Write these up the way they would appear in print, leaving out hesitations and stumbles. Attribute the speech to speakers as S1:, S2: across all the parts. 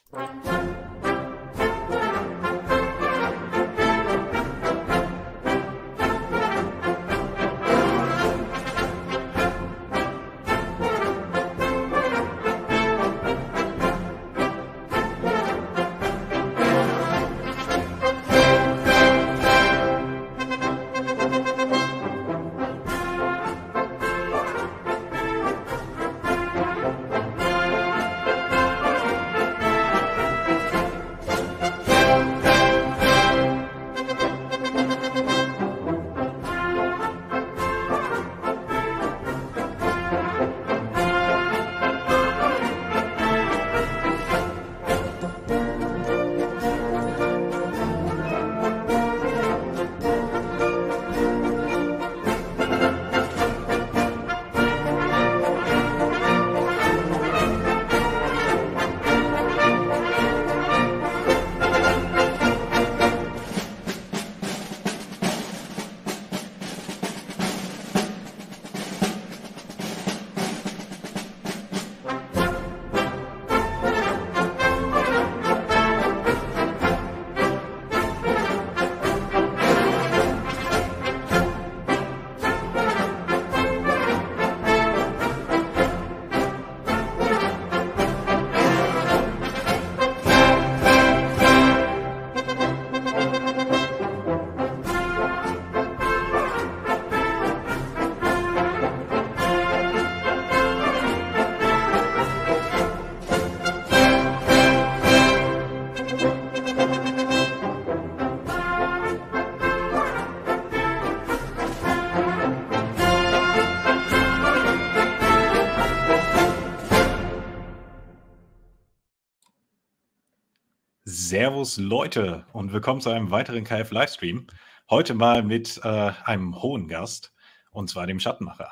S1: Servus Leute und willkommen zu einem weiteren KF-Livestream. Heute mal mit einem hohen Gast, und zwar dem Schattenmacher.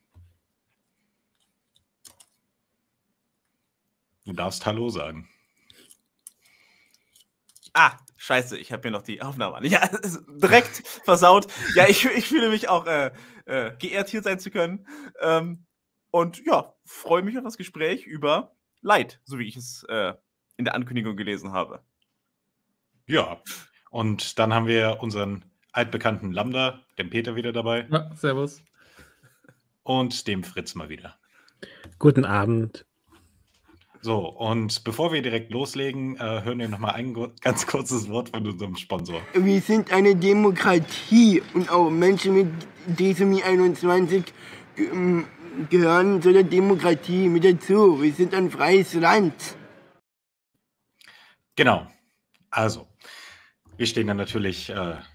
S1: Du darfst Hallo sagen.
S2: Ah, scheiße, ich habe hier noch die Aufnahme an. Ja, direkt versaut. Ja, ich fühle mich auch geehrt, hier sein zu können. Und ja, freue mich auf das Gespräch über Light, so wie ich es in der Ankündigung gelesen habe.
S1: Ja, und dann haben wir unseren altbekannten Lambda, den Peter, wieder dabei.
S3: Ja, servus.
S1: Und dem Fritz mal wieder.
S3: Guten Abend.
S1: So, und bevor wir direkt loslegen, hören wir nochmal ein ganz kurzes Wort von unserem Sponsor.
S4: Wir sind eine Demokratie und auch Menschen mit Trisomie 21 gehören zu der Demokratie mit dazu. Wir sind ein freies Land.
S1: Genau. Also, wir stehen dann natürlich,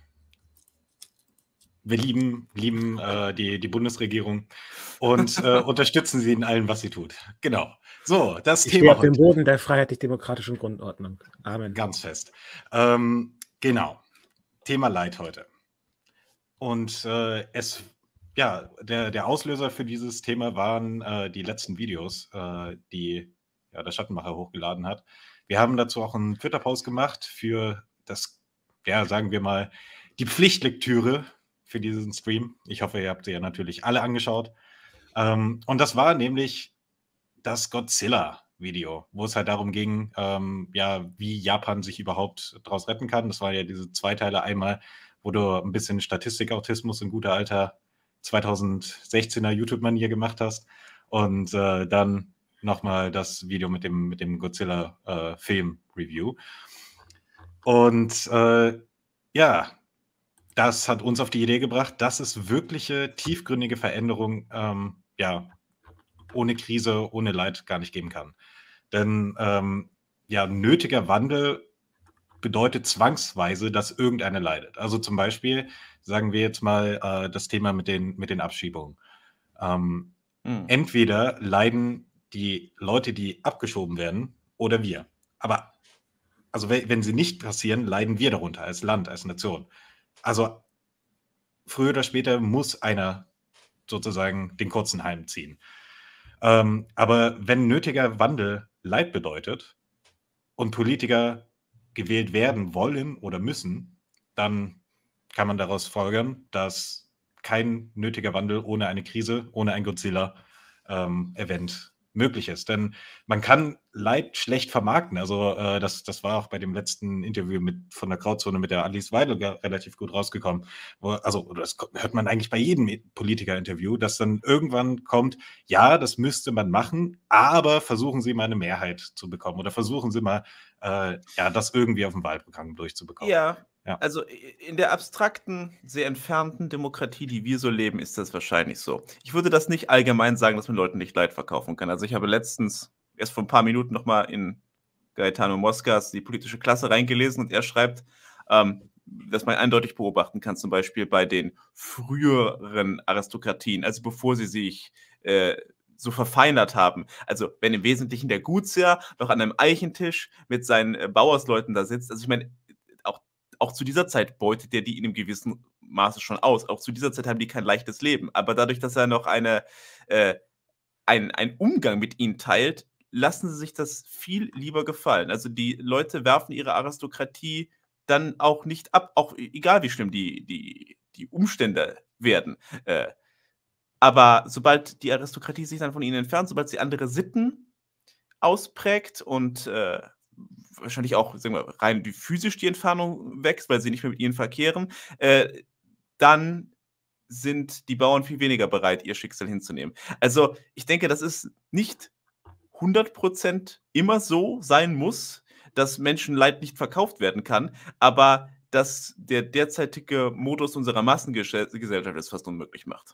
S1: wir lieben die Bundesregierung und unterstützen sie in allem, was sie tut. Genau. So, das
S3: Ich
S1: Thema
S3: stehe auf dem
S1: heute.
S3: Boden der freiheitlich-demokratischen Grundordnung. Amen.
S1: Ganz fest. Genau. Thema Light heute. Und der Auslöser für dieses Thema waren die letzten Videos, die der Schattenmacher hochgeladen hat. Wir haben dazu auch einen Twitter-Post gemacht für das, sagen wir mal, die Pflichtlektüre für diesen Stream. Ich hoffe, ihr habt sie ja natürlich alle angeschaut. Und das war nämlich das Godzilla-Video, wo es halt darum ging, wie Japan sich überhaupt daraus retten kann. Das waren ja diese zwei Teile. Einmal, wo du ein bisschen Statistikautismus in guter alter 2016er YouTube-Manier gemacht hast. Und dann nochmal das Video mit dem Godzilla-Film-Review. Und das hat uns auf die Idee gebracht, dass es wirkliche, tiefgründige Veränderungen ohne Krise, ohne Leid gar nicht geben kann. Denn nötiger Wandel bedeutet zwangsweise, dass irgendeiner leidet. Also zum Beispiel, sagen wir jetzt mal das Thema mit den Abschiebungen. Entweder leiden die Leute, die abgeschoben werden, oder wir. Aber also wenn sie nicht passieren, leiden wir darunter als Land, als Nation. Also früher oder später muss einer sozusagen den kurzen Heim ziehen. Aber wenn nötiger Wandel Leid bedeutet und Politiker gewählt werden wollen oder müssen, dann kann man daraus folgern, dass kein nötiger Wandel ohne eine Krise, ohne ein Godzilla-Event möglich ist. Denn man kann Leid schlecht vermarkten. Also das war auch bei dem letzten Interview von der Grauzone mit der Alice Weidel relativ gut rausgekommen. Das hört man eigentlich bei jedem Politiker-Interview, dass dann irgendwann kommt, ja, das müsste man machen, aber versuchen Sie mal eine Mehrheit zu bekommen oder versuchen Sie mal, das irgendwie auf dem Wahlprogramm durchzubekommen.
S2: Ja,
S1: Ja.
S2: also in der abstrakten, sehr entfernten Demokratie, die wir so leben, ist das wahrscheinlich so. Ich würde das nicht allgemein sagen, dass man Leuten nicht Leid verkaufen kann. Also ich habe letztens erst vor ein paar Minuten nochmal in Gaetano Moscas Die politische Klasse reingelesen und er schreibt, dass man eindeutig beobachten kann, zum Beispiel bei den früheren Aristokratien, also bevor sie sich so verfeinert haben. Also wenn im Wesentlichen der Gutsherr noch an einem Eichentisch mit seinen Bauersleuten da sitzt. Also ich meine, auch zu dieser Zeit beutet er die in einem gewissen Maße schon aus. Auch zu dieser Zeit haben die kein leichtes Leben. Aber dadurch, dass er noch einen Umgang mit ihnen teilt, lassen sie sich das viel lieber gefallen. Also die Leute werfen ihre Aristokratie dann auch nicht ab, auch egal wie schlimm die Umstände werden. Aber sobald die Aristokratie sich dann von ihnen entfernt, sobald sie andere Sitten ausprägt und wahrscheinlich auch, sagen wir, rein physisch die Entfernung wächst, weil sie nicht mehr mit ihnen verkehren, dann sind die Bauern viel weniger bereit, ihr Schicksal hinzunehmen. Also ich denke, das ist nicht 100% immer so sein muss, dass Menschenleid nicht verkauft werden kann, aber dass der derzeitige Modus unserer Massengesellschaft es fast unmöglich macht.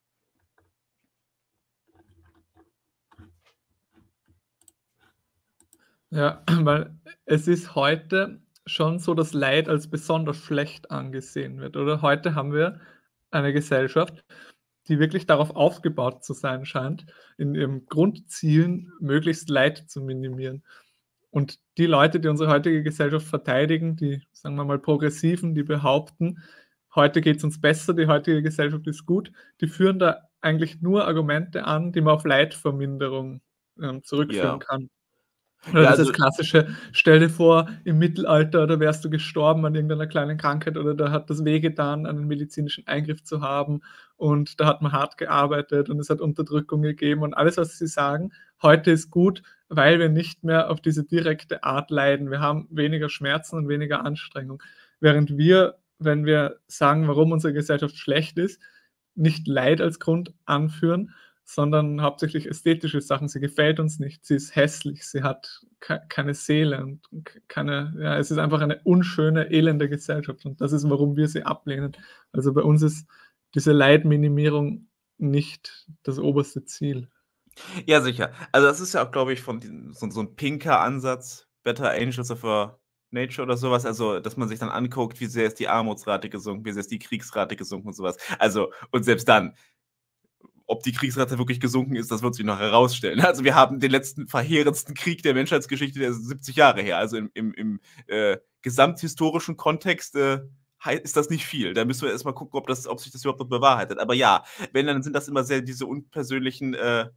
S5: Ja, weil es ist heute schon so, dass Leid als besonders schlecht angesehen wird, oder? Heute haben wir eine Gesellschaft, die wirklich darauf aufgebaut zu sein scheint, in ihren Grundzielen möglichst Leid zu minimieren. Und die Leute, die unsere heutige Gesellschaft verteidigen, die, sagen wir mal, Progressiven, die behaupten, heute geht es uns besser, die heutige Gesellschaft ist gut, die führen da eigentlich nur Argumente an, die man auf Leidverminderung zurückführen kann. Oder
S2: Ja,
S5: das
S2: also,
S5: klassische, stell dir vor, im Mittelalter, da wärst du gestorben an irgendeiner kleinen Krankheit oder da hat das wehgetan, einen medizinischen Eingriff zu haben und da hat man hart gearbeitet und es hat Unterdrückung gegeben und alles, was sie sagen, heute ist gut, weil wir nicht mehr auf diese direkte Art leiden. Wir haben weniger Schmerzen und weniger Anstrengung. Während wir, wenn wir sagen, warum unsere Gesellschaft schlecht ist, nicht Leid als Grund anführen, sondern hauptsächlich ästhetische Sachen. Sie gefällt uns nicht, sie ist hässlich, sie hat keine Seele und es ist einfach eine unschöne, elende Gesellschaft und das ist, warum wir sie ablehnen. Also bei uns ist diese Leidminimierung nicht das oberste Ziel.
S2: Ja, sicher. Also das ist ja auch, glaube ich, so ein pinker Ansatz, Better Angels of Nature oder sowas, also dass man sich dann anguckt, wie sehr ist die Armutsrate gesunken, wie sehr ist die Kriegsrate gesunken und sowas. Also, und selbst dann, ob die Kriegsrate wirklich gesunken ist, das wird sich noch herausstellen. Also wir haben den letzten verheerendsten Krieg der Menschheitsgeschichte, der ist 70 Jahre her. Also im gesamthistorischen Kontext ist das nicht viel. Da müssen wir erstmal gucken, ob sich das überhaupt noch bewahrheitet. Aber ja, wenn, dann sind das immer sehr diese unpersönlichen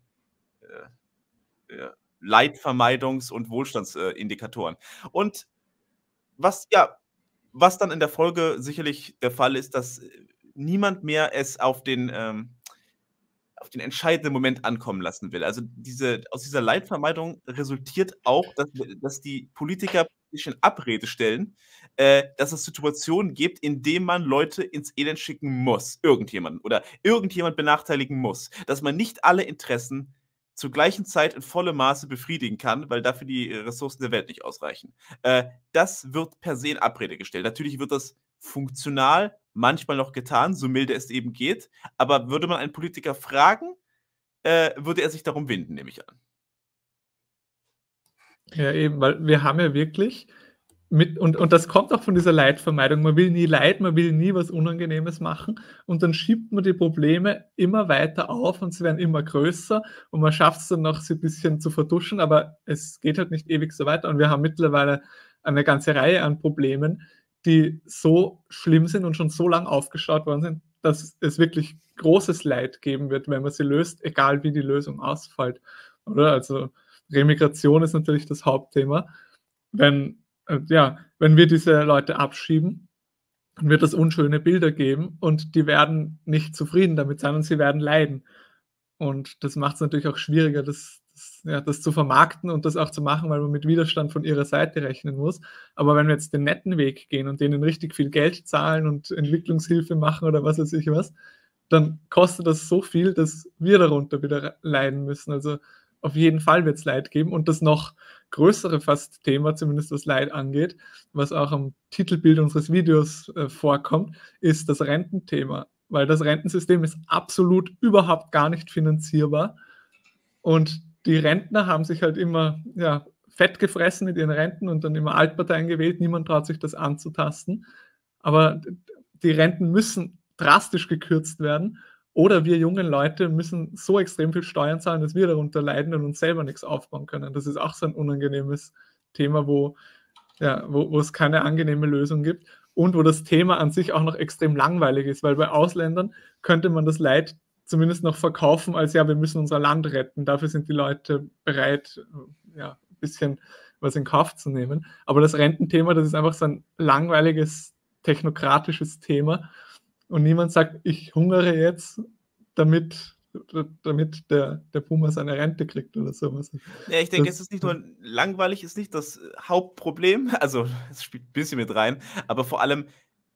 S2: Leidvermeidungs- und Wohlstandsindikatoren. Und was dann in der Folge sicherlich der Fall ist, dass niemand mehr es auf den entscheidenden Moment ankommen lassen will. Also aus dieser Leidvermeidung resultiert auch, dass die Politiker sich in Abrede stellen, dass es Situationen gibt, in denen man Leute ins Elend schicken muss, irgendjemanden oder irgendjemand benachteiligen muss, dass man nicht alle Interessen zur gleichen Zeit in vollem Maße befriedigen kann, weil dafür die Ressourcen der Welt nicht ausreichen. Das wird per se in Abrede gestellt. Natürlich wird das funktional manchmal noch getan, so milde es eben geht, aber würde man einen Politiker fragen, würde er sich darum winden, nehme ich an.
S5: Ja, eben, weil wir haben ja wirklich und das kommt auch von dieser Leidvermeidung. Man will nie Leid, man will nie was Unangenehmes machen und dann schiebt man die Probleme immer weiter auf und sie werden immer größer und man schafft es dann noch, sie ein bisschen zu vertuschen, aber es geht halt nicht ewig so weiter und wir haben mittlerweile eine ganze Reihe an Problemen, die so schlimm sind und schon so lang aufgestaut worden sind, dass es wirklich großes Leid geben wird, wenn man sie löst, egal wie die Lösung ausfällt. Oder? Also Remigration ist natürlich das Hauptthema. Wenn wir diese Leute abschieben, dann wird es unschöne Bilder geben und die werden nicht zufrieden damit sein und sie werden leiden. Und das macht es natürlich auch schwieriger, das das zu vermarkten und das auch zu machen, weil man mit Widerstand von ihrer Seite rechnen muss. Aber wenn wir jetzt den netten Weg gehen und denen richtig viel Geld zahlen und Entwicklungshilfe machen oder was weiß ich was, dann kostet das so viel, dass wir darunter wieder leiden müssen. Also auf jeden Fall wird es Leid geben. Und das noch größere fast Thema, zumindest was Leid angeht, was auch am Titelbild unseres Videos vorkommt, ist das Rententhema. Weil das Rentensystem ist absolut überhaupt gar nicht finanzierbar. Und die Rentner haben sich halt immer fett gefressen mit ihren Renten und dann immer Altparteien gewählt. Niemand traut sich das anzutasten. Aber die Renten müssen drastisch gekürzt werden. Oder wir jungen Leute müssen so extrem viel Steuern zahlen, dass wir darunter leiden und uns selber nichts aufbauen können. Das ist auch so ein unangenehmes Thema, wo es keine angenehme Lösung gibt und wo das Thema an sich auch noch extrem langweilig ist, weil bei Ausländern könnte man das Leid zumindest noch verkaufen als, wir müssen unser Land retten. Dafür sind die Leute bereit, ein bisschen was in Kauf zu nehmen. Aber das Rententhema, das ist einfach so ein langweiliges, technokratisches Thema. Und niemand sagt, ich hungere jetzt, damit der Boomer seine Rente kriegt oder sowas.
S2: Ja, ich denke, es ist nicht nur langweilig, ist nicht das Hauptproblem. Also, es spielt ein bisschen mit rein, aber vor allem,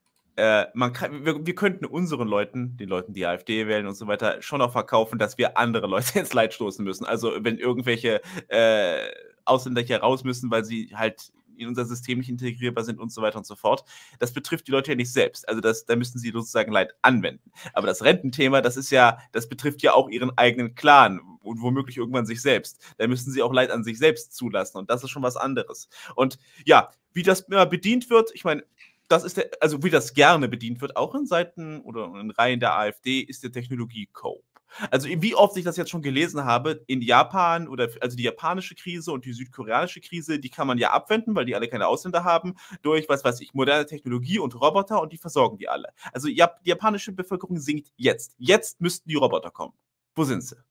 S2: wir könnten unseren Leuten, den Leuten, die AfD wählen und so weiter, schon auch verkaufen, dass wir andere Leute ins Leid stoßen müssen. Also, wenn irgendwelche Ausländer hier raus müssen, weil sie halt in unser System nicht integrierbar sind und so weiter und so fort. Das betrifft die Leute ja nicht selbst. Also da müssen sie sozusagen Leid anwenden. Aber das Rententhema, das betrifft ja auch ihren eigenen Clan und womöglich irgendwann sich selbst. Da müssen sie auch Leid an sich selbst zulassen und das ist schon was anderes. Und ja, wie das bedient wird, ich meine, wie das gerne bedient wird, auch in Seiten oder in Reihen der AfD, ist der Technologie-Cope. Also wie oft ich das jetzt schon gelesen habe, in Japan also die japanische Krise und die südkoreanische Krise, die kann man ja abwenden, weil die alle keine Ausländer haben, durch, was weiß ich, moderne Technologie und Roboter und die versorgen die alle. Also die japanische Bevölkerung singt jetzt. Jetzt müssten die Roboter kommen. Wo sind sie?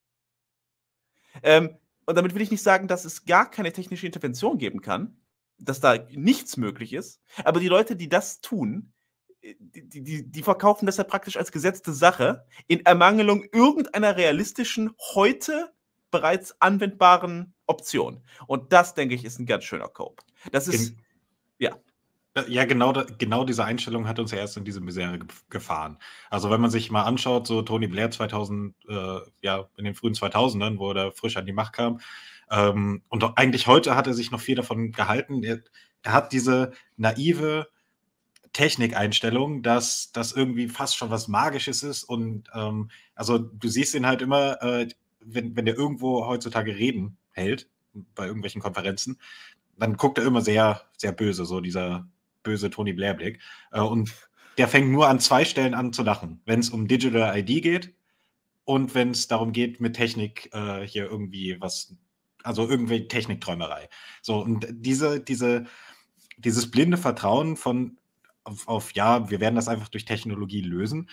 S2: Und damit will ich nicht sagen, dass es gar keine technische Intervention geben kann, dass da nichts möglich ist, aber die Leute, die das tun, die verkaufen das ja praktisch als gesetzte Sache in Ermangelung irgendeiner realistischen, heute bereits anwendbaren Option. Und das, denke ich, ist ein ganz schöner Cope. Das ist,
S1: Ja, genau diese Einstellung hat uns ja erst in diese Misere gefahren. Also wenn man sich mal anschaut, so Tony Blair 2000, in den frühen 2000ern, wo er frisch an die Macht kam, und eigentlich heute hat er sich noch viel davon gehalten. Er hat diese naive Technikeinstellung, dass das irgendwie fast schon was Magisches ist und also du siehst ihn halt immer, wenn der irgendwo heutzutage Reden hält, bei irgendwelchen Konferenzen, dann guckt er immer sehr, sehr böse, so dieser böse Tony Blair-Blick. Und der fängt nur an 2 Stellen an zu lachen, wenn es um Digital ID geht und wenn es darum geht, mit Technik hier irgendwie also irgendwelche Technikträumerei. So, und dieses blinde Vertrauen auf wir werden das einfach durch Technologie lösen,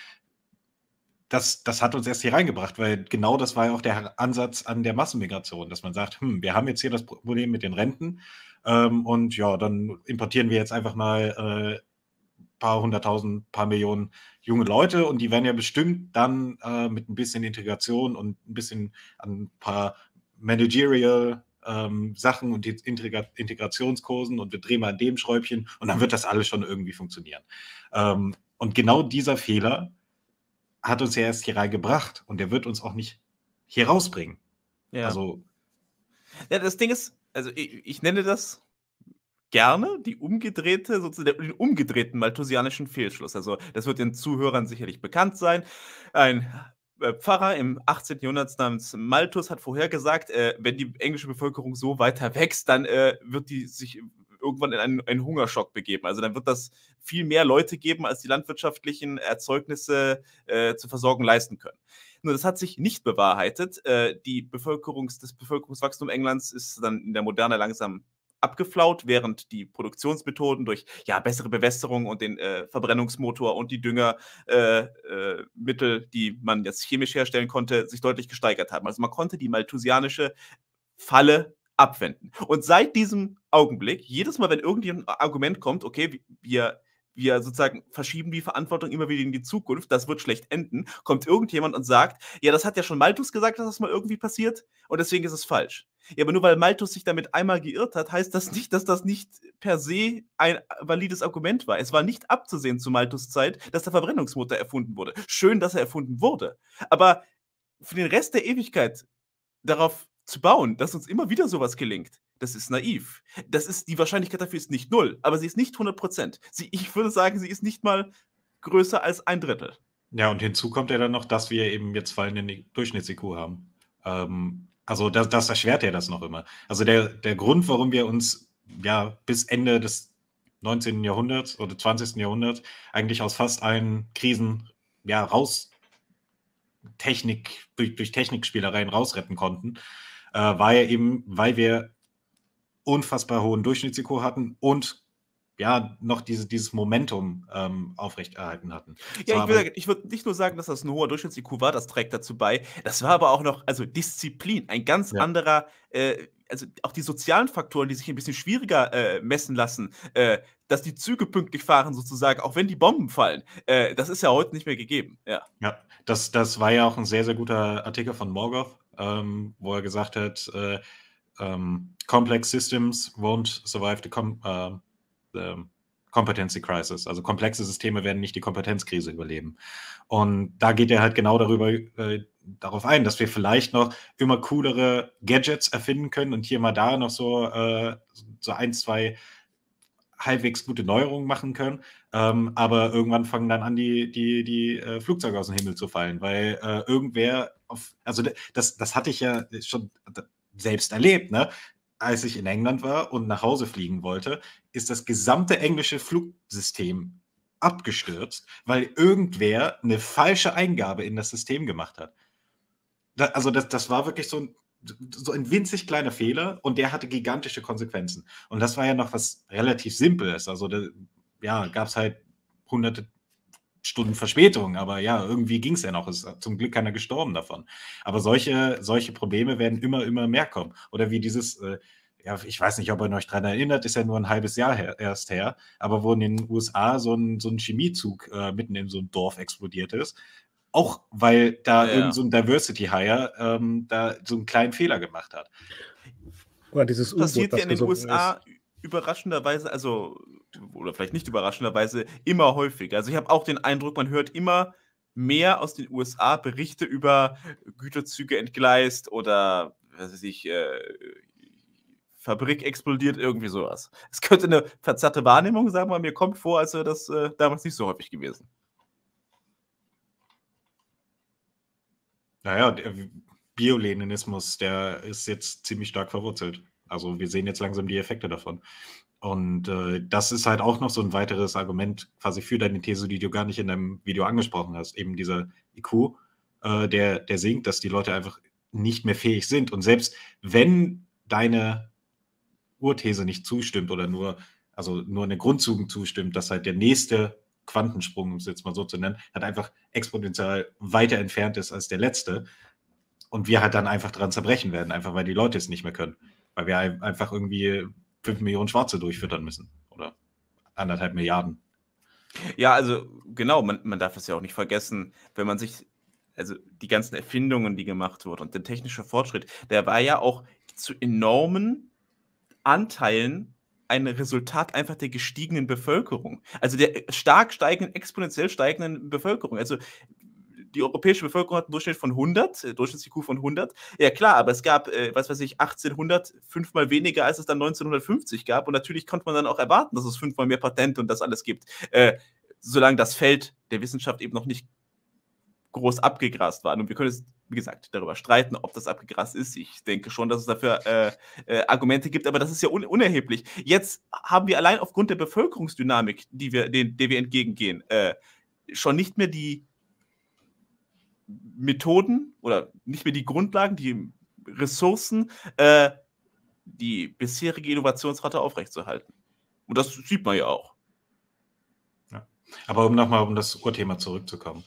S1: das hat uns erst hier reingebracht, weil genau das war ja auch der Ansatz an der Massenmigration, dass man sagt, wir haben jetzt hier das Problem mit den Renten und dann importieren wir jetzt einfach mal paar 100.000, paar Millionen junge Leute und die werden ja bestimmt dann mit ein bisschen Integration und ein bisschen an ein paar Managerial Sachen und die Integrationskursen und wir drehen mal an dem Schräubchen und dann wird das alles schon irgendwie funktionieren. Und genau dieser Fehler hat uns ja erst hier reingebracht und der wird uns auch nicht hier rausbringen.
S2: Ja.
S1: Also,
S2: das Ding ist, also ich nenne das gerne den umgedrehten malthusianischen Fehlschluss. Also das wird den Zuhörern sicherlich bekannt sein. Ein Pfarrer im 18. Jahrhundert namens Malthus hat vorhergesagt, wenn die englische Bevölkerung so weiter wächst, dann wird die sich irgendwann in einen Hungerschock begeben. Also dann wird das viel mehr Leute geben, als die landwirtschaftlichen Erzeugnisse zur Versorgung leisten können. Nur das hat sich nicht bewahrheitet. Das Bevölkerungswachstum Englands ist dann in der Moderne langsam abgeflaut, während die Produktionsmethoden durch bessere Bewässerung und den Verbrennungsmotor und die Düngermittel, die man jetzt chemisch herstellen konnte, sich deutlich gesteigert haben. Also man konnte die malthusianische Falle abwenden. Und seit diesem Augenblick, jedes Mal, wenn irgendein Argument kommt, okay, wir wir sozusagen verschieben die Verantwortung immer wieder in die Zukunft, das wird schlecht enden, kommt irgendjemand und sagt, ja, das hat ja schon Malthus gesagt, dass das mal irgendwie passiert und deswegen ist es falsch. Ja, aber nur weil Malthus sich damit einmal geirrt hat, heißt das nicht, dass das nicht per se ein valides Argument war. Es war nicht abzusehen zu Malthus' Zeit, dass der Verbrennungsmotor erfunden wurde. Schön, dass er erfunden wurde. Aber für den Rest der Ewigkeit darauf zu bauen, dass uns immer wieder sowas gelingt, das ist naiv. Die Wahrscheinlichkeit dafür ist nicht 0, aber sie ist nicht 100%. Ich würde sagen, sie ist nicht mal größer als 1/3.
S1: Ja, und hinzu kommt ja dann noch, dass wir eben jetzt fallende Durchschnitts-IQ haben. Also das erschwert ja das noch immer. Also der Grund, warum wir uns ja bis Ende des 19. Jahrhunderts oder 20. Jahrhunderts eigentlich aus fast allen Krisen ja durch Technikspielereien rausretten konnten, war ja eben, weil wir unfassbar hohen Durchschnitts-IQ hatten und ja, noch dieses Momentum aufrechterhalten hatten.
S2: Ja, ich würde nicht nur sagen, dass das ein hoher Durchschnitts-IQ war, das trägt dazu bei. Das war aber auch noch, also Disziplin, ein ganz anderer, also auch die sozialen Faktoren, die sich ein bisschen schwieriger messen lassen, dass die Züge pünktlich fahren sozusagen, auch wenn die Bomben fallen, das ist ja heute nicht mehr gegeben.
S1: Ja, das war ja auch ein sehr, sehr guter Artikel von Morgoth, wo er gesagt hat, complex systems won't survive the Competency Crisis. Also komplexe Systeme werden nicht die Kompetenzkrise überleben. Und da geht er halt genau darauf ein, dass wir vielleicht noch immer coolere Gadgets erfinden können und hier mal da noch so 1, 2 halbwegs gute Neuerungen machen können. Aber irgendwann fangen dann an, die Flugzeuge aus dem Himmel zu fallen, weil irgendwer also das hatte ich ja schon selbst erlebt, ne? Als ich in England war und nach Hause fliegen wollte, ist das gesamte englische Flugsystem abgestürzt, weil irgendwer eine falsche Eingabe in das System gemacht hat. Also das war wirklich so ein winzig kleiner Fehler und der hatte gigantische Konsequenzen. Und das war ja noch was relativ Simples. Also gab es halt hunderte Stunden Verspätung, aber ja, irgendwie ging es ja noch. Ist zum Glück keiner gestorben davon. Aber solche Probleme werden immer mehr kommen. Oder wie dieses, ich weiß nicht, ob ihr euch daran erinnert, ist ja nur ein halbes Jahr erst her, aber wo in den USA so ein Chemiezug mitten in so einem Dorf explodiert ist. Auch weil da irgend so ein Diversity-Hire da so einen kleinen Fehler gemacht hat.
S3: Oder dieses
S2: Das passiert
S3: U-Boot,
S2: ja in den USA überraschenderweise, oder vielleicht nicht überraschenderweise, immer häufiger. Also ich habe auch den Eindruck, man hört immer mehr aus den USA Berichte über Güterzüge entgleist oder, was weiß ich, Fabrik explodiert, irgendwie sowas. Es könnte eine verzerrte Wahrnehmung sein, aber mir kommt vor, als wäre das damals nicht so häufig gewesen.
S1: Naja, der Bioleninismus, der ist jetzt ziemlich stark verwurzelt. Also wir sehen jetzt langsam die Effekte davon. Und das ist halt auch noch so ein weiteres Argument quasi für deine These, die du gar nicht in deinem Video angesprochen hast. Eben dieser IQ, der sinkt, dass die Leute einfach nicht mehr fähig sind. Und selbst wenn deine Urthese nicht zustimmt oder nur eine Grundzügen zustimmt, dass halt der nächste Quantensprung, um es jetzt mal so zu nennen, halt einfach exponentiell weiter entfernt ist als der letzte und wir halt dann einfach dran zerbrechen werden, einfach weil die Leute es nicht mehr können, weil wir einfach irgendwie 5 Millionen Schwarze durchfüttern müssen oder 1,5 Milliarden.
S2: Ja, also genau, man darf es ja auch nicht vergessen, wenn man sich, also die ganzen Erfindungen, die gemacht wurden und der technische Fortschritt, der war ja auch zu enormen Anteilen ein Resultat einfach der gestiegenen Bevölkerung. Also der exponentiell steigenden Bevölkerung. Also die europäische Bevölkerung hat einen Durchschnitt von 100, Durchschnitts-IQ von 100. Ja klar, aber es gab, 1800 5-mal weniger, als es dann 1950 gab. Und natürlich konnte man dann auch erwarten, dass es 5-mal mehr Patente und das alles gibt. Solange das Feld der Wissenschaft eben noch nicht groß abgegrast war. Und wir können jetzt, wie gesagt, darüber streiten, ob das abgegrast ist. Ich denke schon, dass es dafür Argumente gibt, aber das ist ja unerheblich. Jetzt haben wir allein aufgrund der Bevölkerungsdynamik, der wir entgegengehen, schon nicht mehr die Methoden oder nicht mehr die Grundlagen, die Ressourcen, die bisherige Innovationsrate aufrechtzuerhalten. Und das sieht man ja auch.
S1: Ja. Aber um das Urthema zurückzukommen,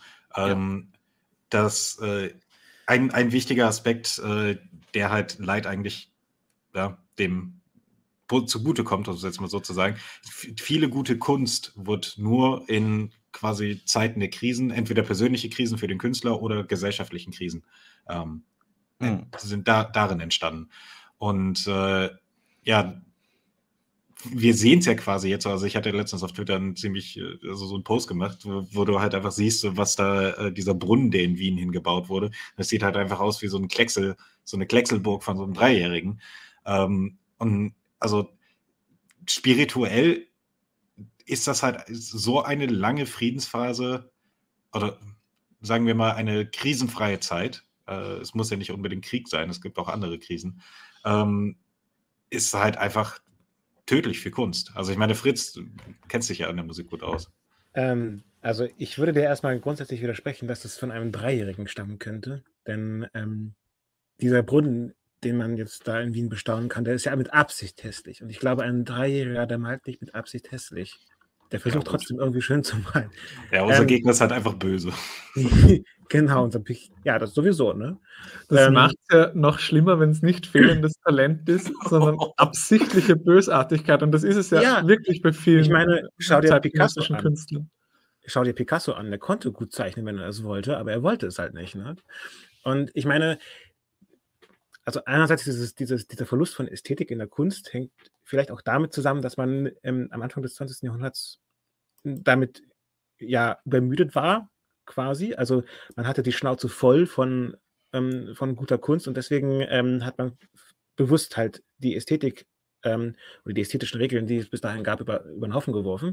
S1: dass ein wichtiger Aspekt, der halt Leid eigentlich dem zugutekommt, um es jetzt mal so zu sagen. Viele gute Kunst wird nur in quasi Zeiten der Krisen, entweder persönliche Krisen für den Künstler oder gesellschaftlichen Krisen, sind darin entstanden. Und ja, wir sehen es ja quasi jetzt. Also ich hatte letztens auf Twitter so einen Post gemacht, wo du halt einfach siehst, was da dieser Brunnen, der in Wien hingebaut wurde. Das sieht halt einfach aus wie so eine Kleckselburg von so einem Dreijährigen. Und also spirituell ist das halt so eine lange Friedensphase oder sagen wir mal eine krisenfreie Zeit. Es muss ja nicht unbedingt Krieg sein, es gibt auch andere Krisen. Ist halt einfach tödlich für Kunst. Also ich meine, Fritz, du kennst dich ja an der Musik gut aus.
S3: Also ich würde dir erstmal grundsätzlich widersprechen, dass das von einem Dreijährigen stammen könnte. Denn dieser Brunnen, den man jetzt da in Wien bestaunen kann, der ist ja mit Absicht hässlich. Und ich glaube, ein Dreijähriger, der malt nicht mit Absicht hässlich. Der versucht trotzdem irgendwie schön zu malen.
S1: Ja, unser Gegner ist halt einfach böse.
S3: Genau, ja, das sowieso, ne?
S5: Das macht es ja noch schlimmer, wenn es nicht fehlendes Talent ist, sondern absichtliche Bösartigkeit. Und das ist es ja wirklich bei vielen
S3: ich meine, schau dir Picasso an.
S5: Künstlern.
S3: Schau dir Picasso an, der konnte gut zeichnen, wenn er es wollte, aber er wollte es halt nicht. Ne? Und ich meine, also einerseits dieser Verlust von Ästhetik in der Kunst hängt vielleicht auch damit zusammen, dass man am Anfang des 20. Jahrhunderts damit ja übermüdet war, quasi. Also man hatte die Schnauze voll von guter Kunst und deswegen hat man bewusst halt die Ästhetik oder die ästhetischen Regeln, die es bis dahin gab, über den Haufen geworfen.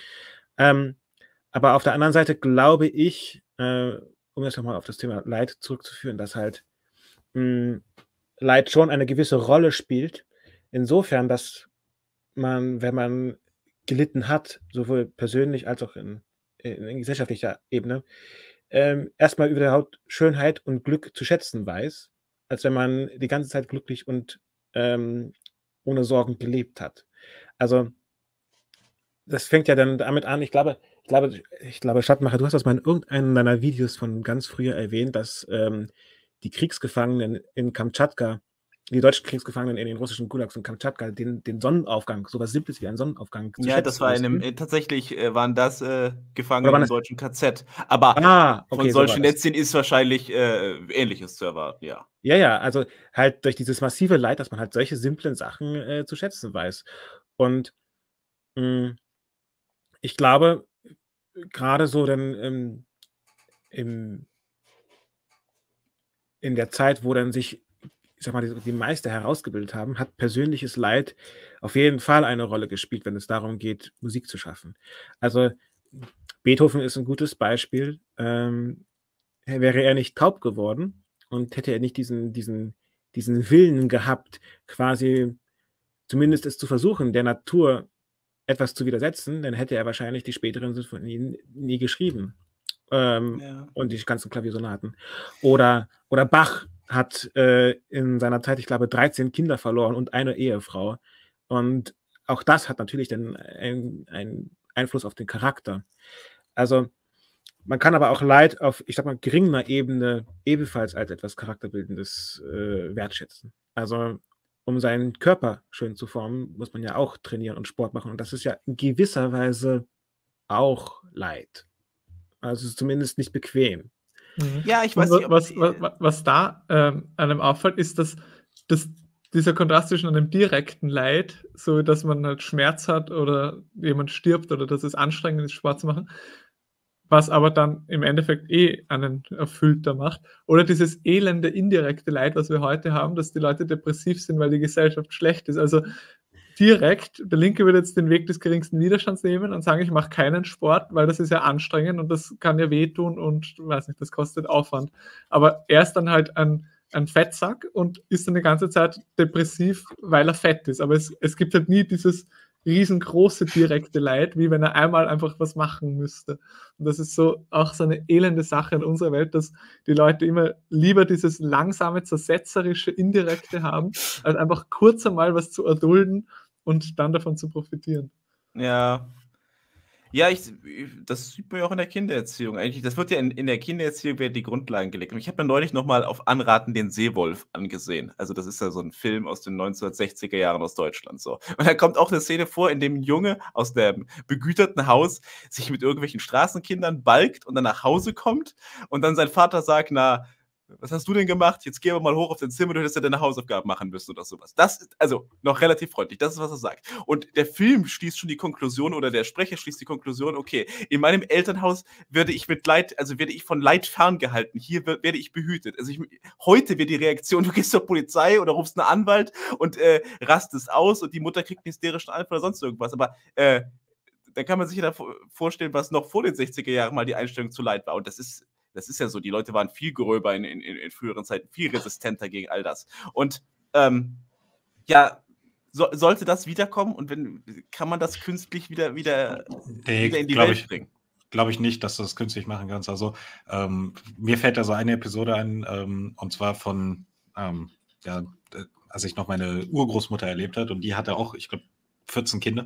S3: Aber auf der anderen Seite glaube ich, um jetzt nochmal auf das Thema Leid zurückzuführen, dass halt Leid schon eine gewisse Rolle spielt, insofern, dass man, wenn man gelitten hat, sowohl persönlich als auch in gesellschaftlicher Ebene, erstmal überhaupt Schönheit und Glück zu schätzen weiß, als wenn man die ganze Zeit glücklich und ohne Sorgen gelebt hat. Also das fängt ja dann damit an, ich glaube, Schattmacher, du hast das mal in irgendeinem deiner Videos von ganz früher erwähnt, dass die Kriegsgefangenen in Kamtschatka, die deutschen Kriegsgefangenen in den russischen Gulags und Kamtschatka, den Sonnenaufgang, sowas Simples wie einen Sonnenaufgang zu schätzen
S2: das war tatsächlich waren das Gefangene
S3: Oder waren
S2: im
S3: das-
S2: deutschen KZ. Aber
S3: okay,
S2: von
S3: so war
S2: solchen
S3: das.
S2: Netzchen ist wahrscheinlich Ähnliches zu erwarten, ja.
S3: Ja, also halt durch dieses massive Leid, dass man halt solche simplen Sachen zu schätzen weiß. Und ich glaube, gerade so dann in der Zeit, wo dann sich, ich sag mal, die Meister herausgebildet haben, hat persönliches Leid auf jeden Fall eine Rolle gespielt, wenn es darum geht, Musik zu schaffen. Also Beethoven ist ein gutes Beispiel. Wäre er nicht taub geworden und hätte er nicht diesen Willen gehabt, quasi zumindest es zu versuchen, der Natur etwas zu widersetzen, dann hätte er wahrscheinlich die späteren Sinfonien nie geschrieben. Und die ganzen Klaviersonaten. Oder Bach hat in seiner Zeit, ich glaube, 13 Kinder verloren und eine Ehefrau. Und auch das hat natürlich dann einen Einfluss auf den Charakter. Also man kann aber auch Leid auf, ich sag mal, geringer Ebene ebenfalls als etwas Charakterbildendes wertschätzen. Also um seinen Körper schön zu formen, muss man ja auch trainieren und Sport machen. Und das ist ja in gewisser Weise auch Leid. Also es ist zumindest nicht bequem.
S2: Ja, ich weiß nicht,
S5: was da einem auffällt, ist, dass dieser Kontrast zwischen einem direkten Leid, so dass man halt Schmerz hat oder jemand stirbt oder dass es anstrengend ist, Sport zu machen, was aber dann im Endeffekt einen erfüllter macht. Oder dieses elende, indirekte Leid, was wir heute haben, dass die Leute depressiv sind, weil die Gesellschaft schlecht ist. Also direkt, der Linke würde jetzt den Weg des geringsten Widerstands nehmen und sagen, ich mache keinen Sport, weil das ist ja anstrengend und das kann ja wehtun und weiß nicht, das kostet Aufwand. Aber er ist dann halt ein Fettsack und ist dann die ganze Zeit depressiv, weil er fett ist. Aber es gibt halt nie dieses riesengroße direkte Leid, wie wenn er einmal einfach was machen müsste. Und das ist so auch so eine elende Sache in unserer Welt, dass die Leute immer lieber dieses langsame, zersetzerische, indirekte haben, als einfach kurz einmal was zu erdulden und dann davon zu profitieren.
S2: Ja. Ja, das sieht man ja auch in der Kindererziehung eigentlich. Das wird ja in der Kindererziehung werden die Grundlagen gelegt. Und ich habe mir neulich noch mal auf Anraten den Seewolf angesehen. Also, das ist ja so ein Film aus den 1960er Jahren aus Deutschland so. Und da kommt auch eine Szene vor, in dem 'n Junge aus dem begüterten Haus sich mit irgendwelchen Straßenkindern balgt und dann nach Hause kommt und dann sein Vater sagt: „Na, was hast du denn gemacht? Jetzt geh aber mal hoch auf dein Zimmer, du hättest ja deine Hausaufgaben machen müssen“ oder sowas. Das ist also noch relativ freundlich. Das ist, was er sagt. Und der Film schließt schon die Konklusion oder der Sprecher schließt die Konklusion, okay, in meinem Elternhaus werde ich von Leid ferngehalten. Hier werde ich behütet. Also heute wird die Reaktion, du gehst zur Polizei oder rufst einen Anwalt und rastest aus und die Mutter kriegt einen hysterischen Anfall oder sonst irgendwas. Aber da kann man sich ja vorstellen, was noch vor den 60er Jahren mal die Einstellung zu Leid war. Und das ist ja so, die Leute waren viel gröber in früheren Zeiten, viel resistenter gegen all das. Und ja, sollte das wiederkommen und kann man das künstlich wieder in die Welt bringen?
S1: Glaube ich nicht, dass du das künstlich machen kannst. Also mir fällt da so eine Episode ein, und zwar von, als ich noch meine Urgroßmutter erlebt hat und die hatte auch, ich glaube, 14 Kinder.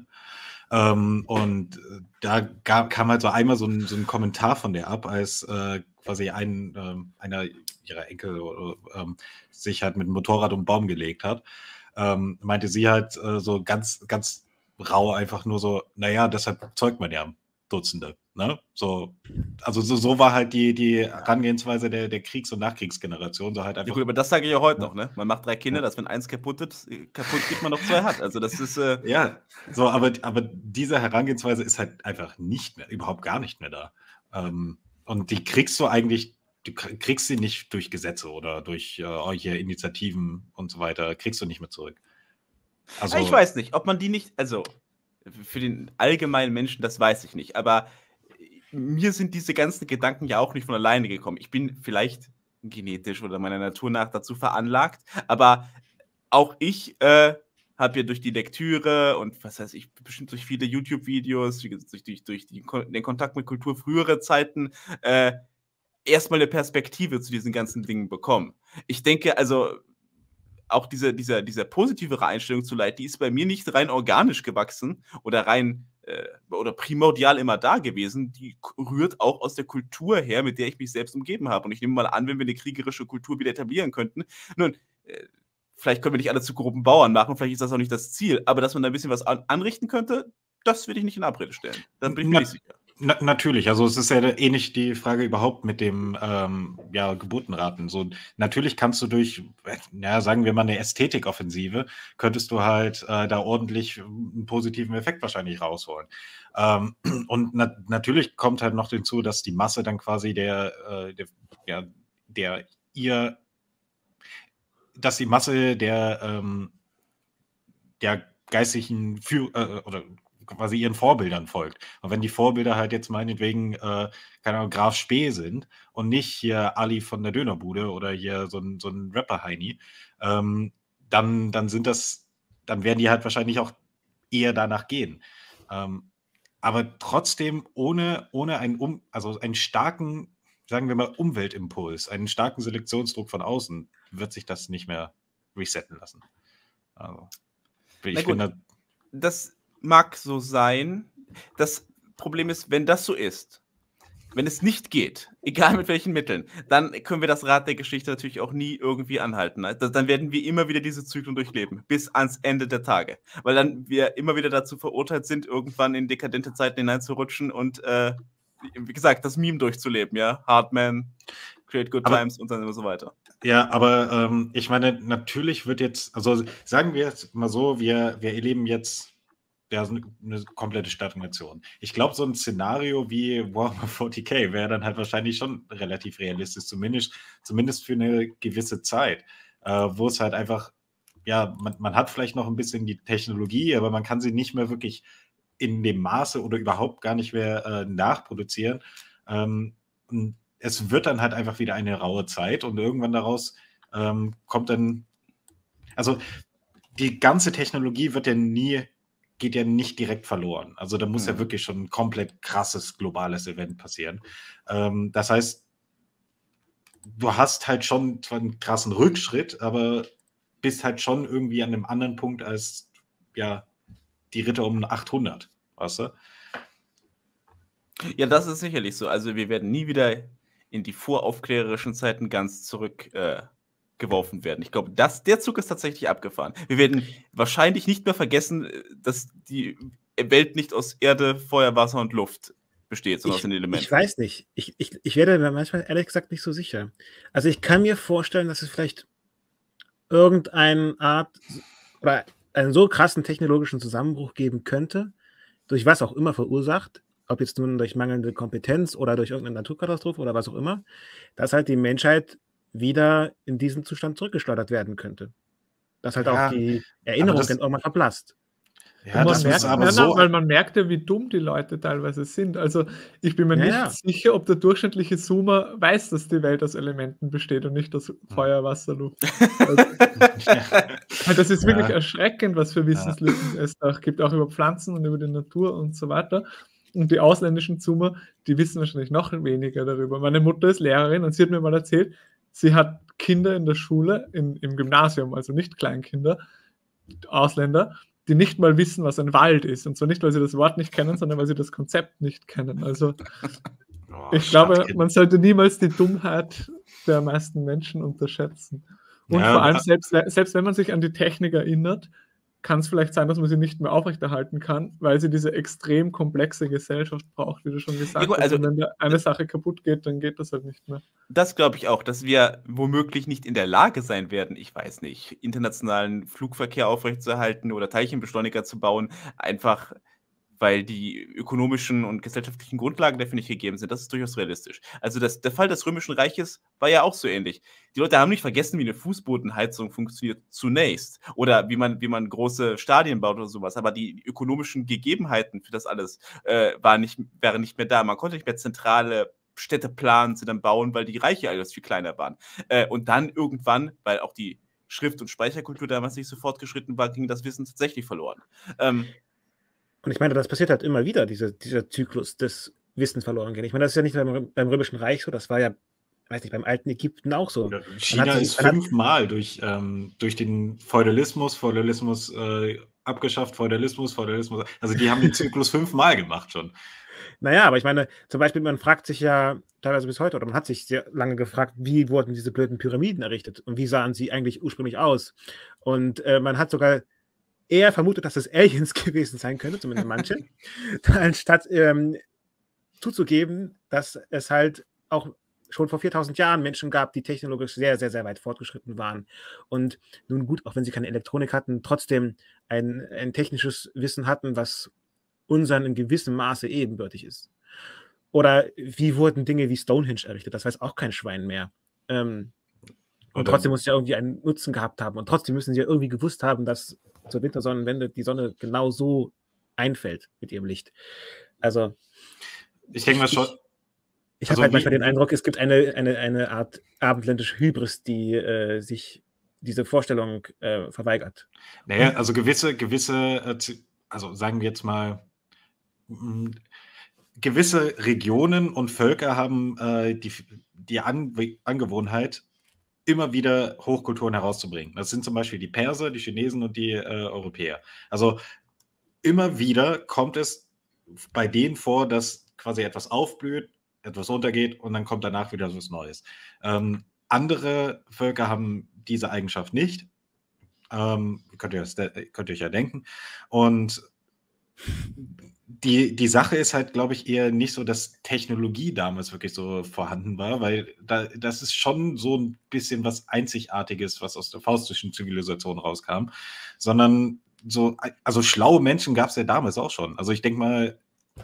S1: Und da kam halt so einmal so ein Kommentar von der ab, als quasi einer ihrer Enkel sich halt mit dem Motorrad um den Baum gelegt hat. Meinte sie halt so ganz, ganz rau einfach nur so, naja, deshalb zeugt man ja Dutzende. Ne? So, also so war halt die Herangehensweise der Kriegs- und Nachkriegsgeneration. So halt
S2: Ja
S1: einfach,
S2: gut, aber das sage ich ja heute noch, ne? Man macht 3 Kinder, dass wenn eins kaputt geht, man noch 2 hat. Also das ist
S1: ja, so, aber diese Herangehensweise ist halt einfach nicht mehr, überhaupt gar nicht mehr da. Und die kriegst du eigentlich, du kriegst sie nicht durch Gesetze oder durch solche Initiativen und so weiter, kriegst du nicht mehr zurück. Also,
S2: ich weiß nicht, ob man die nicht, also für den allgemeinen Menschen, das weiß ich nicht, aber mir sind diese ganzen Gedanken ja auch nicht von alleine gekommen. Ich bin vielleicht genetisch oder meiner Natur nach dazu veranlagt, aber auch ich habe ja durch die Lektüre und was weiß ich, bestimmt durch viele YouTube-Videos, durch den Kontakt mit Kultur früherer Zeiten, erstmal eine Perspektive zu diesen ganzen Dingen bekommen. Ich denke, also auch diese positivere Einstellung zu Leid, die ist bei mir nicht rein organisch gewachsen oder rein oder primordial immer da gewesen. Die rührt auch aus der Kultur her, mit der ich mich selbst umgeben habe. Und ich nehme mal an, wenn wir eine kriegerische Kultur wieder etablieren könnten, nun, vielleicht können wir nicht alle zu groben Bauern machen, vielleicht ist das auch nicht das Ziel, aber dass man da ein bisschen was anrichten könnte, das würde ich nicht in Abrede stellen. Da bin ich mir nicht sicher.
S1: Natürlich, also es ist ja ähnlich die Frage überhaupt mit dem Geburtenraten. So, natürlich kannst du durch, sagen wir mal, eine Ästhetikoffensive, könntest du halt da ordentlich einen positiven Effekt wahrscheinlich rausholen. Und natürlich kommt halt noch hinzu, dass die Masse dann quasi dass die Masse der geistlichen oder quasi ihren Vorbildern folgt. Und wenn die Vorbilder halt jetzt meinetwegen, keine Ahnung, Graf Spee sind und nicht hier Ali von der Dönerbude oder hier so ein Rapper-Heini, dann werden die halt wahrscheinlich auch eher danach gehen. Aber trotzdem ohne einen starken, sagen wir mal, Umweltimpuls, einen starken Selektionsdruck von außen, wird sich das nicht mehr resetten lassen. Also,
S2: das mag so sein. Das Problem ist, wenn das so ist, wenn es nicht geht, egal mit welchen Mitteln, dann können wir das Rad der Geschichte natürlich auch nie irgendwie anhalten. Dann werden wir immer wieder diese Zyklen durchleben, bis ans Ende der Tage. Weil dann wir immer wieder dazu verurteilt sind, irgendwann in dekadente Zeiten hineinzurutschen und, wie gesagt, das Meme durchzuleben, ja? Hardman, Create Good Times und dann immer so weiter.
S1: Ja, aber ich meine, natürlich wird jetzt, also sagen wir jetzt mal so, wir erleben jetzt eine komplette Stagnation. Ich glaube, so ein Szenario wie Warhammer 40k wäre dann halt wahrscheinlich schon relativ realistisch, zumindest für eine gewisse Zeit, wo es halt einfach, ja, man hat vielleicht noch ein bisschen die Technologie, aber man kann sie nicht mehr wirklich in dem Maße oder überhaupt gar nicht mehr nachproduzieren. Und es wird dann halt einfach wieder eine raue Zeit und irgendwann daraus kommt dann, also die ganze Technologie geht ja nicht direkt verloren. Also da muss ja wirklich schon ein komplett krasses globales Event passieren. Das heißt, du hast halt schon zwar einen krassen Rückschritt, aber bist halt schon irgendwie an einem anderen Punkt als ja die Ritter um 800, weißt du?
S2: Ja, das ist sicherlich so. Also wir werden nie wieder in die voraufklärerischen Zeiten ganz zurück geworfen werden. Ich glaube, der Zug ist tatsächlich abgefahren. Wir werden wahrscheinlich nicht mehr vergessen, dass die Welt nicht aus Erde, Feuer, Wasser und Luft besteht, sondern aus den
S3: Ich
S2: Elementen.
S3: weiß nicht. Ich werde mir manchmal ehrlich gesagt nicht so sicher. Also ich kann mir vorstellen, dass es vielleicht irgendeine Art oder einen so krassen technologischen Zusammenbruch geben könnte, durch was auch immer verursacht, ob jetzt nun durch mangelnde Kompetenz oder durch irgendeine Naturkatastrophe oder was auch immer, dass halt die Menschheit wieder in diesen Zustand zurückgeschleudert werden könnte. Dass halt
S1: Ja,
S3: auch die
S1: aber
S3: Erinnerung
S1: das,
S3: dann irgendwann verblasst.
S1: ja,
S5: Und
S1: das
S5: man
S1: ist
S5: merkt,
S1: aber
S5: ja,
S1: so.
S5: weil man merkt ja, wie dumm die Leute teilweise sind. Also ich bin mir
S3: Ja,
S5: nicht
S3: ja.
S5: sicher, ob der durchschnittliche Zoomer weiß, dass die Welt aus Elementen besteht und nicht aus Feuer, Wasser, Luft. Also, weil das ist wirklich
S1: Ja,
S5: erschreckend, was für
S1: ja.
S5: Wissenslücken es da gibt, auch über Pflanzen und über die Natur und so weiter. Und die ausländischen Zoomer, die wissen wahrscheinlich noch weniger darüber. Meine Mutter ist Lehrerin und sie hat mir mal erzählt, sie hat Kinder in der Schule, im Gymnasium, also nicht Kleinkinder, Ausländer, die nicht mal wissen, was ein Wald ist. Und zwar nicht, weil sie das Wort nicht kennen, sondern weil sie das Konzept nicht kennen. Also
S1: Oh,
S5: ich glaube,
S1: Stadtkind.
S5: man sollte niemals die Dummheit der meisten Menschen unterschätzen. Und
S1: Ja,
S5: vor allem, selbst wenn man sich an die Technik erinnert, kann es vielleicht sein, dass man sie nicht mehr aufrechterhalten kann, weil sie diese extrem komplexe Gesellschaft braucht, wie du schon gesagt
S2: gut,
S5: hast.
S2: also
S5: Und wenn da eine Sache kaputt geht, dann geht das halt nicht mehr.
S2: das glaube ich auch, dass wir womöglich nicht in der Lage sein werden, ich weiß nicht, internationalen Flugverkehr aufrechtzuerhalten oder Teilchenbeschleuniger zu bauen, einfach weil die ökonomischen und gesellschaftlichen Grundlagen dafür nicht gegeben sind. Das ist durchaus realistisch. Also der Fall des Römischen Reiches war ja auch so ähnlich. Die Leute haben nicht vergessen, wie eine Fußbodenheizung funktioniert zunächst oder wie man große Stadien baut oder sowas, aber die ökonomischen Gegebenheiten für das alles wären nicht mehr da. Man konnte nicht mehr zentrale Städte planen, sie dann bauen, weil die Reiche alles viel kleiner waren. Und dann irgendwann, weil auch die Schrift- und Speicherkultur damals nicht so fortgeschritten war, ging das Wissen tatsächlich verloren.
S3: Und ich meine, das passiert halt immer wieder, dieser Zyklus des Wissens verloren gehen. Ich meine, das ist ja nicht beim Römischen Reich so, das war ja, weiß nicht, beim alten Ägypten auch so.
S1: Oder China ist 5-mal durch den Feudalismus abgeschafft, Feudalismus. Also die haben den Zyklus 5-mal gemacht schon.
S3: Naja, aber ich meine, zum Beispiel, man fragt sich ja teilweise bis heute, oder man hat sich sehr lange gefragt, wie wurden diese blöden Pyramiden errichtet und wie sahen sie eigentlich ursprünglich aus? Und man hat sogar eher vermutet, dass es Aliens gewesen sein könnte, zumindest manche, anstatt zuzugeben, dass es halt auch schon vor 4000 Jahren Menschen gab, die technologisch sehr, sehr, sehr weit fortgeschritten waren. Und nun gut, auch wenn sie keine Elektronik hatten, trotzdem ein technisches Wissen hatten, was unseren in gewissem Maße ebenbürtig ist. Oder wie wurden Dinge wie Stonehenge errichtet? Das weiß auch kein Schwein mehr. Und trotzdem muss es ja irgendwie einen Nutzen gehabt haben. Und trotzdem müssen sie ja irgendwie gewusst haben, dass zur Wintersonnenwende die Sonne genau so einfällt mit ihrem Licht. Also
S1: ich denke mal schon.
S3: Ich habe halt manchmal den Eindruck, es gibt eine Art abendländische Hybris, die sich diese Vorstellung verweigert.
S1: Naja, also gewisse, also sagen wir jetzt mal, gewisse Regionen und Völker haben die Angewohnheit, immer wieder Hochkulturen herauszubringen. Das sind zum Beispiel die Perser, die Chinesen und die Europäer. Also immer wieder kommt es bei denen vor, dass quasi etwas aufblüht, etwas untergeht und dann kommt danach wieder was Neues. Andere Völker haben diese Eigenschaft nicht. Könnt ihr euch ja denken. Und die Sache ist halt, glaube ich, eher nicht so, dass Technologie damals wirklich so vorhanden war, weil das ist schon so ein bisschen was Einzigartiges, was aus der faustischen Zivilisation rauskam, sondern also schlaue Menschen gab es ja damals auch schon. Also ich denke mal,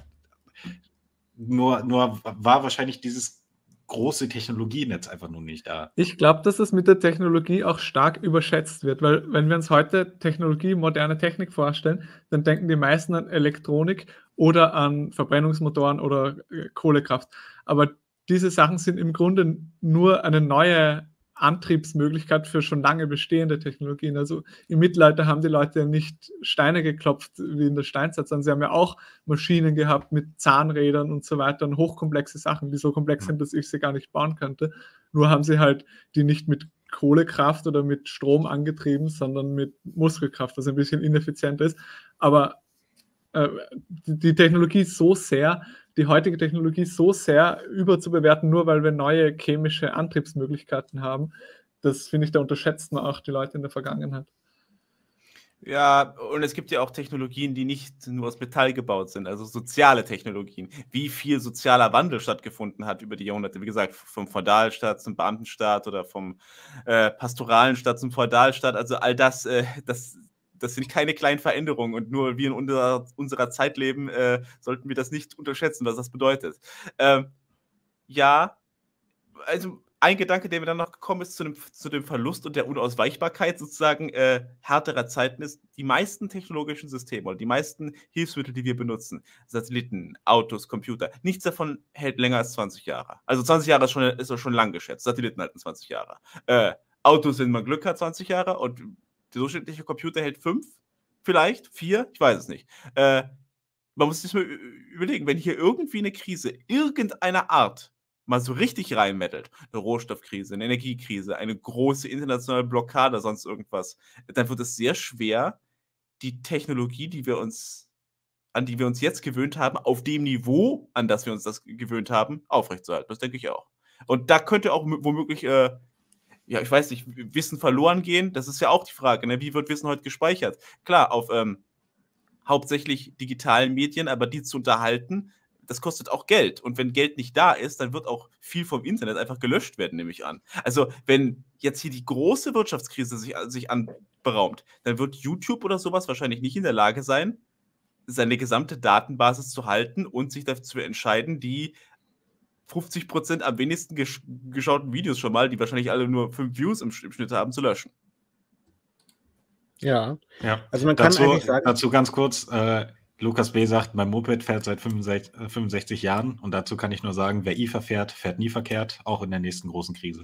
S1: nur war wahrscheinlich dieses große Technologienetz einfach nur nicht da.
S5: Ich glaube, dass es mit der Technologie auch stark überschätzt wird, weil wenn wir uns heute Technologie, moderne Technik vorstellen, dann denken die meisten an Elektronik oder an Verbrennungsmotoren oder Kohlekraft. Aber diese Sachen sind im Grunde nur eine neue Antriebsmöglichkeit für schon lange bestehende Technologien. Also im Mittelalter haben die Leute ja nicht Steine geklopft wie in der Steinzeit, sondern sie haben ja auch Maschinen gehabt mit Zahnrädern und so weiter und hochkomplexe Sachen, die so komplex sind, dass ich sie gar nicht bauen könnte. Nur haben sie halt die nicht mit Kohlekraft oder mit Strom angetrieben, sondern mit Muskelkraft, was ein bisschen ineffizient ist. Aber die Technologie ist so sehr, die heutige Technologie so sehr überzubewerten, nur weil wir neue chemische Antriebsmöglichkeiten haben. Das finde ich, da unterschätzt man auch die Leute in der Vergangenheit.
S2: Ja, und es gibt ja auch Technologien, die nicht nur aus Metall gebaut sind, also soziale Technologien. Wie viel sozialer Wandel stattgefunden hat über die Jahrhunderte. Wie gesagt, vom Feudalstaat zum Beamtenstaat oder vom pastoralen Staat zum Feudalstaat. Also all das, das sind keine kleinen Veränderungen. Und nur wir in unserer Zeit leben, sollten wir das nicht unterschätzen, was das bedeutet. Ja, also ein Gedanke, der mir dann noch gekommen ist zu dem Verlust und der Unausweichbarkeit sozusagen härterer Zeiten ist, die meisten technologischen Systeme oder die meisten Hilfsmittel, die wir benutzen, Satelliten, Autos, Computer, nichts davon hält länger als 20 Jahre. Also 20 Jahre ist schon lang geschätzt. Satelliten halten 20 Jahre. Autos, wenn man Glück hat, 20 Jahre und der durchschnittliche Computer hält 5, vielleicht 4, ich weiß es nicht. Man muss sich mal überlegen, wenn hier irgendwie eine Krise irgendeiner Art mal so richtig reinmettelt, eine Rohstoffkrise, eine Energiekrise, eine große internationale Blockade, sonst irgendwas, dann wird es sehr schwer, die Technologie, an die wir uns jetzt gewöhnt haben, auf dem Niveau, an das wir uns das gewöhnt haben, aufrechtzuerhalten. Das denke ich auch. Und da könnte auch womöglich, ja, ich weiß nicht, Wissen verloren gehen. Das ist ja auch die Frage, ne? Wie wird Wissen heute gespeichert? Klar, auf hauptsächlich digitalen Medien, aber die zu unterhalten, das kostet auch Geld. Und wenn Geld nicht da ist, dann wird auch viel vom Internet einfach gelöscht werden, nehme ich an. Also, wenn jetzt hier die große Wirtschaftskrise sich anberaumt, dann wird YouTube oder sowas wahrscheinlich nicht in der Lage sein, seine gesamte Datenbasis zu halten und sich dazu entscheiden, die 50% am wenigsten geschauten Videos schon mal, die wahrscheinlich alle nur 5 Views im Schnitt haben, zu löschen.
S3: Ja.
S1: Ja.
S3: Also man kann eigentlich sagen,
S1: Dazu ganz kurz, Lukas B. sagt, mein Moped fährt seit 65 Jahren und dazu kann ich nur sagen, wer IFA fährt, fährt nie verkehrt, auch in der nächsten großen Krise.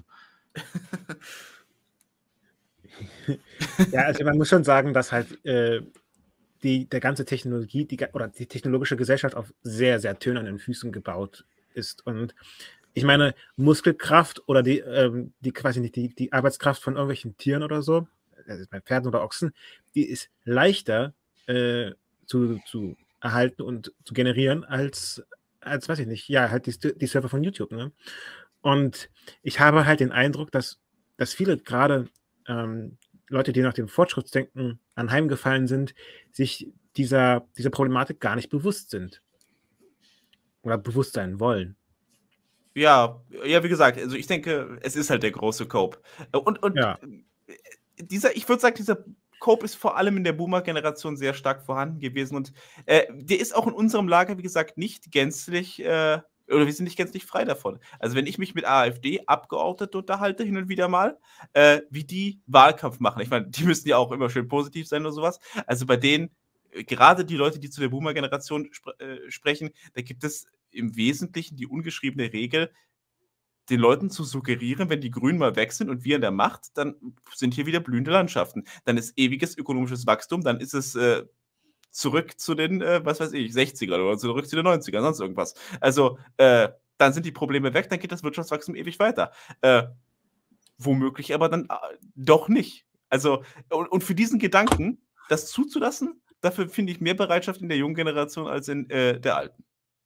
S3: ja, also man muss schon sagen, dass halt der ganze Technologie, oder die technologische Gesellschaft auf sehr, sehr tönernen Füßen gebaut ist. Und ich meine, Muskelkraft oder quasi nicht die Arbeitskraft von irgendwelchen Tieren oder so, also bei Pferden oder Ochsen, die ist leichter zu erhalten und zu generieren als weiß ich nicht, ja, halt die Server von YouTube, ne? Und ich habe halt den Eindruck, dass viele gerade Leute, die nach dem Fortschrittsdenken anheimgefallen sind, sich dieser Problematik gar nicht bewusst sind. Oder bewusst sein wollen.
S2: Ja, wie gesagt, also ich denke, es ist halt der große Cope. Und
S3: Ja.
S2: ich würde sagen, dieser Cope ist vor allem in der Boomer-Generation sehr stark vorhanden gewesen und der ist auch in unserem Lager, wie gesagt, nicht gänzlich, oder wir sind nicht gänzlich frei davon. Also wenn ich mich mit AfD-Abgeordneten unterhalte, hin und wieder mal, wie die Wahlkampf machen. Ich meine, die müssen ja auch immer schön positiv sein oder sowas. Also bei denen, gerade die Leute, die zu der Boomer-Generation sprechen, da gibt es im Wesentlichen die ungeschriebene Regel, den Leuten zu suggerieren, wenn die Grünen mal weg sind und wir in der Macht, dann sind hier wieder blühende Landschaften. Dann ist ewiges ökonomisches Wachstum, dann ist es zurück zu den, was weiß ich, 60ern oder zurück zu den 90ern, sonst irgendwas. Also, dann sind die Probleme weg, dann geht das Wirtschaftswachstum ewig weiter. Womöglich aber dann doch nicht. Also, und für diesen Gedanken, das zuzulassen, dafür finde ich mehr Bereitschaft in der jungen Generation als in der alten.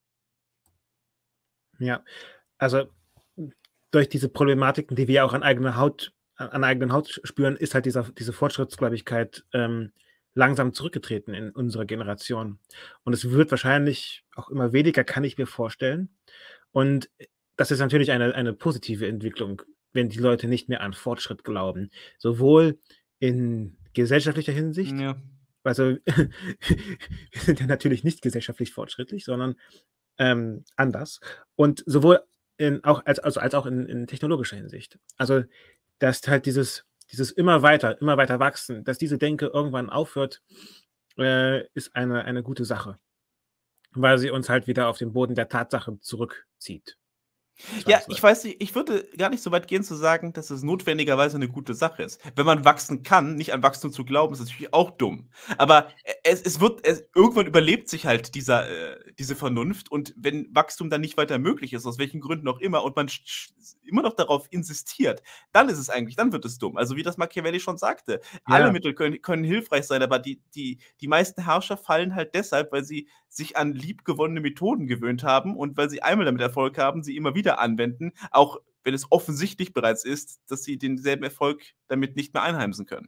S3: Ja, also durch diese Problematiken, die wir auch an eigener Haut spüren, ist halt diese Fortschrittsgläubigkeit langsam zurückgetreten in unserer Generation. Und es wird wahrscheinlich auch immer weniger, kann ich mir vorstellen. Und das ist natürlich eine positive Entwicklung, wenn die Leute nicht mehr an Fortschritt glauben. Sowohl in gesellschaftlicher Hinsicht,
S2: Ja.
S3: also wir sind ja natürlich nicht gesellschaftlich fortschrittlich, sondern anders. Und sowohl als auch in technologischer Hinsicht. Also, dass halt dieses immer weiter wachsen, dass diese Denke irgendwann aufhört, ist eine gute Sache. Weil sie uns halt wieder auf den Boden der Tatsachen zurückzieht.
S2: Ja, ich weiß nicht, ich würde gar nicht so weit gehen zu sagen, dass es notwendigerweise eine gute Sache ist. Wenn man wachsen kann, nicht an Wachstum zu glauben, ist natürlich auch dumm. Aber irgendwann überlebt sich halt diese Vernunft und wenn Wachstum dann nicht weiter möglich ist, aus welchen Gründen auch immer, und man immer noch darauf insistiert, dann wird es dumm. Also wie das Machiavelli schon sagte, alle
S3: Ja.
S2: Mittel können hilfreich sein, aber die meisten Herrscher fallen halt deshalb, weil sie sich an liebgewonnene Methoden gewöhnt haben und weil sie einmal damit Erfolg haben, sie immer wieder anwenden, auch wenn es offensichtlich bereits ist, dass sie denselben Erfolg damit nicht mehr einheimsen können.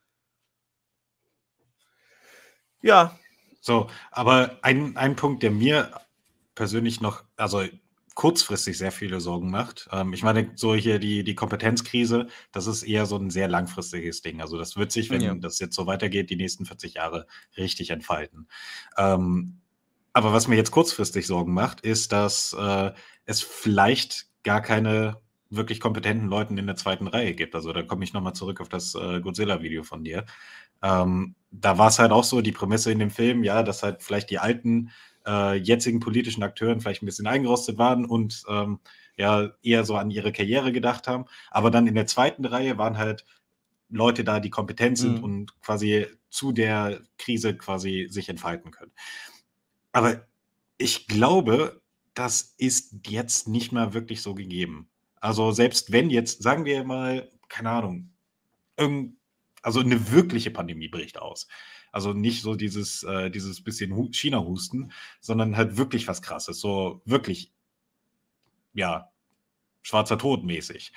S2: Ja,
S1: So, aber ein Punkt, der mir persönlich noch, also kurzfristig sehr viele Sorgen macht. Ich meine, so hier die Kompetenzkrise, das ist eher so ein sehr langfristiges Ding. Also das wird sich, wenn
S2: Ja.
S1: das jetzt so weitergeht, die nächsten 40 Jahre richtig entfalten. Aber was mir jetzt kurzfristig Sorgen macht, ist, dass es vielleicht gar keine wirklich kompetenten Leuten in der zweiten Reihe gibt. Also da komme ich nochmal zurück auf das Godzilla-Video von dir. Da war es halt auch so, die Prämisse in dem Film, ja, dass halt vielleicht die alten jetzigen politischen Akteuren vielleicht ein bisschen eingerostet waren und ja eher so an ihre Karriere gedacht haben. Aber dann in der zweiten Reihe waren halt Leute da, die kompetent sind und quasi zu der Krise quasi sich entfalten können. Aber ich glaube, das ist jetzt nicht mehr wirklich so gegeben. Also selbst wenn jetzt, sagen wir mal, keine Ahnung, also eine wirkliche Pandemie bricht aus. Also nicht so dieses bisschen China-Husten, sondern halt wirklich was Krasses. So wirklich, ja, schwarzer Tod mäßig.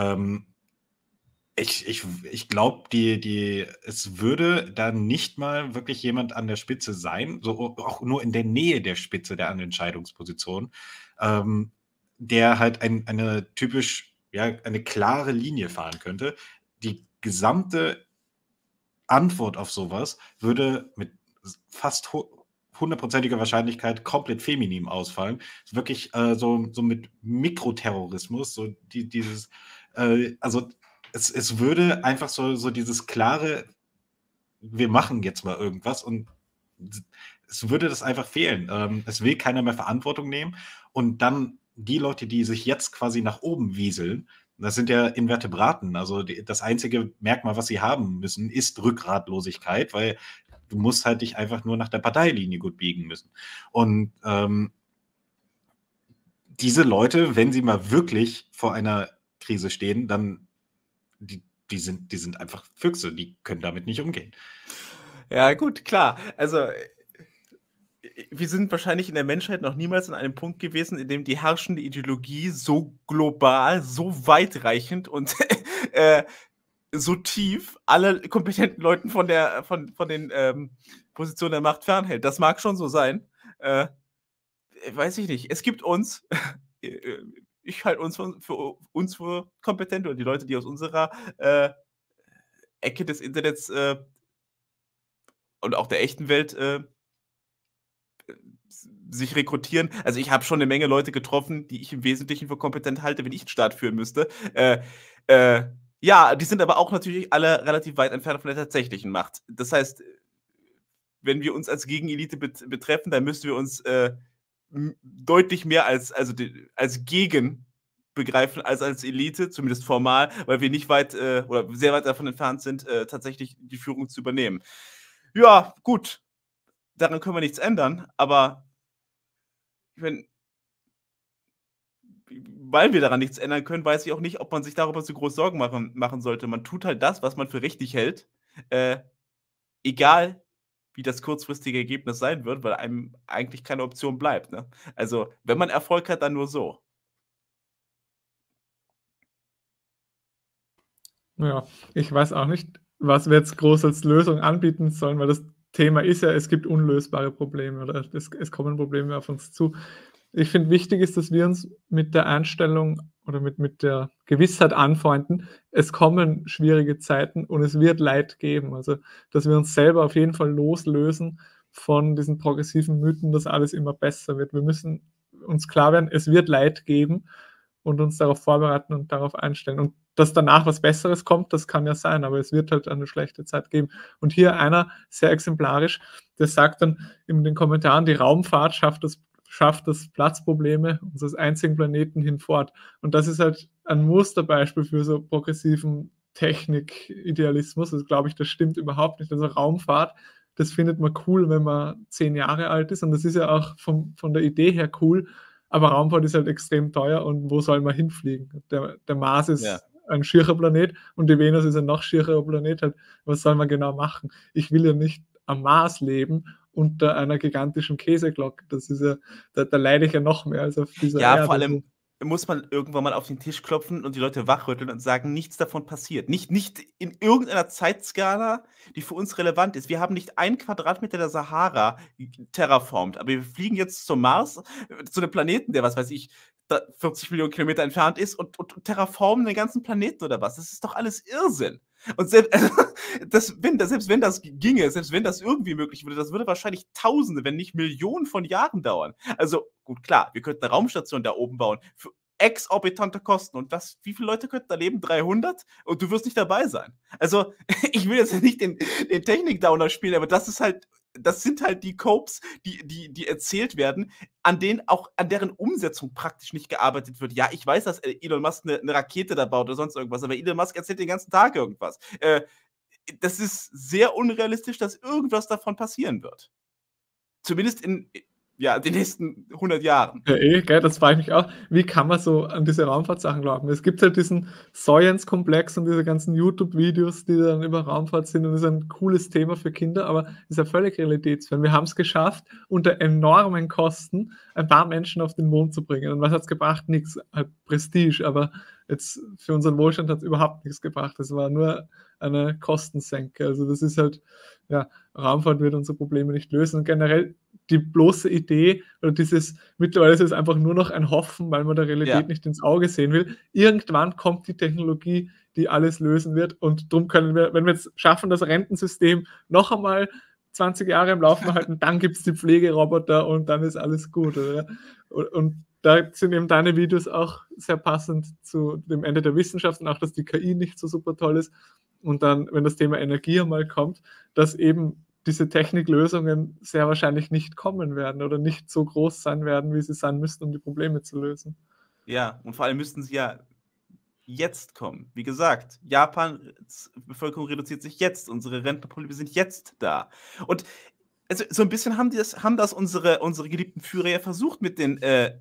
S1: Ich glaube, es würde da nicht mal wirklich jemand an der Spitze sein, so auch nur in der Nähe der Spitze der Entscheidungsposition, der halt eine klare Linie fahren könnte. Die gesamte Antwort auf sowas würde mit fast 100%iger Wahrscheinlichkeit komplett feminin ausfallen. Wirklich so mit Mikroterrorismus, so dieses, also es würde einfach so dieses klare, wir machen jetzt mal irgendwas und es würde das einfach fehlen. Es will keiner mehr Verantwortung nehmen und dann die Leute, die sich jetzt quasi nach oben wieseln, das sind ja Invertebraten. Also das einzige Merkmal, was sie haben müssen, ist Rückgratlosigkeit, weil du musst halt dich einfach nur nach der Parteilinie gut biegen müssen. Und diese Leute, wenn sie mal wirklich vor einer Krise stehen, dann die sind einfach Füchse, die können damit nicht umgehen.
S2: Ja, gut, klar. Also, wir sind wahrscheinlich in der Menschheit noch niemals an einem Punkt gewesen, in dem die herrschende Ideologie so global, so weitreichend und so tief alle kompetenten Leuten von den Positionen der Macht fernhält. Das mag schon so sein. Weiß ich nicht. Es gibt uns. Ich halte uns für kompetent, oder die Leute, die aus unserer Ecke des Internets und auch der echten Welt sich rekrutieren. Also ich habe schon eine Menge Leute getroffen, die ich im Wesentlichen für kompetent halte, wenn ich den Staat führen müsste. Ja, die sind aber auch natürlich alle relativ weit entfernt von der tatsächlichen Macht. Das heißt, wenn wir uns als Gegenelite betreffen, dann müssen wir uns deutlich mehr als Gegen begreifen als Elite, zumindest formal, weil wir nicht weit oder sehr weit davon entfernt sind, tatsächlich die Führung zu übernehmen. Ja, gut, daran können wir nichts ändern, aber weil wir daran nichts ändern können, weiß ich auch nicht, ob man sich darüber so groß Sorgen machen sollte. Man tut halt das, was man für richtig hält, egal wie das kurzfristige Ergebnis sein wird, weil einem eigentlich keine Option bleibt. Ne? Also, wenn man Erfolg hat, dann nur so.
S5: Ja, ich weiß auch nicht, was wir jetzt groß als Lösung anbieten sollen, weil das Thema ist ja, es gibt unlösbare Probleme oder es kommen Probleme auf uns zu. Ich finde, wichtig ist, dass wir uns mit der Einstellung oder mit der Gewissheit anfreunden, es kommen schwierige Zeiten und es wird Leid geben. Also, dass wir uns selber auf jeden Fall loslösen von diesen progressiven Mythen, dass alles immer besser wird. Wir müssen uns klar werden, es wird Leid geben und uns darauf vorbereiten und darauf einstellen. Und dass danach was Besseres kommt, das kann ja sein, aber es wird halt eine schlechte Zeit geben. Und hier einer, sehr exemplarisch, der sagt dann in den Kommentaren, die Raumfahrt schafft schafft das Platzprobleme unseres einzigen Planeten hinfort. Und das ist halt ein Musterbeispiel für so progressiven Technik-Idealismus. Also glaube ich, das stimmt überhaupt nicht. Also Raumfahrt, das findet man cool, wenn man 10 Jahre alt ist. Und das ist ja auch von der Idee her cool. Aber Raumfahrt ist halt extrem teuer und wo soll man hinfliegen? Der Mars ist
S2: Ja.
S5: ein schierer Planet und die Venus ist ein noch schierer Planet. Halt, was soll man genau machen? Ich will ja nicht am Mars leben unter einer gigantischen Käseglocke. Das ist ja, da leide ich ja noch mehr als auf dieser
S2: Ja,
S5: Erde.
S2: vor allem muss man irgendwann mal auf den Tisch klopfen und die Leute wachrütteln und sagen, nichts davon passiert. Nicht in irgendeiner Zeitskala, die für uns relevant ist. Wir haben nicht 1 Quadratmeter der Sahara terraformt, aber wir fliegen jetzt zum Mars, zu einem Planeten, der, was weiß ich, 40 Millionen Kilometer entfernt ist und terraformen den ganzen Planeten oder was. Das ist doch alles Irrsinn. Und selbst wenn das ginge, selbst wenn das irgendwie möglich würde, das würde wahrscheinlich Tausende, wenn nicht Millionen von Jahren dauern. Also gut, klar, wir könnten eine Raumstation da oben bauen für exorbitante Kosten. Und wie viele Leute könnten da leben? 300? Und du wirst nicht dabei sein. Also ich will jetzt nicht den Technik-Downer spielen, aber das sind halt die Copes, die erzählt werden, an deren Umsetzung praktisch nicht gearbeitet wird. Ja, ich weiß, dass Elon Musk eine Rakete da baut oder sonst irgendwas, aber Elon Musk erzählt den ganzen Tag irgendwas. Das ist sehr unrealistisch, dass irgendwas davon passieren wird. Zumindest in den nächsten 100 Jahren.
S5: Ja, gell, das frage ich mich auch. Wie kann man so an diese Raumfahrtsachen glauben? Es gibt halt diesen Science-Komplex und diese ganzen YouTube-Videos, die dann über Raumfahrt sind, und das ist ein cooles Thema für Kinder, aber das ist ja völlig realitätsfern. Wir haben es geschafft, unter enormen Kosten ein paar Menschen auf den Mond zu bringen. Und was hat es gebracht? Nichts, halt Prestige, aber jetzt für unseren Wohlstand hat es überhaupt nichts gebracht. Das war nur eine Kostensenke. Also das ist halt, ja, Raumfahrt wird unsere Probleme nicht lösen. Und generell die bloße Idee oder mittlerweile ist es einfach nur noch ein Hoffen, weil man der Realität nicht ins Auge sehen will. Irgendwann kommt die Technologie, die alles lösen wird, und darum können wir, wenn wir jetzt schaffen, das Rentensystem noch einmal 20 Jahre im Laufen halten, dann gibt es die Pflegeroboter und dann ist alles gut. Oder? Und da sind eben deine Videos auch sehr passend zu dem Ende der Wissenschaft und auch, dass die KI nicht so super toll ist. Und dann, wenn das Thema Energie einmal kommt, dass eben diese Techniklösungen sehr wahrscheinlich nicht kommen werden oder nicht so groß sein werden, wie sie sein müssten, um die Probleme zu lösen.
S2: Ja, und vor allem müssten sie ja jetzt kommen. Wie gesagt, Japans Bevölkerung reduziert sich jetzt. Unsere Rentenprobleme sind jetzt da. Und also so ein bisschen haben das unsere geliebten Führer ja versucht mit der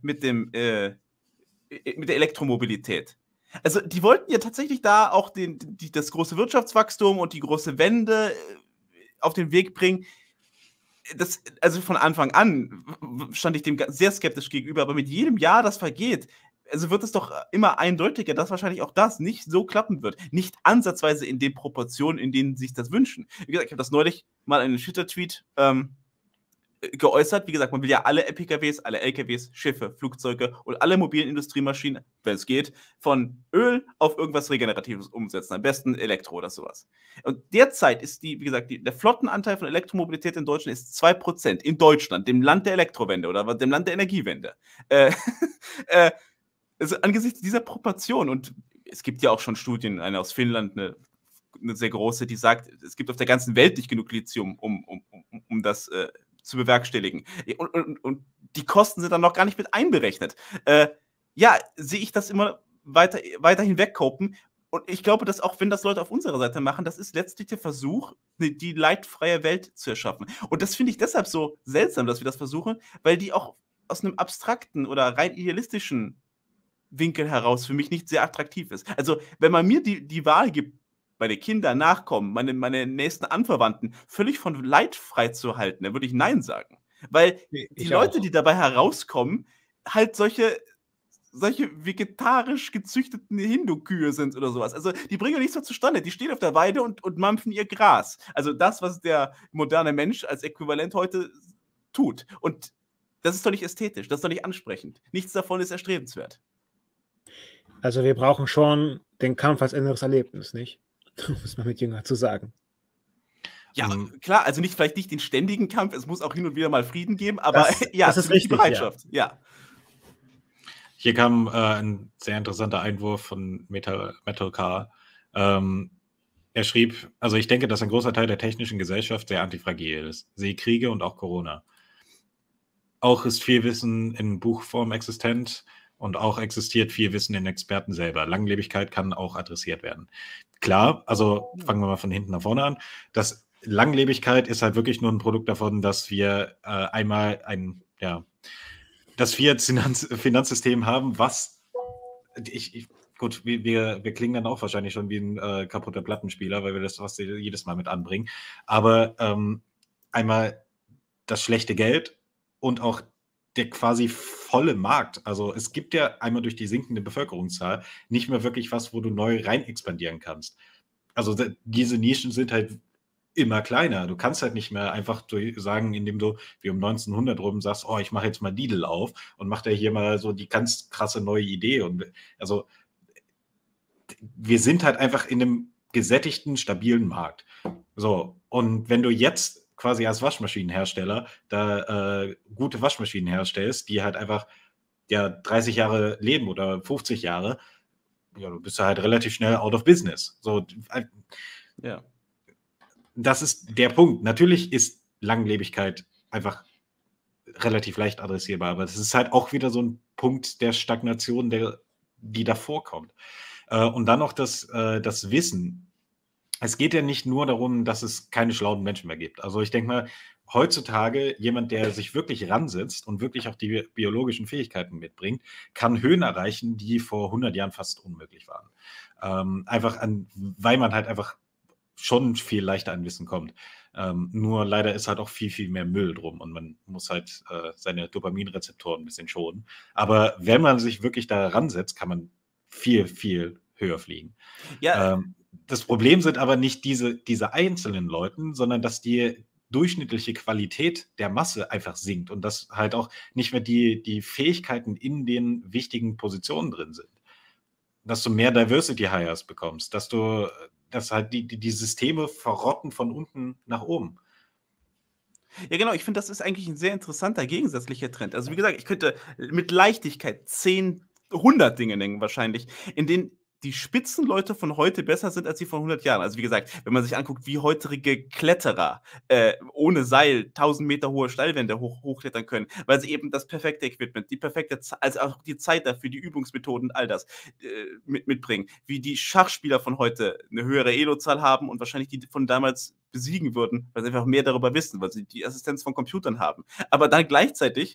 S2: Elektromobilität. Also die wollten ja tatsächlich da auch das große Wirtschaftswachstum und die große Wende auf den Weg bringen. Also von Anfang an stand ich dem sehr skeptisch gegenüber, aber mit jedem Jahr, das vergeht, also wird es doch immer eindeutiger, dass wahrscheinlich auch das nicht so klappen wird. Nicht ansatzweise in den Proportionen, in denen sie sich das wünschen. Wie gesagt, ich habe das neulich mal in einem Twitter-Tweet geäußert. Wie gesagt, man will ja alle PKWs, alle LKWs, Schiffe, Flugzeuge und alle mobilen Industriemaschinen, wenn es geht, von Öl auf irgendwas Regeneratives umsetzen. Am besten Elektro oder sowas. Und derzeit ist wie gesagt, der Flottenanteil von Elektromobilität in Deutschland ist 2%. In Deutschland, dem Land der Elektrowende oder dem Land der Energiewende. Also angesichts dieser Proportion, und es gibt ja auch schon Studien, eine aus Finnland, eine sehr große, die sagt, es gibt auf der ganzen Welt nicht genug Lithium, um das zu bewerkstelligen. Und die Kosten sind dann noch gar nicht mit einberechnet. Sehe ich das immer weiterhin wegkopen. Und ich glaube, dass auch wenn das Leute auf unserer Seite machen, das ist letztlich der Versuch, die leidfreie Welt zu erschaffen. Und das finde ich deshalb so seltsam, dass wir das versuchen, weil die auch aus einem abstrakten oder rein idealistischen Winkel heraus für mich nicht sehr attraktiv ist. Also, wenn man mir die Wahl gibt, meine Kinder, Nachkommen, meine nächsten Anverwandten völlig von Leid frei zu halten, dann würde ich Nein sagen. Weil die Leute, die dabei herauskommen, halt solche vegetarisch gezüchteten Hindu-Kühe sind oder sowas. Also die bringen nichts so zustande. Die stehen auf der Weide und mampfen ihr Gras. Also das, was der moderne Mensch als Äquivalent heute tut. Und das ist doch nicht ästhetisch, das ist doch nicht ansprechend. Nichts davon ist erstrebenswert.
S3: Also wir brauchen schon den Kampf als inneres Erlebnis, nicht? Muss man mit Jünger zu sagen.
S2: Ja, klar, also vielleicht nicht den ständigen Kampf, es muss auch hin und wieder mal Frieden geben, aber
S3: das ist richtig,
S2: die Bereitschaft, ja.
S1: Hier kam ein sehr interessanter Einwurf von Metal Car. Er schrieb, also ich denke, dass ein großer Teil der technischen Gesellschaft sehr antifragil ist. Sehe Kriege und auch Corona. auch ist viel Wissen in Buchform existent und auch existiert viel Wissen in Experten selber. Langlebigkeit kann auch adressiert werden. Klar, also fangen wir mal von hinten nach vorne an. Das Langlebigkeit ist halt wirklich nur ein Produkt davon, dass wir einmal das Finanzsystem haben, was gut, wir klingen dann auch wahrscheinlich schon wie ein kaputter Plattenspieler, weil wir das fast jedes Mal mit anbringen. Aber einmal das schlechte Geld und auch der quasi volle Markt. Also es gibt ja einmal durch die sinkende Bevölkerungszahl nicht mehr wirklich was, wo du neu rein expandieren kannst. Also diese Nischen sind halt immer kleiner. Du kannst halt nicht mehr einfach sagen, indem du wie um 1900 rum sagst, oh, ich mache jetzt mal Lidl auf und mache da hier mal so die ganz krasse neue Idee. Und also wir sind halt einfach in einem gesättigten, stabilen Markt. So, und wenn du jetzt quasi als Waschmaschinenhersteller da gute Waschmaschinen herstellst, die halt einfach 30 Jahre leben oder 50 Jahre, ja, du bist halt relativ schnell out of business. So,
S2: Ja.
S1: das ist der Punkt. Natürlich ist Langlebigkeit einfach relativ leicht adressierbar, aber das ist halt auch wieder so ein Punkt der Stagnation, die davor kommt. Und dann noch das Wissen. Es geht ja nicht nur darum, dass es keine schlauen Menschen mehr gibt. Also ich denke mal, heutzutage jemand, der sich wirklich ransetzt und wirklich auch die biologischen Fähigkeiten mitbringt, kann Höhen erreichen, die vor 100 Jahren fast unmöglich waren. Weil man halt einfach schon viel leichter an Wissen kommt. Nur leider ist halt auch viel, viel mehr Müll drum und man muss halt seine Dopaminrezeptoren ein bisschen schonen. Aber wenn man sich wirklich da ransetzt, kann man viel, viel höher fliegen.
S2: Ja,
S1: Das Problem sind aber nicht diese einzelnen Leuten, sondern dass die durchschnittliche Qualität der Masse einfach sinkt und dass halt auch nicht mehr die Fähigkeiten in den wichtigen Positionen drin sind. Dass du mehr Diversity Hires bekommst, dass halt die Systeme verrotten von unten nach oben.
S2: Ja, genau, ich finde, das ist eigentlich ein sehr interessanter gegensätzlicher Trend. Also, wie gesagt, ich könnte mit Leichtigkeit 10, 100 Dinge nennen wahrscheinlich, in denen die Spitzenleute von heute besser sind als die von 100 Jahren. Also, wie gesagt, wenn man sich anguckt, wie heutige Kletterer ohne Seil 1000 Meter hohe Steilwände hochklettern können, weil sie eben das perfekte Equipment, die perfekte also auch die Zeit dafür, die Übungsmethoden, all das mitbringen. Wie die Schachspieler von heute eine höhere Elo-Zahl haben und wahrscheinlich die von damals besiegen würden, weil sie einfach mehr darüber wissen, weil sie die Assistenz von Computern haben. Aber dann gleichzeitig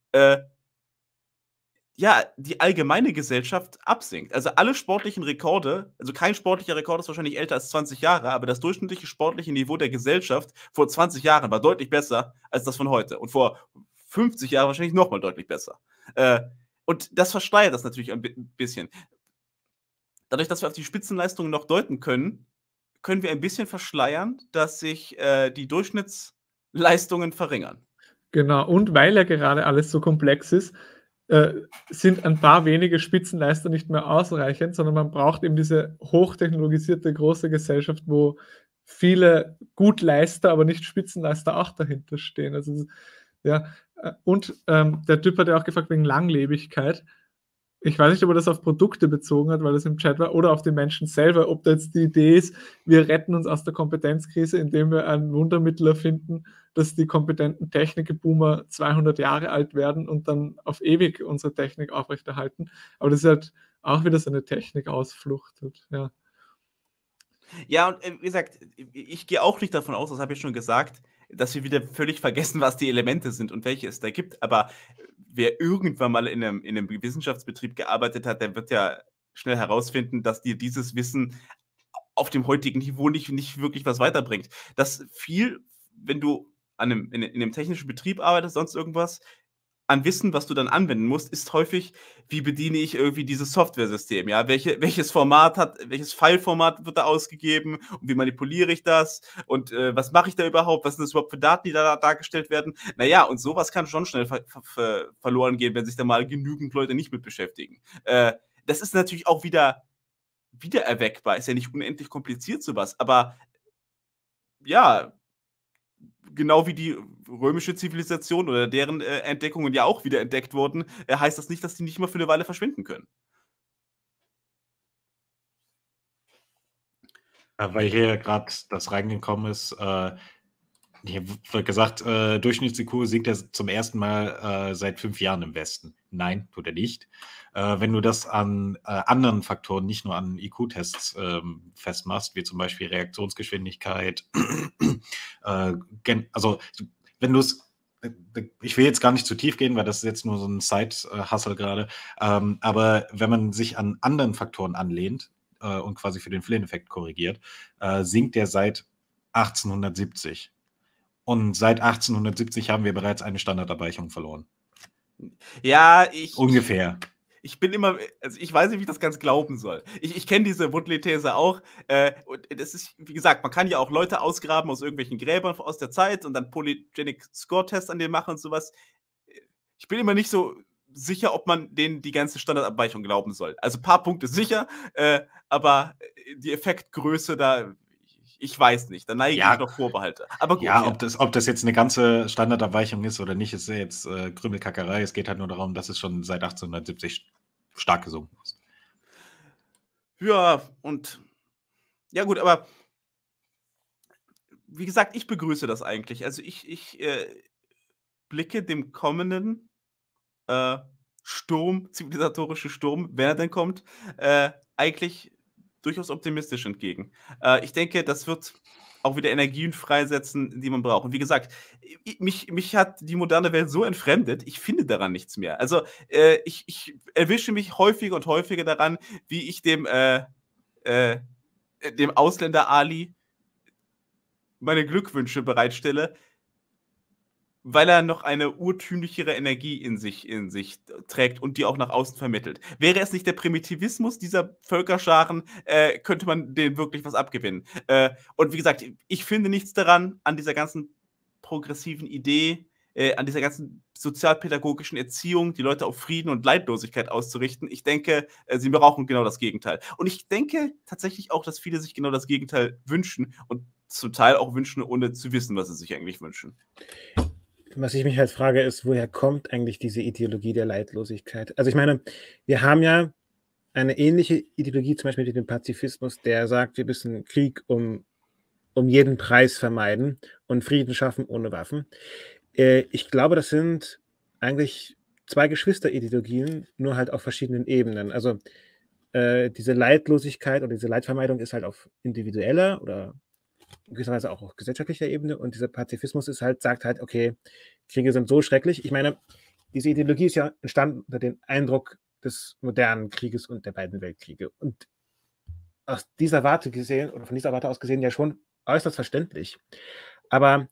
S2: die allgemeine Gesellschaft absinkt. Also alle sportlichen Rekorde, also kein sportlicher Rekord ist wahrscheinlich älter als 20 Jahre, aber das durchschnittliche sportliche Niveau der Gesellschaft vor 20 Jahren war deutlich besser als das von heute. Und vor 50 Jahren wahrscheinlich nochmal deutlich besser. Und das verschleiert das natürlich ein bisschen. Dadurch, dass wir auf die Spitzenleistungen noch deuten können, können wir ein bisschen verschleiern, dass sich die Durchschnittsleistungen verringern.
S5: Genau, und weil ja gerade alles so komplex ist, sind ein paar wenige Spitzenleister nicht mehr ausreichend, sondern man braucht eben diese hochtechnologisierte große Gesellschaft, wo viele Gutleister, aber nicht Spitzenleister auch dahinter stehen. Also, ja, der Typ hat ja auch gefragt wegen Langlebigkeit. Ich weiß nicht, ob er das auf Produkte bezogen hat, weil das im Chat war, oder auf die Menschen selber, ob da jetzt die Idee ist, wir retten uns aus der Kompetenzkrise, indem wir ein Wundermittel erfinden, dass die kompetenten Technikboomer 200 Jahre alt werden und dann auf ewig unsere Technik aufrechterhalten. Aber das ist halt auch wieder so eine Technikausflucht. Ja.
S2: Ja, und wie gesagt, ich gehe auch nicht davon aus, das habe ich schon gesagt, dass wir wieder völlig vergessen, was die Elemente sind und welche es da gibt. Aber wer irgendwann mal in einem Wissenschaftsbetrieb gearbeitet hat, der wird ja schnell herausfinden, dass dir dieses Wissen auf dem heutigen Niveau nicht wirklich was weiterbringt. Das viel, wenn du in einem technischen Betrieb arbeitest, sonst irgendwas, an Wissen, was du dann anwenden musst, ist häufig, wie bediene ich irgendwie dieses Softwaresystem, ja? Welches File-Format wird da ausgegeben und wie manipuliere ich das und was mache ich da überhaupt? Was sind das überhaupt für Daten, die da dargestellt werden? Naja, und sowas kann schon schnell verloren gehen, wenn sich da mal genügend Leute nicht mit beschäftigen. Das ist natürlich auch wieder erweckbar. Ist ja nicht unendlich kompliziert, sowas, aber ja, genau wie die römische Zivilisation oder deren Entdeckungen ja auch wieder entdeckt wurden, heißt das nicht, dass die nicht mal für eine Weile verschwinden können.
S1: Weil hier gerade das reingekommen ist, Hier wird gesagt, Durchschnitts-IQ sinkt er zum ersten Mal seit 5 Jahren im Westen. Nein, tut er nicht. Wenn du das an anderen Faktoren, nicht nur an IQ-Tests festmachst, wie zum Beispiel Reaktionsgeschwindigkeit, also wenn du es, ich will jetzt gar nicht zu tief gehen, weil das ist jetzt nur so ein Side-Hustle gerade, aber wenn man sich an anderen Faktoren anlehnt und quasi für den Flynn-Effekt korrigiert, sinkt der seit 1870. Und seit 1870 haben wir bereits eine Standardabweichung verloren.
S2: Ja,
S1: Ungefähr.
S2: ich bin immer, also ich weiß nicht, wie ich das ganz glauben soll. Ich kenne diese Woodley-These auch. Und das ist, wie gesagt, man kann ja auch Leute ausgraben aus irgendwelchen Gräbern aus der Zeit und dann Polygenic Score-Tests an denen machen und sowas. Ich bin immer nicht so sicher, ob man denen die ganze Standardabweichung glauben soll. Also ein paar Punkte sicher, aber die Effektgröße da, ich weiß nicht. Da neige ich noch Vorbehalte. Aber gut.
S1: Ja, ob das jetzt eine ganze Standardabweichung ist oder nicht, ist ja jetzt Krümelkackerei. Es geht halt nur darum, dass es schon seit 1870 stark gesunken ist.
S2: Ja, und ja gut, aber wie gesagt, ich begrüße das eigentlich. Also ich blicke dem kommenden Sturm, zivilisatorische Sturm, wenn er denn kommt, eigentlich durchaus optimistisch entgegen. Ich denke, das wird auch wieder Energien freisetzen, die man braucht. Und wie gesagt, mich hat die moderne Welt so entfremdet, ich finde daran nichts mehr. Also ich erwische mich häufiger und häufiger daran, wie ich dem Ausländer Ali meine Glückwünsche bereitstelle, weil er noch eine urtümlichere Energie in sich trägt und die auch nach außen vermittelt. Wäre es nicht der Primitivismus dieser Völkerscharen, könnte man denen wirklich was abgewinnen. Und wie gesagt, ich finde nichts daran, an dieser ganzen progressiven Idee, an dieser ganzen sozialpädagogischen Erziehung, die Leute auf Frieden und Leidlosigkeit auszurichten. Ich denke, sie brauchen genau das Gegenteil. Und ich denke tatsächlich auch, dass viele sich genau das Gegenteil wünschen und zum Teil auch wünschen, ohne zu wissen, was sie sich eigentlich wünschen.
S3: Was ich mich halt frage, ist, woher kommt eigentlich diese Ideologie der Leidlosigkeit? Also ich meine, wir haben ja eine ähnliche Ideologie, zum Beispiel mit dem Pazifismus, der sagt, wir müssen Krieg um jeden Preis vermeiden und Frieden schaffen ohne Waffen. Ich glaube, das sind eigentlich 2 Geschwisterideologien, nur halt auf verschiedenen Ebenen. Also diese Leidlosigkeit oder diese Leidvermeidung ist halt auf individueller oder gewisserweise auch auf gesellschaftlicher Ebene und dieser Pazifismus sagt halt, okay, Kriege sind so schrecklich. Ich meine, diese Ideologie ist ja entstanden unter dem Eindruck des modernen Krieges und der beiden Weltkriege. Und aus dieser Warte gesehen, oder von dieser Warte aus gesehen, ja schon äußerst verständlich. Aber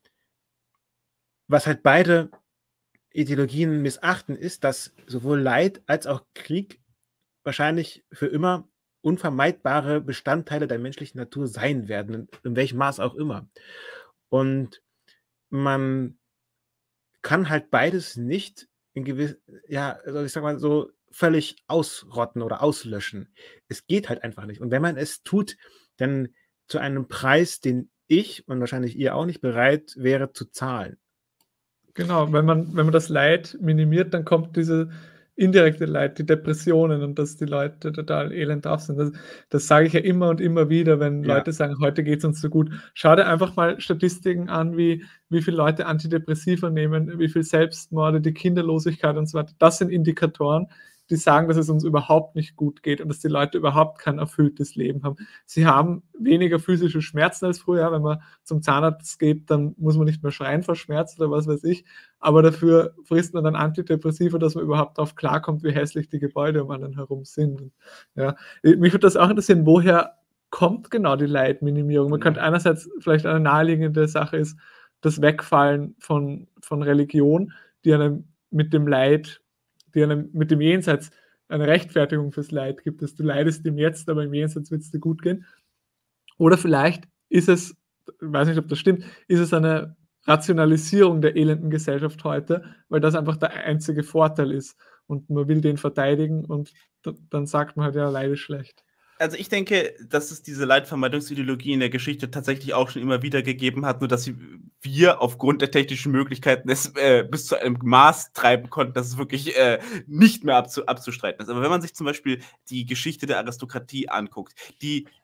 S3: was halt beide Ideologien missachten, ist, dass sowohl Leid als auch Krieg wahrscheinlich für immer unvermeidbare Bestandteile der menschlichen Natur sein werden, in welchem Maß auch immer. Und man kann halt beides nicht in also ich sag mal so völlig ausrotten oder auslöschen. Es geht halt einfach nicht. Und wenn man es tut, dann zu einem Preis, den ich und wahrscheinlich ihr auch nicht bereit wäre zu zahlen.
S5: Genau, wenn man das Leid minimiert, dann kommt diese indirekte Leid, die Depressionen und dass die Leute total elend drauf sind. Das sage ich ja immer und immer wieder, wenn Leute sagen, heute geht es uns so gut. Schau dir einfach mal Statistiken an, wie viele Leute Antidepressiva nehmen, wie viel Selbstmorde, die Kinderlosigkeit und so weiter. Das sind Indikatoren, die sagen, dass es uns überhaupt nicht gut geht und dass die Leute überhaupt kein erfülltes Leben haben. Sie haben weniger physische Schmerzen als früher. Wenn man zum Zahnarzt geht, dann muss man nicht mehr schreien vor Schmerz oder was weiß ich. Aber dafür frisst man dann Antidepressiva, dass man überhaupt darauf klarkommt, wie hässlich die Gebäude um einen herum sind. Ja. Mich würde das auch interessieren, woher kommt genau die Leidminimierung? Man könnte einerseits, vielleicht eine naheliegende Sache ist, das Wegfallen von Religion, die einem mit dem Leid, die einem mit dem Jenseits eine Rechtfertigung fürs Leid gibt, dass du leidest im Jetzt, aber im Jenseits wird es dir gut gehen. Oder vielleicht ist es, ich weiß nicht, ob das stimmt, ist es eine Rationalisierung der elenden Gesellschaft heute, weil das einfach der einzige Vorteil ist und man will den verteidigen und dann sagt man halt, ja, Leid ist schlecht.
S2: Also ich denke, dass es diese Leidvermeidungsideologie in der Geschichte tatsächlich auch schon immer wieder gegeben hat, nur dass wir aufgrund der technischen Möglichkeiten es bis zu einem Maß treiben konnten, dass es wirklich nicht mehr abzustreiten ist. Aber wenn man sich zum Beispiel die Geschichte der Aristokratie anguckt, die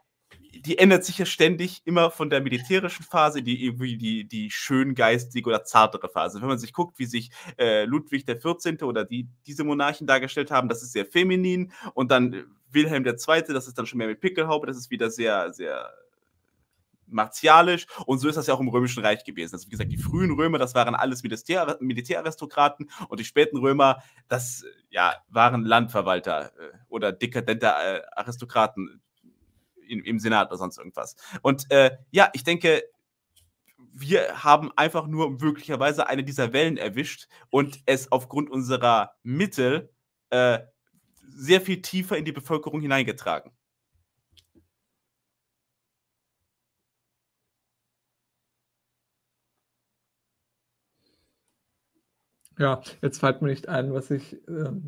S2: die ändert sich ja ständig immer von der militärischen Phase, die schöngeistige oder zartere Phase. Wenn man sich guckt, wie sich Ludwig der 14. oder diese Monarchen dargestellt haben, das ist sehr feminin. Und dann Wilhelm II., das ist dann schon mehr mit Pickelhaube, das ist wieder sehr, sehr martialisch. Und so ist das ja auch im Römischen Reich gewesen. Also wie gesagt, die frühen Römer, das waren alles Militäraristokraten, und die späten Römer, das waren Landverwalter oder dekadente Aristokraten im Senat oder sonst irgendwas. Und ich denke, wir haben einfach nur möglicherweise eine dieser Wellen erwischt und es aufgrund unserer Mittel sehr viel tiefer in die Bevölkerung hineingetragen.
S5: Ja, jetzt fällt mir nicht ein, was ich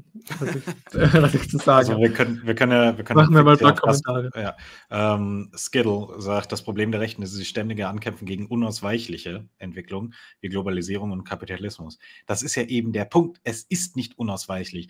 S5: zu sagen
S1: Also
S5: habe.
S1: wir können
S5: Machen wir mal ein paar
S1: auf das-
S5: Kommentare.
S1: Skittle sagt, das Problem der Rechten ist das ständige Ankämpfen gegen unausweichliche Entwicklungen wie Globalisierung und Kapitalismus. Das ist ja eben der Punkt. Es ist nicht unausweichlich.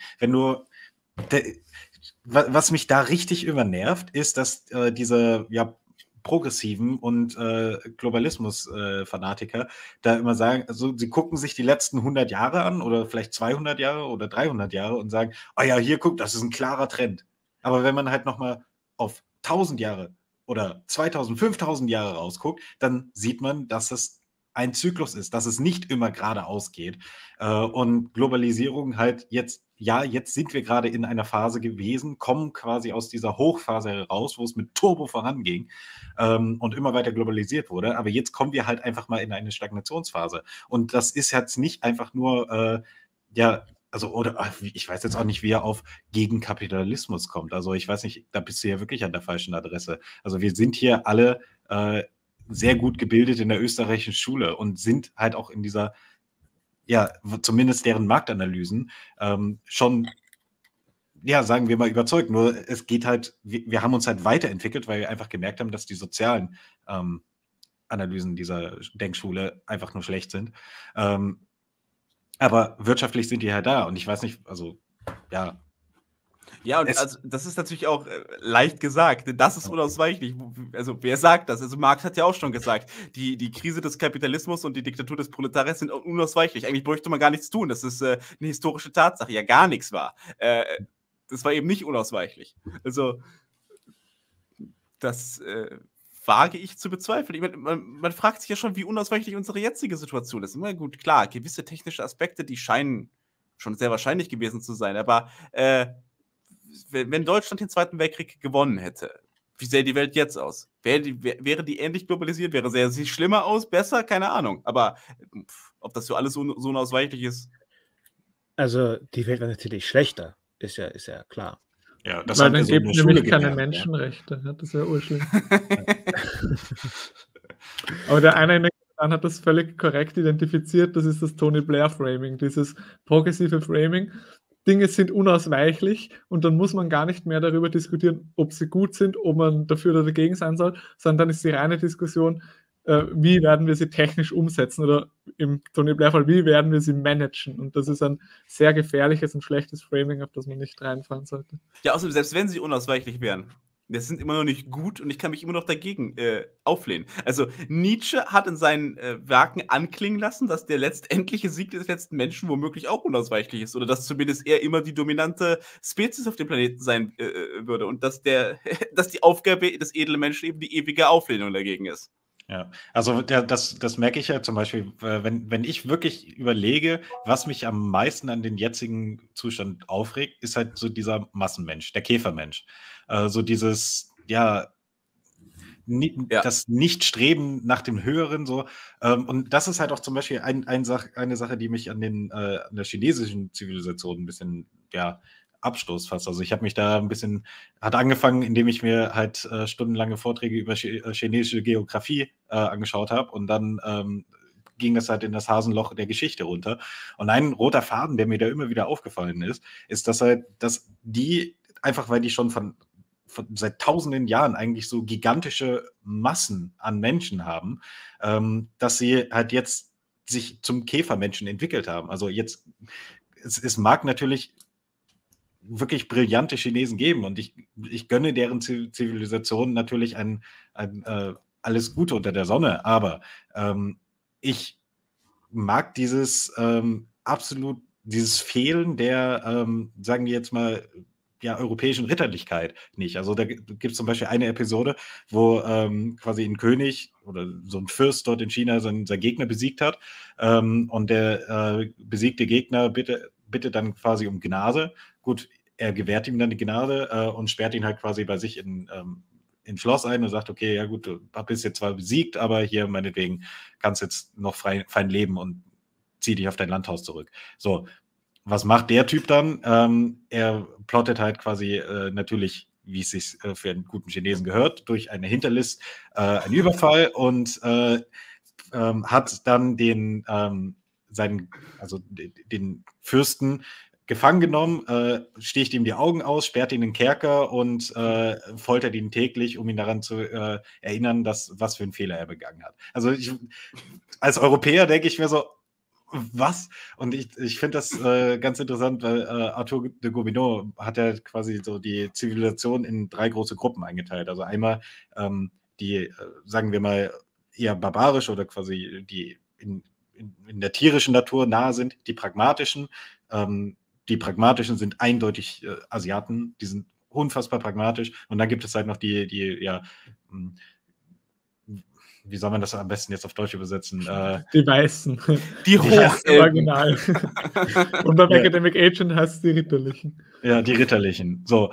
S1: Was mich da richtig übernervt, ist, dass diese progressiven und Globalismus-Fanatiker da immer sagen, also sie gucken sich die letzten 100 Jahre an oder vielleicht 200 Jahre oder 300 Jahre und sagen, oh ja, hier, guck, das ist ein klarer Trend. Aber wenn man halt nochmal auf 1000 Jahre oder 2000, 5000 Jahre rausguckt, dann sieht man, dass es ein Zyklus ist, dass es nicht immer geradeaus geht. Und Globalisierung halt jetzt sind wir gerade in einer Phase gewesen, kommen quasi aus dieser Hochphase heraus, wo es mit Turbo voranging und immer weiter globalisiert wurde. Aber jetzt kommen wir halt einfach mal in eine Stagnationsphase. Und das ist jetzt nicht einfach nur, ich weiß jetzt auch nicht, wie er auf gegen Kapitalismus kommt. Also ich weiß nicht, da bist du ja wirklich an der falschen Adresse. Also wir sind hier alle sehr gut gebildet in der österreichischen Schule und sind halt auch in dieser, zumindest deren Marktanalysen schon, sagen wir mal, überzeugt. Nur es geht halt, wir haben uns halt weiterentwickelt, weil wir einfach gemerkt haben, dass die sozialen Analysen dieser Denkschule einfach nur schlecht sind. Aber wirtschaftlich sind die halt da und ich weiß nicht, also, ja.
S2: Ja, und also, das ist natürlich auch leicht gesagt, denn das ist unausweichlich. Also, wer sagt das? Also, Marx hat ja auch schon gesagt, die Krise des Kapitalismus und die Diktatur des Proletariers sind unausweichlich. Eigentlich bräuchte man gar nichts tun. Das ist eine historische Tatsache. Ja, gar nichts war. Das war eben nicht unausweichlich. Also, das wage ich zu bezweifeln. Ich meine, man fragt sich ja schon, wie unausweichlich unsere jetzige Situation ist. Immer gut, klar, gewisse technische Aspekte, die scheinen schon sehr wahrscheinlich gewesen zu sein, aber wenn Deutschland den Zweiten Weltkrieg gewonnen hätte, wie sähe die Welt jetzt aus? Wäre die ähnlich globalisiert? Sähe sie schlimmer aus? Besser? Keine Ahnung. Aber ob das so alles so unausweichlich ist?
S3: Also die Welt wäre natürlich schlechter, ist ja klar.
S1: Ja, das
S5: Weil dann gibt es nämlich keine Menschenrechte. Ja. Das wäre urschlimm. Aber der eine in der Kommentaren hat das völlig korrekt identifiziert. Das ist das Tony Blair-Framing, dieses progressive Framing. Dinge sind unausweichlich und dann muss man gar nicht mehr darüber diskutieren, ob sie gut sind, ob man dafür oder dagegen sein soll, sondern dann ist die reine Diskussion, wie werden wir sie technisch umsetzen oder im Tony Blair-Fall, wie werden wir sie managen? Und das ist ein sehr gefährliches und schlechtes Framing, auf das man nicht reinfallen sollte.
S2: Ja, außerdem, selbst wenn sie unausweichlich wären, das sind immer noch nicht gut und ich kann mich immer noch dagegen auflehnen. Also Nietzsche hat in seinen Werken anklingen lassen, dass der letztendliche Sieg des letzten Menschen womöglich auch unausweichlich ist oder dass zumindest er immer die dominante Spezies auf dem Planeten sein würde und dass die Aufgabe des edlen Menschen eben die ewige Auflehnung dagegen ist.
S1: Ja, also das merke ich ja zum Beispiel, wenn ich wirklich überlege, was mich am meisten an den jetzigen Zustand aufregt, ist halt so dieser Massenmensch, der Käfermensch. So dieses, das Nicht-Streben nach dem Höheren so. Und das ist halt auch zum Beispiel eine Sache, die mich an der chinesischen Zivilisation ein bisschen, Abstoß fast. Also ich habe mich da hat angefangen, indem ich mir halt stundenlange Vorträge über chinesische Geografie angeschaut habe und dann ging das halt in das Hasenloch der Geschichte runter. Und ein roter Faden, der mir da immer wieder aufgefallen ist, dass die, einfach weil die schon seit tausenden Jahren eigentlich so gigantische Massen an Menschen haben, dass sie halt jetzt sich zum Käfermenschen entwickelt haben. Also jetzt, es mag natürlich wirklich brillante Chinesen geben und ich gönne deren Zivilisation natürlich alles Gute unter der Sonne, aber ich mag dieses dieses Fehlen der, sagen wir jetzt mal, ja, europäischen Ritterlichkeit nicht. Also da gibt es zum Beispiel eine Episode, wo quasi ein König oder so ein Fürst dort in China seinen Gegner besiegt hat und der besiegte Gegner bitte dann quasi um Gnade. Gut, er gewährt ihm dann die Gnade und sperrt ihn halt quasi bei sich in Schloss ein und sagt, okay, ja gut, du bist jetzt zwar besiegt, aber hier meinetwegen kannst jetzt noch fein leben und zieh dich auf dein Landhaus zurück. So, was macht der Typ dann? Er plottet halt quasi natürlich, wie es sich für einen guten Chinesen gehört, durch eine Hinterlist einen Überfall und hat dann den Fürsten gefangen genommen, sticht ihm die Augen aus, sperrt ihn in den Kerker und foltert ihn täglich, um ihn daran zu erinnern, was für einen Fehler er begangen hat. Also als Europäer denke ich mir so, was? Und ich finde das ganz interessant, weil Arthur de Gobineau hat ja quasi so die Zivilisation in 3 große Gruppen eingeteilt. Also einmal die, sagen wir mal, eher barbarisch oder quasi die in der tierischen Natur nahe sind, die pragmatischen. Die pragmatischen sind eindeutig Asiaten, die sind unfassbar pragmatisch. Und dann gibt es halt noch die ja, wie soll man das am besten jetzt auf Deutsch übersetzen?
S5: Die Weißen.
S2: Die Hochelben.
S5: Original. Und beim Academic Agent heißt es die Ritterlichen.
S1: Ja, die Ritterlichen. So.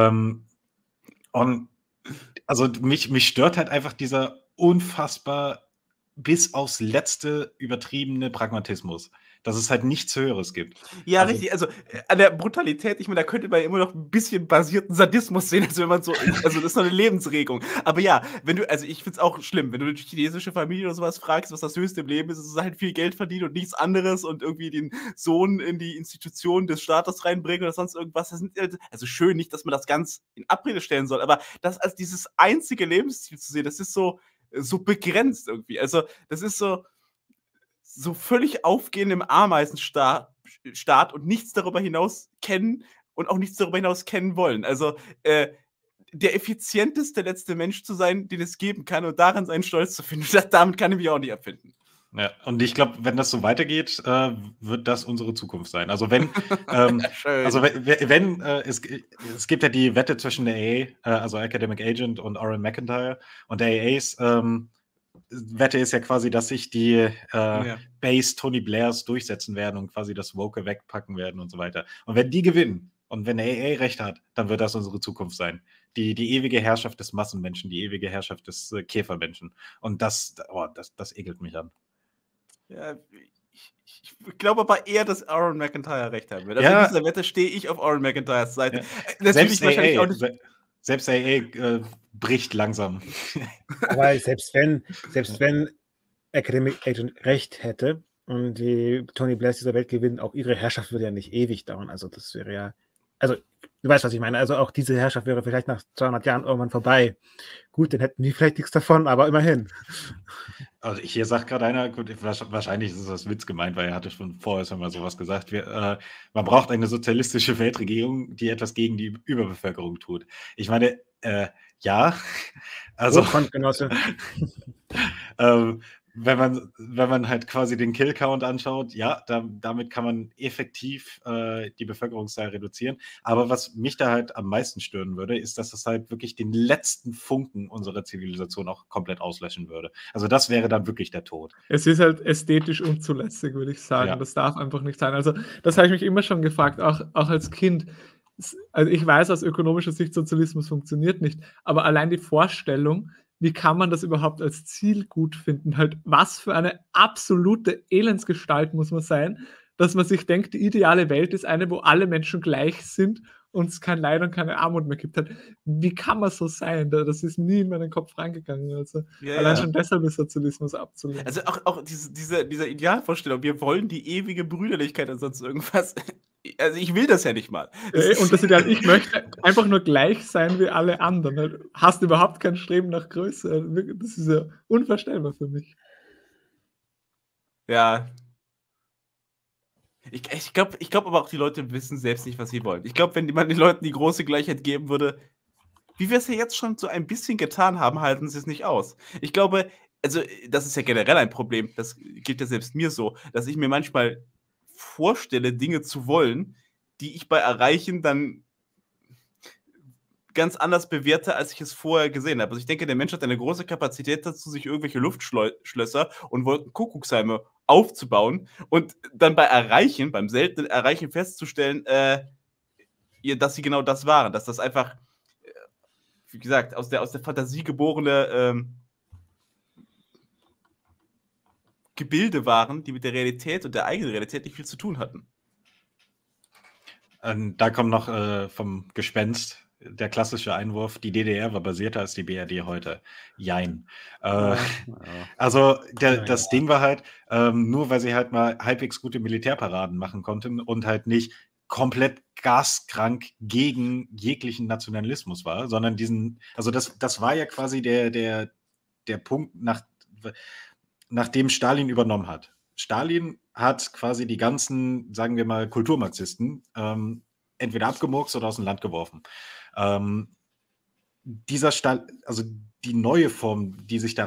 S1: Und also mich stört halt einfach dieser unfassbar bis aufs Letzte übertriebene Pragmatismus, dass es halt nichts Höheres gibt.
S2: Ja,
S1: Also-
S2: richtig. Also an der Brutalität, ich meine, da könnte man immer noch ein bisschen basierten Sadismus sehen, also wenn man so, also das ist noch eine Lebensregung. Aber ja, also ich finde es auch schlimm, wenn du eine chinesische Familie oder sowas fragst, was das Höchste im Leben ist, ist halt viel Geld verdienen und nichts anderes und irgendwie den Sohn in die Institution des Staates reinbringen oder sonst irgendwas. Das sind, also schön, nicht, dass man das ganz in Abrede stellen soll, aber das als dieses einzige Lebensziel zu sehen, das ist so begrenzt irgendwie. Also das ist so völlig aufgehend im Ameisenstaat und nichts darüber hinaus kennen und auch nichts darüber hinaus kennen wollen. Also der effizienteste letzte Mensch zu sein, den es geben kann und daran seinen Stolz zu finden, damit kann ich mich auch nicht abfinden.
S1: Ja, und ich glaube, wenn das so weitergeht, wird das unsere Zukunft sein. Also wenn,
S2: Schön.
S1: also es gibt ja die Wette zwischen der AA, also Academic Agent und Oren McIntyre und der AAs Wette ist ja quasi, dass sich die
S2: Ja.
S1: Base Tony Blairs durchsetzen werden und quasi das Woke wegpacken werden und so weiter. Und wenn die gewinnen und wenn der AA recht hat, dann wird das unsere Zukunft sein. Die ewige Herrschaft des Massenmenschen, die ewige Herrschaft des Käfermenschen. Und das ekelt mich an.
S2: Ja, ich glaube aber eher, dass Aaron McIntyre recht haben wird. Also
S1: Ja.
S2: in dieser Wette stehe ich auf Aaron McIntyres Seite.
S1: Ja.
S2: Natürlich wahrscheinlich auch nicht.
S1: Selbst AA bricht langsam.
S3: Aber selbst wenn Academic Agent recht hätte und die Tony Blairs dieser Welt gewinnen, auch ihre Herrschaft würde ja nicht ewig dauern. Also das wäre ja, also du weißt, was ich meine. Also auch diese Herrschaft wäre vielleicht nach 200 Jahren irgendwann vorbei. Gut, dann hätten die vielleicht nichts davon, aber immerhin.
S1: Also hier sagt gerade einer, gut, wahrscheinlich ist es als Witz gemeint, weil er hatte schon vorher schon mal sowas gesagt. Man braucht eine sozialistische Weltregierung, die etwas gegen die Überbevölkerung tut. Ich meine, ja, also
S3: Genosse.
S1: wenn man halt quasi den Kill-Count anschaut, ja, damit kann man effektiv die Bevölkerungszahl reduzieren. Aber was mich da halt am meisten stören würde, ist, dass das halt wirklich den letzten Funken unserer Zivilisation auch komplett auslöschen würde. Also das wäre dann wirklich der Tod.
S5: Es ist halt ästhetisch unzulässig, würde ich sagen.
S1: Ja.
S5: Das darf einfach nicht sein. Also das habe ich mich immer schon gefragt, auch als Kind. Also ich weiß, aus ökonomischer Sicht, Sozialismus funktioniert nicht, aber allein die Vorstellung, wie kann man das überhaupt als Ziel gut finden? Halt, was für eine absolute Elendsgestalt muss man sein, dass man sich denkt, die ideale Welt ist eine, wo alle Menschen gleich sind und es kein Leid und keine Armut mehr gibt. Halt, wie kann man so sein? Das ist nie in meinen Kopf reingegangen. Also,
S2: Ja,
S5: allein
S2: ja.
S5: schon deshalb ist Sozialismus abzulehnen.
S2: Also auch diese Idealvorstellung, wir wollen die ewige Brüderlichkeit und sonst irgendwas. Also ich will das ja nicht mal.
S5: Und das Ideal, ich möchte einfach nur gleich sein wie alle anderen. Hast überhaupt kein Streben nach Größe. Das ist ja unvorstellbar für mich.
S2: Ja. Ich glaub aber auch, die Leute wissen selbst nicht, was sie wollen. Ich glaube, wenn man den Leuten die große Gleichheit geben würde, wie wir es ja jetzt schon so ein bisschen getan haben, halten sie es nicht aus. Ich glaube, also das ist ja generell ein Problem, das geht ja selbst mir so, dass ich mir manchmal vorstelle, Dinge zu wollen, die ich bei Erreichen dann ganz anders bewerte, als ich es vorher gesehen habe. Also ich denke, der Mensch hat eine große Kapazität dazu, sich irgendwelche Luftschlösser und Wolkenkuckucksheime aufzubauen und dann beim seltenen Erreichen festzustellen, dass sie genau das waren, dass das einfach, wie gesagt, aus der Fantasie geborene Gebilde waren, die mit der Realität und der eigenen Realität nicht viel zu tun hatten.
S1: Da kommt noch vom Gespenst der klassische Einwurf, die DDR war basierter als die BRD heute. Jein. Also das Ding war halt, nur weil sie halt mal halbwegs gute Militärparaden machen konnten und halt nicht komplett gaskrank gegen jeglichen Nationalismus war, sondern das war ja quasi der Punkt, nachdem Stalin übernommen hat. Stalin hat quasi die ganzen, sagen wir mal, Kulturmarxisten entweder abgemurkst oder aus dem Land geworfen. Also die neue Form, die sich da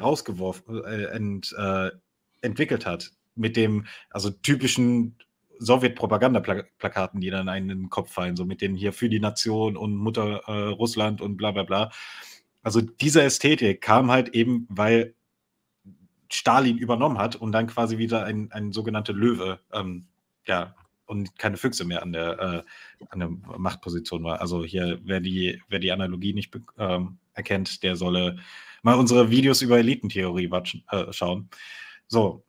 S1: entwickelt hat, mit dem, also typischen Sowjet-Propagandaplakaten, die dann einen in den Kopf fallen, so mit dem hier für die Nation und Mutter Russland und bla bla bla. Also diese Ästhetik kam halt eben, weil Stalin übernommen hat und dann quasi wieder ein sogenannter Löwe, und keine Füchse mehr an der Machtposition war. Also hier, wer die Analogie nicht erkennt, der solle mal unsere Videos über Elitentheorie schauen. So.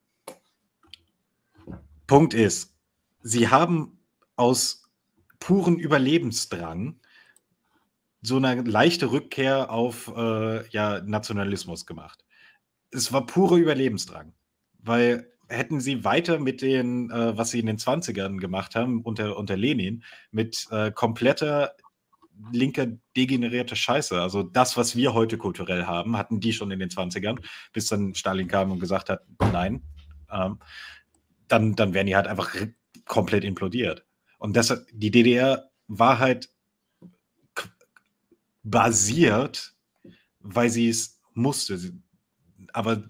S1: Punkt ist, sie haben aus puren Überlebensdrang so eine leichte Rückkehr auf Nationalismus gemacht. Es war pure Überlebensdrang, weil hätten sie weiter mit den, was sie in den 20ern gemacht haben, unter Lenin, mit kompletter linker degenerierter Scheiße, also das, was wir heute kulturell haben, hatten die schon in den 20ern, bis dann Stalin kam und gesagt hat, nein, dann wären die halt einfach komplett implodiert. Und deshalb, die DDR war halt basiert, weil sie es musste. Aber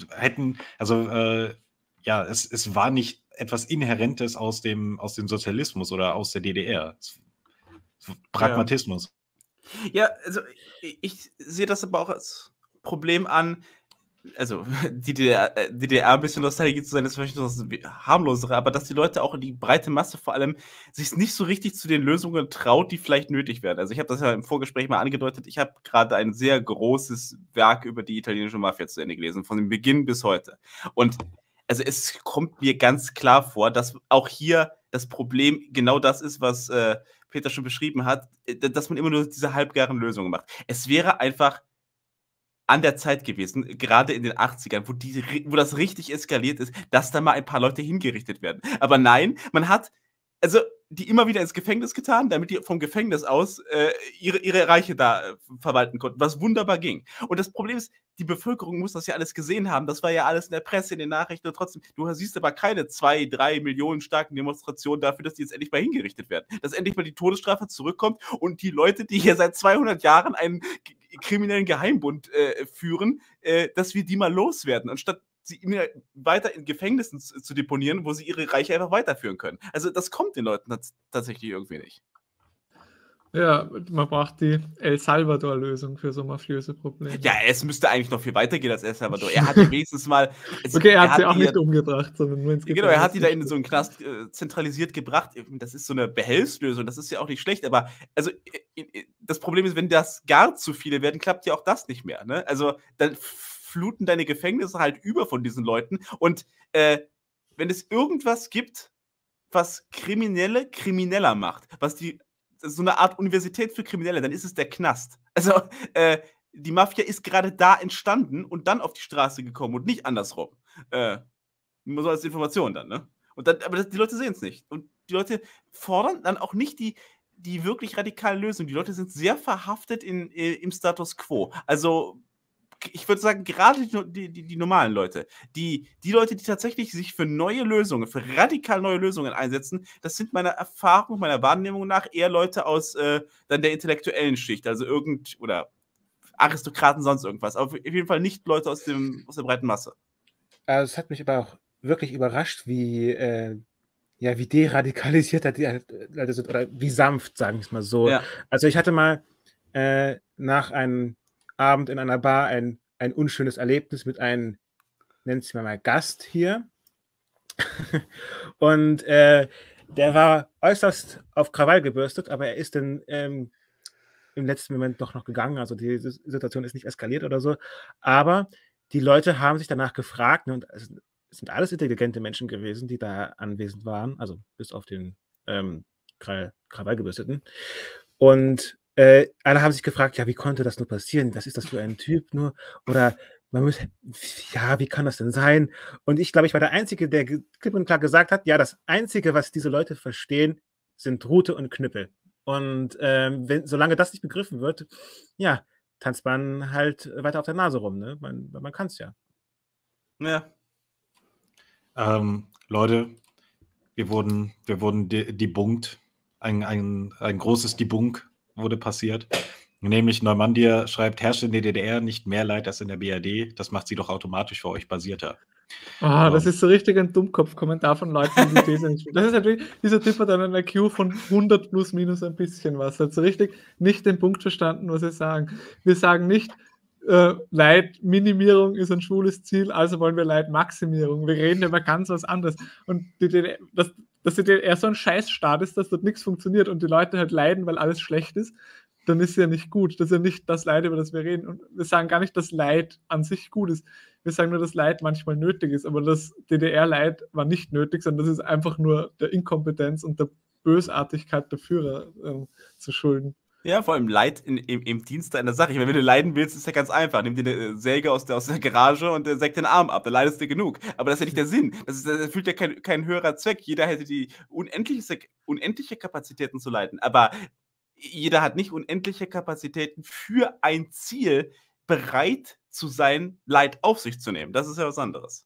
S1: es war nicht etwas Inhärentes aus dem Sozialismus oder aus der DDR. Pragmatismus.
S2: Ja, also ich sehe das aber auch als Problem an, also die DDR ein bisschen Nostalgie zu sein, ist vielleicht das harmlosere, aber dass die Leute auch in die breite Masse vor allem sich nicht so richtig zu den Lösungen traut, die vielleicht nötig werden. Also ich habe das ja im Vorgespräch mal angedeutet, ich habe gerade ein sehr großes Werk über die italienische Mafia zu Ende gelesen, von dem Beginn bis heute. Und also es kommt mir ganz klar vor, dass auch hier das Problem genau das ist, was Peter schon beschrieben hat, dass man immer nur diese halbgaren Lösungen macht. Es wäre einfach an der Zeit gewesen, gerade in den 80ern, wo das richtig eskaliert ist, dass da mal ein paar Leute hingerichtet werden. Aber nein, man hat die immer wieder ins Gefängnis getan, damit die vom Gefängnis aus ihre Reiche da verwalten konnten, was wunderbar ging. Und das Problem ist, die Bevölkerung muss das ja alles gesehen haben. Das war ja alles in der Presse, in den Nachrichten und trotzdem, du siehst aber keine 2-3 Millionen starken Demonstrationen dafür, dass die jetzt endlich mal hingerichtet werden. Dass endlich mal die Todesstrafe zurückkommt und die Leute, die hier seit 200 Jahren einen kriminellen Geheimbund führen, dass wir die mal loswerden, anstatt sie immer weiter in Gefängnissen zu deponieren, wo sie ihre Reiche einfach weiterführen können. Also das kommt den Leuten tatsächlich irgendwie nicht.
S5: Ja, man braucht die El Salvador-Lösung für so mafiöse Probleme.
S2: Ja, es müsste eigentlich noch viel weiter gehen als El Salvador. Er hat die wenigstens mal...
S5: Okay, er hat sie auch nicht umgebracht, sondern nur ins
S2: Gefängnis. Genau, er hat die da in so einen Knast zentralisiert gebracht. Das ist so eine Behelfslösung, das ist ja auch nicht schlecht, aber also das Problem ist, wenn das gar zu viele werden, klappt ja auch das nicht mehr. Ne? Also dann fluten deine Gefängnisse halt über von diesen Leuten und wenn es irgendwas gibt, was Kriminelle krimineller macht, so eine Art Universität für Kriminelle, dann ist es der Knast. Also, die Mafia ist gerade da entstanden und dann auf die Straße gekommen und nicht andersrum. Nur so als Information dann, ne? Aber die Leute sehen es nicht. Und die Leute fordern dann auch nicht die wirklich radikale Lösung. Die Leute sind sehr verhaftet im Status quo. Also, ich würde sagen, gerade die normalen Leute, die Leute, die tatsächlich sich für neue Lösungen, für radikal neue Lösungen einsetzen, das sind meiner Erfahrung, meiner Wahrnehmung nach eher Leute aus dann der intellektuellen Schicht, also oder Aristokraten, sonst irgendwas. Aber auf jeden Fall nicht Leute aus der breiten Masse.
S3: Also es hat mich aber auch wirklich überrascht, wie deradikalisiert die Leute sind oder wie sanft, sagen wir es mal so.
S2: Ja.
S3: Also ich hatte mal nach einem Abend in einer Bar ein unschönes Erlebnis mit einem, nennen Sie mal Gast hier. Und der war äußerst auf Krawall gebürstet, aber er ist dann im letzten Moment doch noch gegangen. Also die Situation ist nicht eskaliert oder so. Aber die Leute haben sich danach gefragt, ne, und es sind alles intelligente Menschen gewesen, die da anwesend waren, also bis auf den Krawallgebürsteten. Und alle haben sich gefragt, ja, wie konnte das nur passieren? Was ist das für ein Typ nur? Oder wie kann das denn sein? Und ich glaube, ich war der Einzige, der klipp und klar gesagt hat, ja, das Einzige, was diese Leute verstehen, sind Rute und Knüppel. Und solange das nicht begriffen wird, ja, tanzt man halt weiter auf der Nase rum, ne? Man kann es ja.
S2: Ja.
S1: Leute, wir wurden debunkt. Ein großes Debunk wurde passiert. Nämlich Neumandia schreibt, herrscht in der DDR nicht mehr Leid als in der BRD. Das macht sie doch automatisch für euch basierter.
S5: Das ist so richtig ein Dummkopf-Kommentar von Leuten, die These nicht spielen. Das ist natürlich, dieser Typ hat einen IQ von 100 plus minus ein bisschen was. Hat so richtig nicht den Punkt verstanden, was wir sagen. Wir sagen nicht, Leidminimierung ist ein schwules Ziel, also wollen wir Leidmaximierung. Wir reden über ganz was anderes. Und dass die DDR so ein Scheißstaat ist, dass dort nichts funktioniert und die Leute halt leiden, weil alles schlecht ist, dann ist ja nicht gut. Das ist ja nicht das Leid, über das wir reden. Und wir sagen gar nicht, dass Leid an sich gut ist. Wir sagen nur, dass Leid manchmal nötig ist. Aber das DDR-Leid war nicht nötig, sondern das ist einfach nur der Inkompetenz und der Bösartigkeit der Führer zu schulden.
S2: Ja, vor allem Leid im Dienste einer Sache. Ich meine, wenn du leiden willst, ist ja ganz einfach. Nimm dir eine Säge aus der Garage und säg den Arm ab. Da leidest du genug. Aber das ist ja nicht der Sinn. Das erfüllt ja kein höherer Zweck. Jeder hätte die unendliche Kapazitäten zu leiden. Aber jeder hat nicht unendliche Kapazitäten für ein Ziel bereit zu sein, Leid auf sich zu nehmen. Das ist ja was anderes.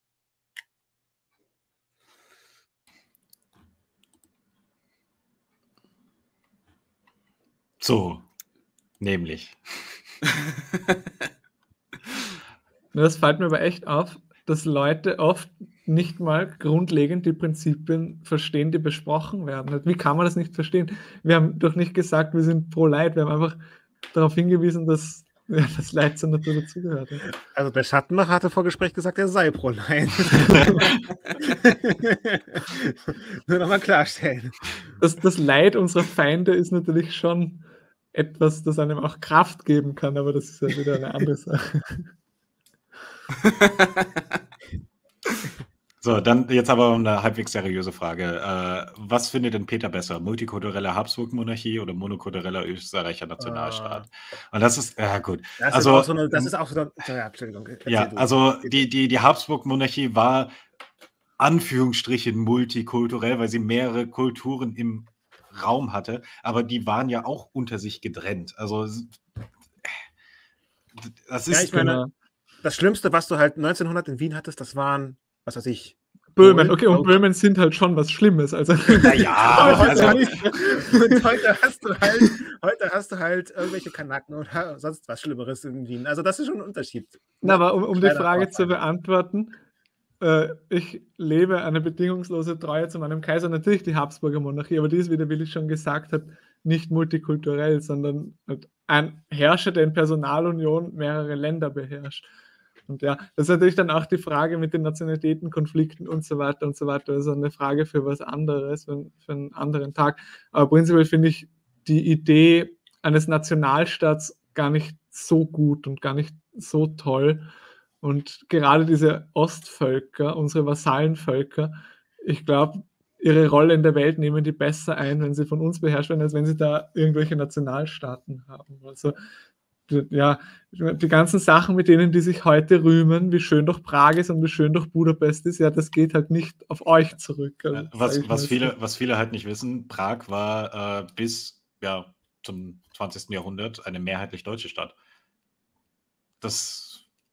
S1: So, nämlich.
S5: Das fällt mir aber echt auf, dass Leute oft nicht mal grundlegend die Prinzipien verstehen, die besprochen werden. Wie kann man das nicht verstehen? Wir haben doch nicht gesagt, wir sind pro Leid. Wir haben einfach darauf hingewiesen, dass das Leid zur Natur dazugehört.
S3: Also der Schattenmacher hatte vor Gespräch gesagt, er sei pro Leid. Nur nochmal klarstellen.
S5: Das Leid unserer Feinde ist natürlich schon etwas, das einem auch Kraft geben kann, aber das ist ja wieder eine andere Sache.
S1: So, dann jetzt aber eine halbwegs seriöse Frage. Was findet denn Peter besser? Multikulturelle Habsburg-Monarchie oder monokultureller Österreicher Nationalstaat? Und das ist, ja gut.
S3: Das
S1: also,
S3: ist auch so eine, ja, Entschuldigung.
S1: Ja, also die Habsburg-Monarchie war Anführungsstrichen multikulturell, weil sie mehrere Kulturen im Raum hatte, aber die waren ja auch unter sich getrennt. Also das ist...
S3: Ja, ich meine, das Schlimmste, was du halt 1900 in Wien hattest, das waren, was weiß ich,
S5: Böhmen, okay, und Böhmen sind halt schon was Schlimmes. Also.
S1: Naja,
S3: aber heute nicht. Und heute hast du halt irgendwelche Kanaken und sonst was Schlimmeres in Wien. Also das ist schon ein Unterschied.
S5: Na, aber um die Frage zu beantworten, ich lebe eine bedingungslose Treue zu meinem Kaiser, natürlich die Habsburger Monarchie, aber die ist, wie der Willi schon gesagt hat, nicht multikulturell, sondern ein Herrscher, der in Personalunion mehrere Länder beherrscht. Und ja, das ist natürlich dann auch die Frage mit den Nationalitäten, Konflikten und so weiter und so weiter. Das ist eine Frage für was anderes, für einen anderen Tag. Aber prinzipiell finde ich die Idee eines Nationalstaats gar nicht so gut und gar nicht so toll. Und gerade diese Ostvölker, unsere Vasallenvölker, ich glaube, ihre Rolle in der Welt nehmen die besser ein, wenn sie von uns beherrscht werden, als wenn sie da irgendwelche Nationalstaaten haben. Also ja, die ganzen Sachen, mit denen die sich heute rühmen, wie schön doch Prag ist und wie schön doch Budapest ist, ja, das geht halt nicht auf euch zurück. Also,
S1: was viele halt nicht wissen, Prag war bis zum 20. Jahrhundert eine mehrheitlich deutsche Stadt. Das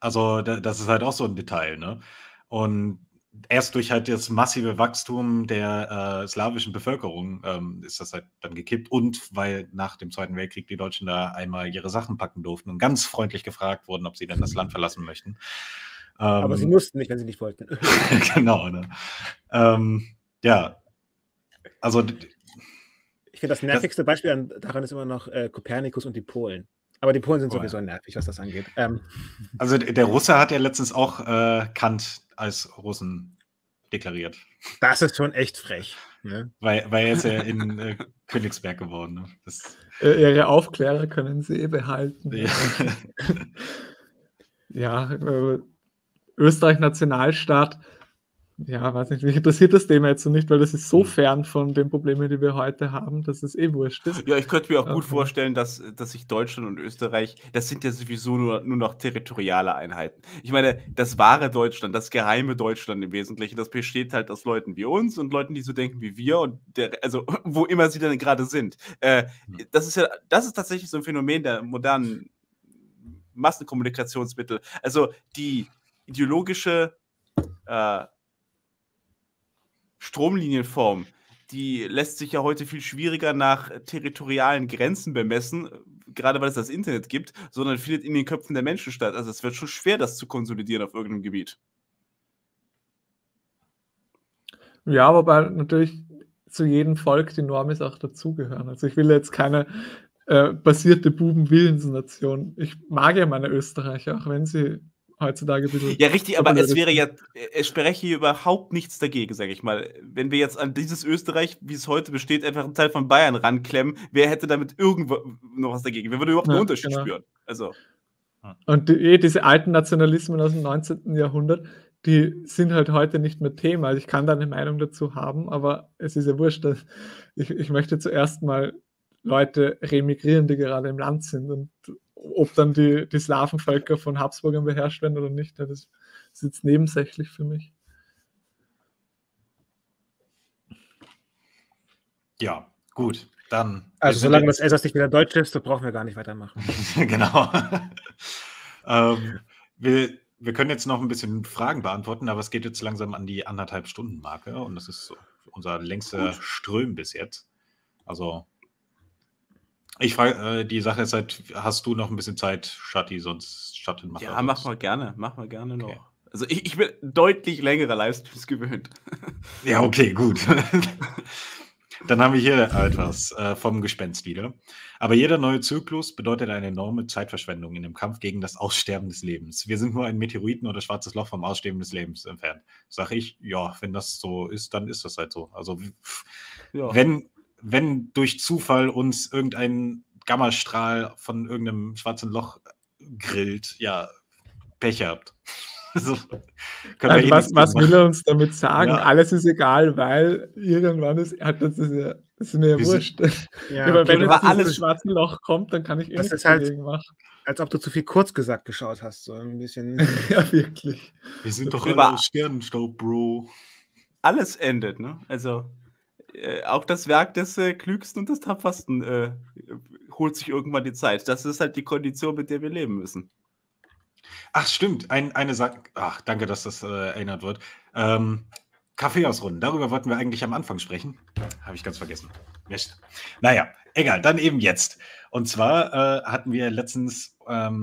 S1: Also das ist halt auch so ein Detail, ne? Und erst durch halt das massive Wachstum der slawischen Bevölkerung ist das halt dann gekippt und weil nach dem Zweiten Weltkrieg die Deutschen da einmal ihre Sachen packen durften und ganz freundlich gefragt wurden, ob sie denn das Land verlassen möchten.
S3: Aber sie mussten nicht, wenn sie nicht wollten.
S1: Genau, ne? Ja, also
S3: Ich finde, das nervigste Beispiel daran ist immer noch Kopernikus und die Polen. Aber die Polen sind sowieso nervig, was das angeht.
S1: Also der Russe hat ja letztens auch Kant als Russen deklariert.
S3: Das ist schon echt frech. Ne?
S1: Weil er ist ja in Königsberg geworden. Ne?
S5: Ihre Aufklärer können sie behalten.
S1: Ja.
S5: Ja, Österreich Nationalstaat, ja, weiß nicht, mich interessiert das Thema jetzt so nicht, weil das ist so fern von den Problemen, die wir heute haben, dass es wurscht ist.
S2: Ja, ich könnte mir auch gut vorstellen, dass sich Deutschland und Österreich, das sind ja sowieso nur noch territoriale Einheiten. Ich meine, das wahre Deutschland, das geheime Deutschland im Wesentlichen, das besteht halt aus Leuten wie uns und Leuten, die so denken wie wir und also wo immer sie dann gerade sind. Das ist tatsächlich so ein Phänomen der modernen Massenkommunikationsmittel. Also die ideologische Stromlinienform, die lässt sich ja heute viel schwieriger nach territorialen Grenzen bemessen, gerade weil es das Internet gibt, sondern findet in den Köpfen der Menschen statt. Also es wird schon schwer, das zu konsolidieren auf irgendeinem Gebiet.
S5: Ja, wobei natürlich zu jedem Volk die Norm ist auch dazugehören. Also ich will jetzt keine basierte Buben-Willensnation. Ich mag ja meine Österreicher, auch wenn sie heutzutage ein bisschen...
S2: Ja, richtig, aber es wäre ja, es spreche hier überhaupt nichts dagegen, sage ich mal. Wenn wir jetzt an dieses Österreich, wie es heute besteht, einfach einen Teil von Bayern ranklemmen, wer hätte damit irgendwo noch was dagegen? Wer würde überhaupt einen Unterschied spüren? Also.
S5: Und diese alten Nationalismen aus dem 19. Jahrhundert, die sind halt heute nicht mehr Thema. Also ich kann da eine Meinung dazu haben, aber es ist ja wurscht. Ich möchte zuerst mal Leute remigrieren, die gerade im Land sind. Und ob dann die Slawenvölker von Habsburgern beherrscht werden oder nicht, das ist jetzt nebensächlich für mich.
S1: Ja, gut, dann.
S3: Also solange das Elsass nicht wieder deutsch ist, so brauchen wir gar nicht weitermachen.
S1: Genau. Wir können jetzt noch ein bisschen Fragen beantworten, aber es geht jetzt langsam an die 1,5-Stunden-Marke und das ist so unser längster Ström bis jetzt. Also ich frage, die Sache ist halt, hast du noch ein bisschen Zeit, Shatti, sonst Shatti macht
S2: ja, mach mal gerne noch. Also ich bin deutlich längere Livestreams gewöhnt.
S1: Ja, okay, gut. Dann haben wir hier etwas vom Gespenst wieder. Aber jeder neue Zyklus bedeutet eine enorme Zeitverschwendung in dem Kampf gegen das Aussterben des Lebens. Wir sind nur ein Meteoriten oder schwarzes Loch vom Aussterben des Lebens entfernt. Sag ich, ja, wenn das so ist, dann ist das halt so. Also ja. Wenn durch Zufall uns irgendein Gammastrahl von irgendeinem schwarzen Loch grillt, ja, Pech habt.
S5: Also, was will er uns damit sagen? Ja. Alles ist egal, weil irgendwann ist das ist mir ja wurscht. Ja, okay. Wenn jetzt alles schwarze Loch kommt, dann kann ich nichts dagegen machen.
S3: Als ob du zu viel Kurzgesagt geschaut hast, so ein bisschen.
S5: Ja, wirklich.
S1: Wir sind doch alle Sternenstaub, Bro.
S2: Alles endet, ne? Also auch das Werk des Klügsten und des Tapfersten holt sich irgendwann die Zeit. Das ist halt die Kondition, mit der wir leben müssen.
S1: Ach, stimmt. Eine Sache. Ach, danke, dass das erinnert wird. Kaffeehausrunden. Darüber wollten wir eigentlich am Anfang sprechen. Habe ich ganz vergessen. Mist. Naja, egal. Dann eben jetzt. Und zwar hatten wir letztens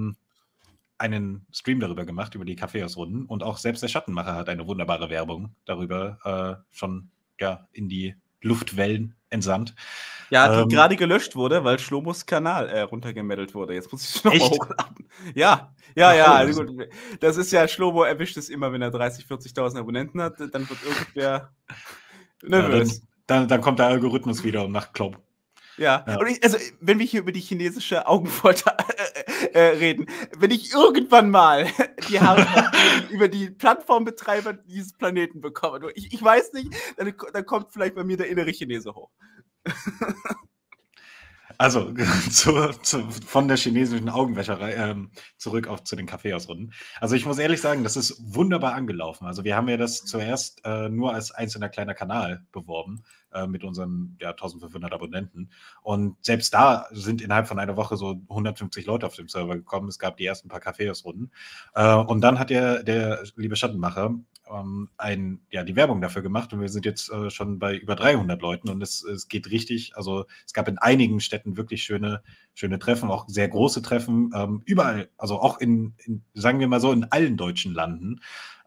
S1: einen Stream darüber gemacht, über die Kaffeehausrunden. Und auch selbst der Schattenmacher hat eine wunderbare Werbung darüber schon in die Luftwellen entsandt.
S2: Ja, die gerade gelöscht wurde, weil Schlomos Kanal runtergemeddelt wurde. Jetzt muss ich es nochmal hochladen. Ja. Also gut. Das ist ja, Schlomo erwischt es immer, wenn er 30.000, 40.000 Abonnenten hat, dann wird irgendwer nervös.
S1: Ja, dann kommt der Algorithmus wieder und macht Klopp.
S2: Ja. Und also, wenn wir hier über die chinesische Augenfolter reden, wenn ich irgendwann mal die Haare über die Plattformbetreiber dieses Planeten bekomme, ich weiß nicht, dann kommt vielleicht bei mir der innere Chinese hoch.
S1: Also von der chinesischen Augenwäscherei zurück zu den Kaffeehausrunden. Also ich muss ehrlich sagen, das ist wunderbar angelaufen. Also wir haben ja das zuerst nur als einzelner kleiner Kanal beworben mit unseren 1500 Abonnenten. Und selbst da sind innerhalb von einer Woche so 150 Leute auf dem Server gekommen. Es gab die ersten paar Kaffeehausrunden. Und dann hat der liebe Schattenmacher die Werbung dafür gemacht und wir sind jetzt schon bei über 300 Leuten und es geht richtig, also es gab in einigen Städten wirklich schöne Treffen, auch sehr große Treffen, überall, also auch sagen wir mal so, in allen deutschen Landen.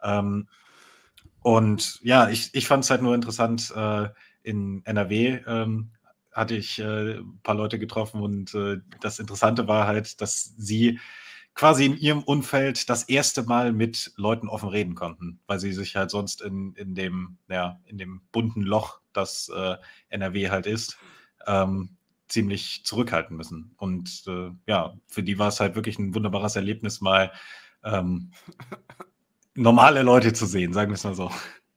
S1: Und ja, ich fand es halt nur interessant, in NRW hatte ich ein paar Leute getroffen und das Interessante war halt, dass sie quasi in ihrem Umfeld das erste Mal mit Leuten offen reden konnten, weil sie sich halt sonst in dem bunten Loch, das NRW halt ist, ziemlich zurückhalten müssen. Und für die war es halt wirklich ein wunderbares Erlebnis, mal normale Leute zu sehen, sagen wir es mal so.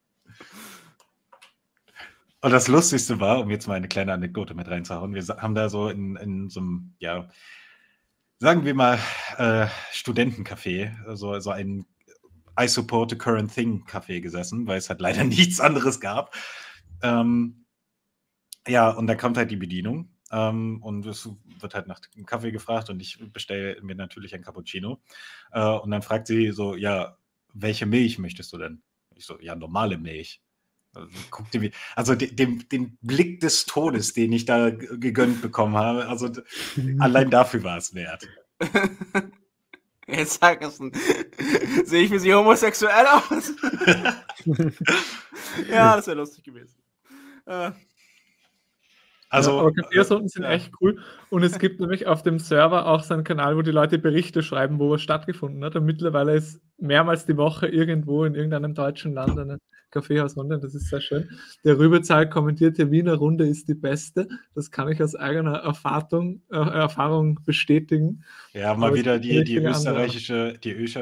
S1: Und das Lustigste war, um jetzt mal eine kleine Anekdote mit reinzuhauen, wir haben da so in so einem, sagen wir mal, Studentencafé, so ein I support the current thing Café gesessen, weil es halt leider nichts anderes gab. Und da kommt halt die Bedienung und es wird halt nach dem Kaffee gefragt und ich bestelle mir natürlich ein Cappuccino. Und dann fragt sie so, welche Milch möchtest du denn? Ich so, normale Milch. Also den Blick des Todes, den ich da gegönnt bekommen habe, also allein dafür war es wert.
S2: Jetzt sag es. Sehe ich für sie homosexuell aus? Ja, das wäre lustig gewesen.
S5: Aber Kaffeehausrunden sind echt cool. Und es gibt nämlich auf dem Server auch so einen Kanal, wo die Leute Berichte schreiben, wo was stattgefunden hat. Und mittlerweile ist mehrmals die Woche irgendwo in irgendeinem deutschen Land eine Kaffeehausrunde. Das ist sehr schön. Der Rübezahl kommentiert, die Wiener Runde ist die beste. Das kann ich aus eigener Erfahrung bestätigen.
S1: Ja, mal
S5: Aber
S1: wieder
S5: es gibt
S1: die
S5: richtige
S1: österreichische,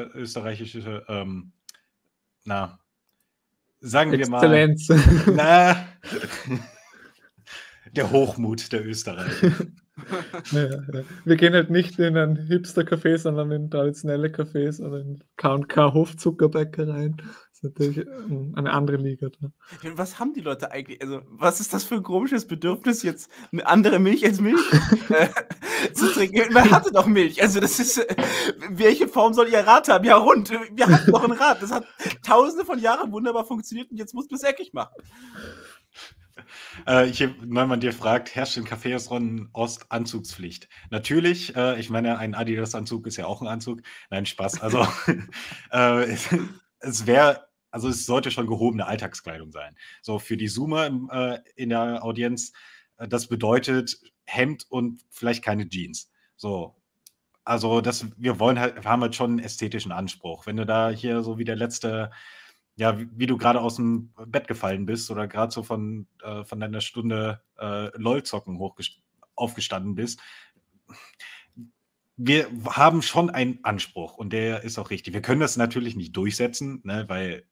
S1: sagen wir mal,
S5: Exzellenz.
S1: der Hochmut der Österreicher.
S5: Ja. Wir gehen halt nicht in ein Hipster-Café, sondern in traditionelle Cafés oder in K&K Hofzuckerbäckereien. Das ist natürlich eine andere Liga. Da.
S2: Was haben die Leute eigentlich? Also, was ist das für ein komisches Bedürfnis, jetzt eine andere Milch als Milch zu trinken? Man hatte doch Milch. Also, das ist. Welche Form soll ihr Rad haben? Ja, rund. Wir hatten doch ein Rad. Das hat tausende von Jahren wunderbar funktioniert und jetzt muss man es eckig machen.
S1: Neumann dir fragt, herrscht in Kaffeehausrunden Ost Anzugspflicht? Natürlich, ich meine, ein Adidas-Anzug ist ja auch ein Anzug. Nein, Spaß. Also es sollte schon gehobene Alltagskleidung sein. So für die Zoomer in der Audienz, das bedeutet Hemd und vielleicht keine Jeans. So. Also wir haben halt schon einen ästhetischen Anspruch. Wenn du da hier so wie der letzte, wie du gerade aus dem Bett gefallen bist oder gerade so von deiner Stunde LOL-Zocken aufgestanden bist. Wir haben schon einen Anspruch und der ist auch richtig. Wir können das natürlich nicht durchsetzen, ne, weil,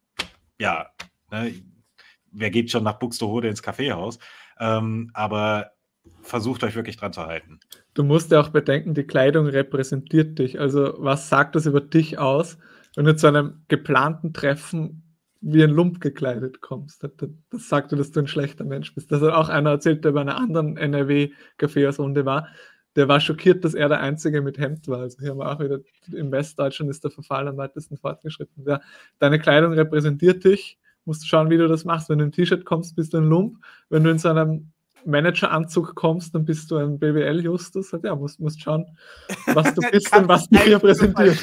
S1: wer geht schon nach Buxtehude ins Kaffeehaus? Aber versucht euch wirklich dran zu halten.
S5: Du musst ja auch bedenken, die Kleidung repräsentiert dich. Also was sagt das über dich aus, wenn du zu einem geplanten Treffen wie ein Lump gekleidet kommst? Das sagt dir, dass du ein schlechter Mensch bist. Das hat auch einer erzählt, der bei einer anderen NRW-Kaffeehausrunde war. Der war schockiert, dass er der Einzige mit Hemd war. Also hier haben wir auch wieder, im Westdeutschland ist der Verfall am weitesten fortgeschritten. Ja, deine Kleidung repräsentiert dich. Musst schauen, wie du das machst. Wenn du im T-Shirt kommst, bist du ein Lump. Wenn du in so einem Manageranzug kommst, dann bist du ein BWL-Justus. Ja, musst schauen, was du bist und was dich repräsentiert.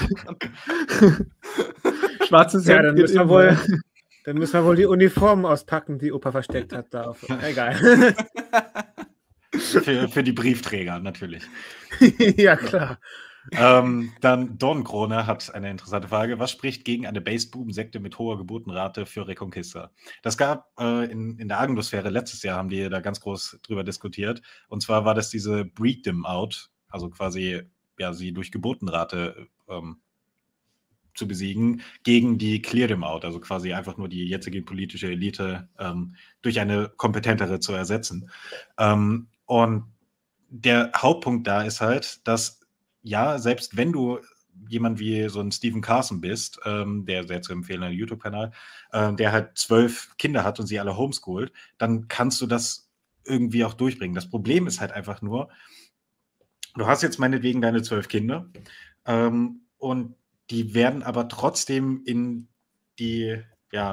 S5: Schwarzes Hemd
S3: dann müssen wir wohl die Uniformen auspacken, die Opa versteckt hat. Egal.
S1: Für die Briefträger, natürlich.
S3: Ja, klar.
S1: Dann Dornkrone hat eine interessante Frage. Was spricht gegen eine Bassboom-Sekte mit hoher Geburtenrate für Reconquista? Das gab in der Agnosphäre letztes Jahr, haben die da ganz groß drüber diskutiert. Und zwar war das diese Breed Them Out, also quasi sie durch Geburtenrate zu besiegen, gegen die Clear Them Out, also quasi einfach nur die jetzige politische Elite durch eine kompetentere zu ersetzen. Und der Hauptpunkt da ist halt, dass ja, selbst wenn du jemand wie so ein Stephen Carson bist, der sehr zu empfehlende YouTube-Kanal, der halt 12 Kinder hat und sie alle homeschoolt, dann kannst du das irgendwie auch durchbringen. Das Problem ist halt einfach nur, du hast jetzt meinetwegen deine 12 Kinder und die werden aber trotzdem in diese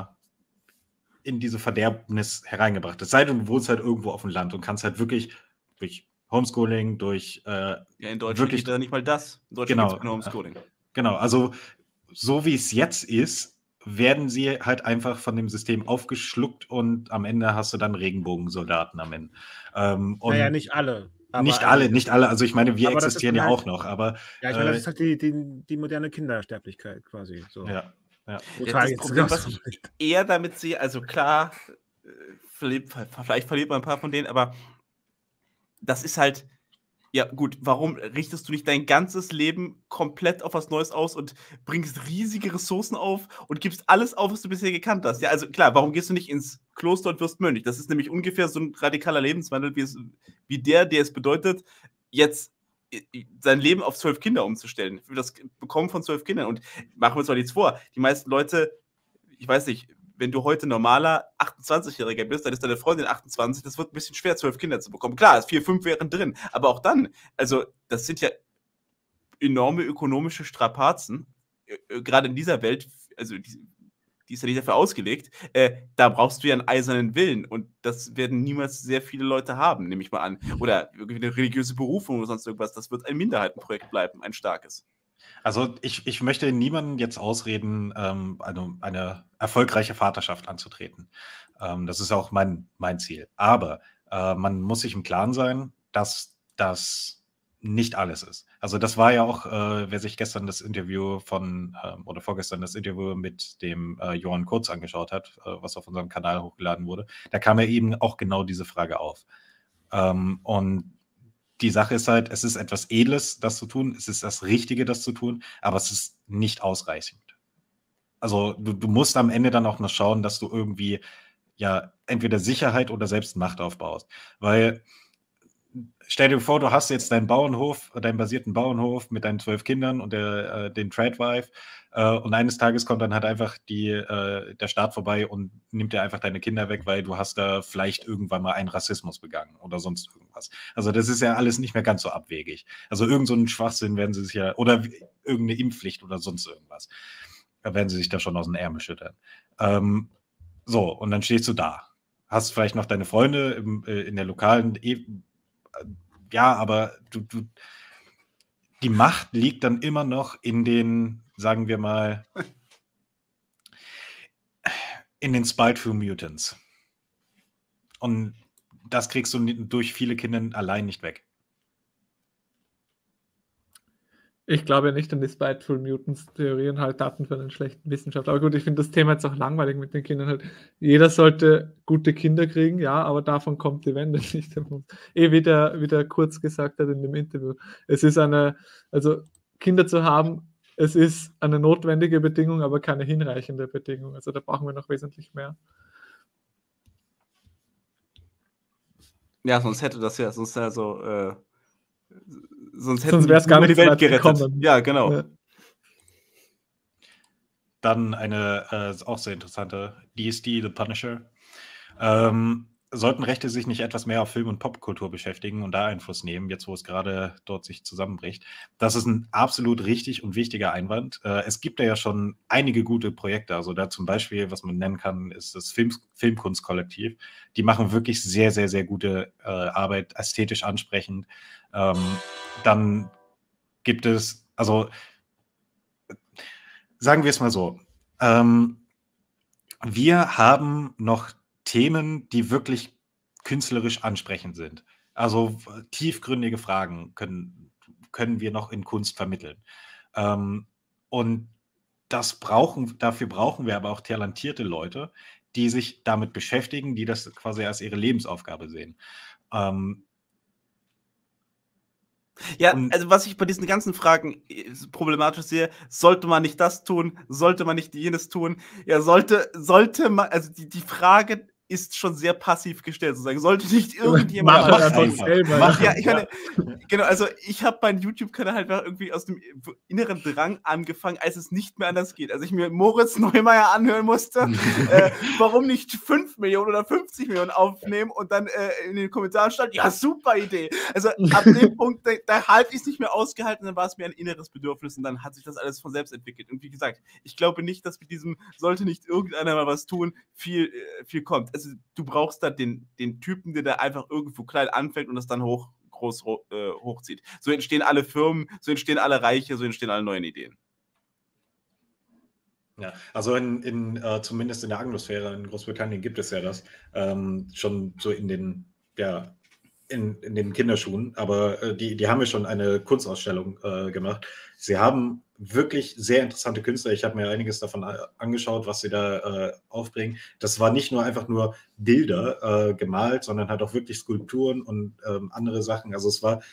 S1: Verderbnis hereingebracht. Es sei denn, du wohnst halt irgendwo auf dem Land und kannst halt wirklich durch Homeschooling, durch
S2: Ja, in Deutschland
S1: wirklich,
S2: geht ja nicht mal das. In Deutschland
S1: genau,
S2: gibt es kein Homeschooling.
S1: genau, also so wie es jetzt ist, werden sie halt einfach von dem System aufgeschluckt und am Ende hast du dann Regenbogensoldaten am Ende.
S3: Naja, nicht alle. aber
S1: nicht
S3: einige.
S1: alle. Also ich meine, wir
S3: Aber das ist
S1: existieren
S3: dann
S1: ja
S3: halt-
S1: auch noch, aber
S3: Ja, ich meine, das ist halt die moderne Kindersterblichkeit quasi. So.
S1: ja.
S3: Total
S2: Das
S3: jetzt
S2: Problem, was
S3: raus.
S2: ich eher damit sehe, also klar, vielleicht verliert man ein paar von denen, aber das ist halt, ja gut, warum richtest du nicht dein ganzes Leben komplett auf was Neues aus und bringst riesige Ressourcen auf und gibst alles auf, was du bisher gekannt hast? Ja, also klar, warum gehst du nicht ins Kloster und wirst Mönch? Das ist nämlich ungefähr so ein radikaler Lebenswandel, wie der es bedeutet, jetzt sein Leben auf 12 Kinder umzustellen. Für das Bekommen von 12 Kindern. Und machen wir uns mal nichts vor, die meisten Leute, ich weiß nicht, wenn du heute normaler 28-Jähriger bist, dann ist deine Freundin 28, das wird ein bisschen schwer, 12 Kinder zu bekommen. Klar, 4, 5 wären drin, aber auch dann, also das sind ja enorme ökonomische Strapazen, gerade in dieser Welt, also die ist ja nicht dafür ausgelegt, da brauchst du ja einen eisernen Willen und das werden niemals sehr viele Leute haben, nehme ich mal an. Oder irgendwie eine religiöse Berufung oder sonst irgendwas, das wird ein Minderheitenprojekt bleiben, ein starkes.
S1: Also ich möchte niemandem jetzt ausreden, eine erfolgreiche Vaterschaft anzutreten. Das ist auch mein Ziel. Aber man muss sich im Klaren sein, dass das nicht alles ist. Also das war ja auch, wer sich gestern das Interview oder vorgestern das Interview mit dem Johann Kurz angeschaut hat, was auf unserem Kanal hochgeladen wurde, da kam ja eben auch genau diese Frage auf. Und die Sache ist halt, es ist etwas Edles, das zu tun, es ist das Richtige, das zu tun, aber es ist nicht ausreichend. Also du musst am Ende dann auch noch schauen, dass du irgendwie ja entweder Sicherheit oder selbst Macht aufbaust. Weil stell dir vor, du hast jetzt deinen basierten Bauernhof mit deinen 12 Kindern und den Tradwife und eines Tages kommt dann halt einfach der Staat vorbei und nimmt dir einfach deine Kinder weg, weil du hast da vielleicht irgendwann mal einen Rassismus begangen oder sonst irgendwas. Also das ist ja alles nicht mehr ganz so abwegig. Also irgend so einen Schwachsinn werden sie sich ja, oder irgendeine Impfpflicht oder sonst irgendwas, da werden sie sich da schon aus den Ärmel schüttern. So, und dann stehst du da. Hast vielleicht noch deine Freunde in der lokalen ja, aber die Macht liegt dann immer noch in den, sagen wir mal, in den Spiteful Mutants. Und das kriegst du durch viele Kinder allein nicht weg.
S5: Ich glaube ja nicht an die Spiteful Mutants-Theorie und halt Daten für einen schlechten Wissenschaftler. Aber gut, ich finde das Thema jetzt auch langweilig mit den Kindern. Halt. Jeder sollte gute Kinder kriegen, ja, aber davon kommt die Wende nicht. Wie der Kurz gesagt hat in dem Interview. Es ist also Kinder zu haben, es ist eine notwendige Bedingung, aber keine hinreichende Bedingung. Also da brauchen wir noch wesentlich mehr.
S2: Ja, sonst hätte das ja, sonst wäre
S5: es gar nicht
S2: die Welt
S5: so weit
S2: gerettet.
S5: gekommen.
S2: Ja, genau.
S5: Ja.
S1: Dann eine auch sehr interessante DSD, The Punisher. Sollten Rechte sich nicht etwas mehr auf Film- und Popkultur beschäftigen und da Einfluss nehmen, jetzt wo es gerade dort sich zusammenbricht? Das ist ein absolut richtig und wichtiger Einwand. Es gibt ja schon einige gute Projekte. Also da zum Beispiel, was man nennen kann, ist das Filmkunstkollektiv. Die machen wirklich sehr, sehr, sehr gute Arbeit, ästhetisch ansprechend. Dann gibt es, also sagen wir es mal so, wir haben noch Themen, die wirklich künstlerisch ansprechend sind. Also tiefgründige Fragen können wir noch in Kunst vermitteln. Und dafür brauchen wir aber auch talentierte Leute, die sich damit beschäftigen, die das quasi als ihre Lebensaufgabe sehen.
S2: Ja, also was ich bei diesen ganzen Fragen problematisch sehe, sollte man nicht das tun, sollte man nicht jenes tun? Ja, sollte man, also die Frage ist schon sehr passiv gestellt, sozusagen. Sollte nicht irgendjemand
S5: Mach
S1: mach's
S5: einfach
S1: einfach.
S5: selber.
S1: Mach
S2: ja, ich meine, genau, also ich habe meinen YouTube-Kanal halt irgendwie aus dem inneren Drang angefangen, als es nicht mehr anders geht. Als ich mir Moritz Neumeier anhören musste, warum nicht 5 Millionen oder 50 Millionen aufnehmen und dann in den Kommentaren stand, ja, super Idee. Also ab dem Punkt, da halte ich es nicht mehr ausgehalten, dann war es mir ein inneres Bedürfnis und dann hat sich das alles von selbst entwickelt. Und wie gesagt, ich glaube nicht, dass mit diesem, sollte nicht irgendeiner mal was tun, viel kommt. Also du brauchst da den Typen, der da einfach irgendwo klein anfängt und das dann hochzieht. So entstehen alle Firmen, so entstehen alle Reiche, so entstehen alle neuen Ideen.
S1: Ja, also zumindest in der Anglosphäre in Großbritannien gibt es ja das schon so in den Kinderschuhen, aber die haben ja schon eine Kunstausstellung gemacht. Sie haben wirklich sehr interessante Künstler. Ich habe mir einiges davon angeschaut, was sie da aufbringen. Das war nicht nur einfach nur Bilder gemalt, sondern halt auch wirklich Skulpturen und andere Sachen. Also es war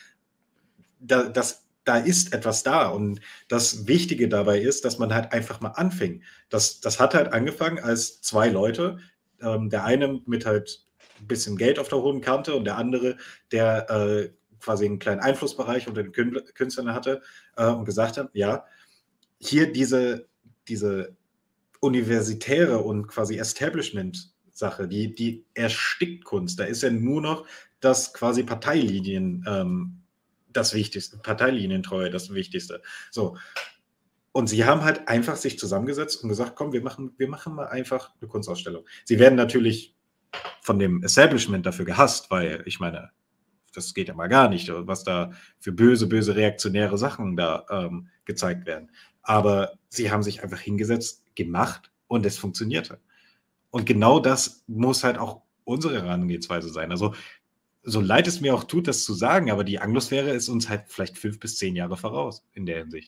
S1: da ist etwas da und das Wichtige dabei ist, dass man halt einfach mal anfing. Das hat halt angefangen als 2 Leute, der eine mit halt ein bisschen Geld auf der hohen Kante und der andere, der quasi einen kleinen Einflussbereich unter den Künstlern hatte und gesagt hat, ja, hier diese universitäre und quasi Establishment-Sache, die erstickt Kunst. Da ist ja nur noch das quasi Parteilinien das Wichtigste, Parteilinientreue das Wichtigste. So. Und sie haben halt einfach sich zusammengesetzt und gesagt, komm, wir machen mal einfach eine Kunstausstellung. Sie werden natürlich von dem Establishment dafür gehasst, weil, ich meine, das geht ja mal gar nicht, was da für böse reaktionäre Sachen da gezeigt werden. Aber sie haben sich einfach hingesetzt, gemacht und es funktionierte. Und genau das muss halt auch unsere Herangehensweise sein. Also so leid es mir auch tut, das zu sagen, aber die Anglosphäre ist uns halt vielleicht 5 bis 10 Jahre voraus in der Hinsicht.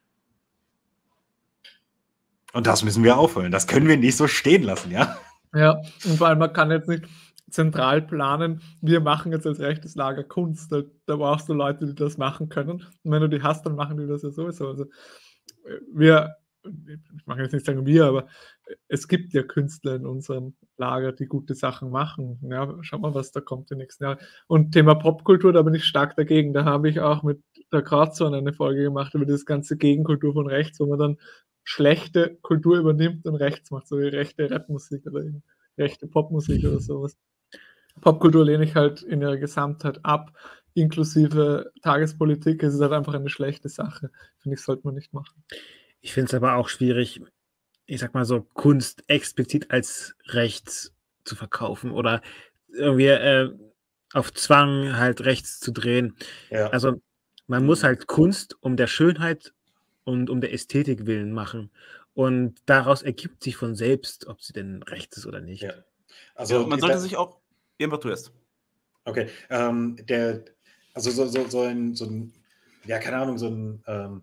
S1: Und das müssen wir aufholen. Das können wir nicht so stehen lassen, ja?
S5: Ja, und vor allem, man kann jetzt nicht zentral planen, wir machen jetzt als rechtes Lager Kunst. Da brauchst du Leute, die das machen können. Und wenn du die hast, dann machen die das ja sowieso. Also ich mag jetzt nicht sagen wir, aber es gibt ja Künstler in unserem Lager, die gute Sachen machen. Ja, schau mal, was da kommt die nächsten Jahre. Und Thema Popkultur, da bin ich stark dagegen. Da habe ich auch mit der Krautzone eine Folge gemacht über das ganze Gegenkultur von rechts, wo man dann schlechte Kultur übernimmt und rechts macht, so wie rechte Rapmusik oder rechte Popmusik oder sowas. Popkultur lehne ich halt in ihrer Gesamtheit ab, inklusive Tagespolitik. Es ist halt einfach eine schlechte Sache. Finde ich, sollte man nicht machen.
S3: Ich finde es aber auch schwierig, ich sag mal so, Kunst explizit als rechts zu verkaufen oder irgendwie auf Zwang halt rechts zu drehen.
S1: Ja.
S3: Also man muss halt Kunst um der Schönheit und um der Ästhetik willen machen. Und daraus ergibt sich von selbst, ob sie denn rechts ist oder nicht.
S1: Ja. Also
S2: man sollte sich auch, was du hast.
S1: Okay, also so ein, ja, keine Ahnung, so ein,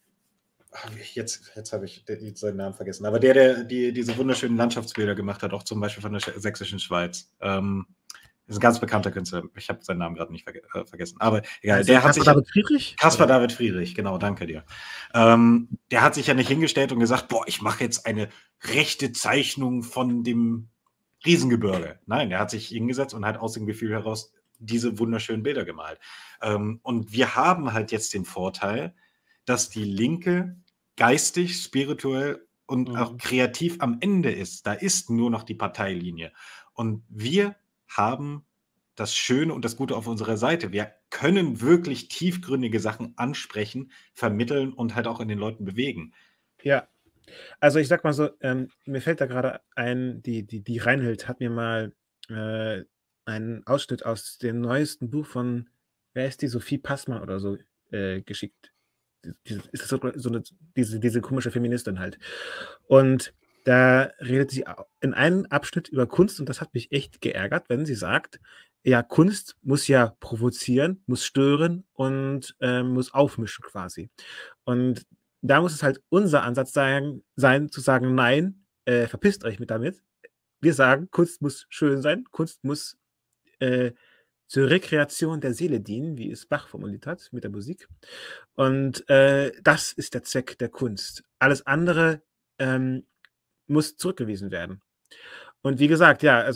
S1: jetzt habe ich seinen Namen vergessen, aber der diese wunderschönen Landschaftsbilder gemacht hat, auch zum Beispiel von der sächsischen Schweiz. Ist ein ganz bekannter Künstler. Ich habe seinen Namen gerade nicht vergessen. Aber egal.
S3: Also Caspar David Friedrich?
S1: Caspar David Friedrich, genau, danke dir. Der hat sich ja nicht hingestellt und gesagt, boah, ich mache jetzt eine rechte Zeichnung von dem Riesengebirge. Nein, der hat sich hingesetzt und hat aus dem Gefühl heraus diese wunderschönen Bilder gemalt. Und wir haben halt jetzt den Vorteil, dass die Linke geistig, spirituell und auch kreativ am Ende ist. Da ist nur noch die Parteilinie. Und wir haben das Schöne und das Gute auf unserer Seite. Wir können wirklich tiefgründige Sachen ansprechen, vermitteln und halt auch in den Leuten bewegen.
S3: Ja, also ich sag mal so, mir fällt da gerade ein, die Reinhild hat mir mal einen Ausschnitt aus dem neuesten Buch von, wer ist die, Sophie Passmann oder so, geschickt. Ist diese komische Feministin halt. Und da redet sie in einem Abschnitt über Kunst und das hat mich echt geärgert, wenn sie sagt, ja, Kunst muss ja provozieren, muss stören und muss aufmischen quasi. Und da muss es halt unser Ansatz sein zu sagen, nein, verpisst euch mit damit. Wir sagen, Kunst muss schön sein, Kunst muss zur Rekreation der Seele dienen, wie es Bach formuliert hat mit der Musik. Und das ist der Zweck der Kunst. Alles andere muss zurückgewiesen werden. Und wie gesagt, ja, also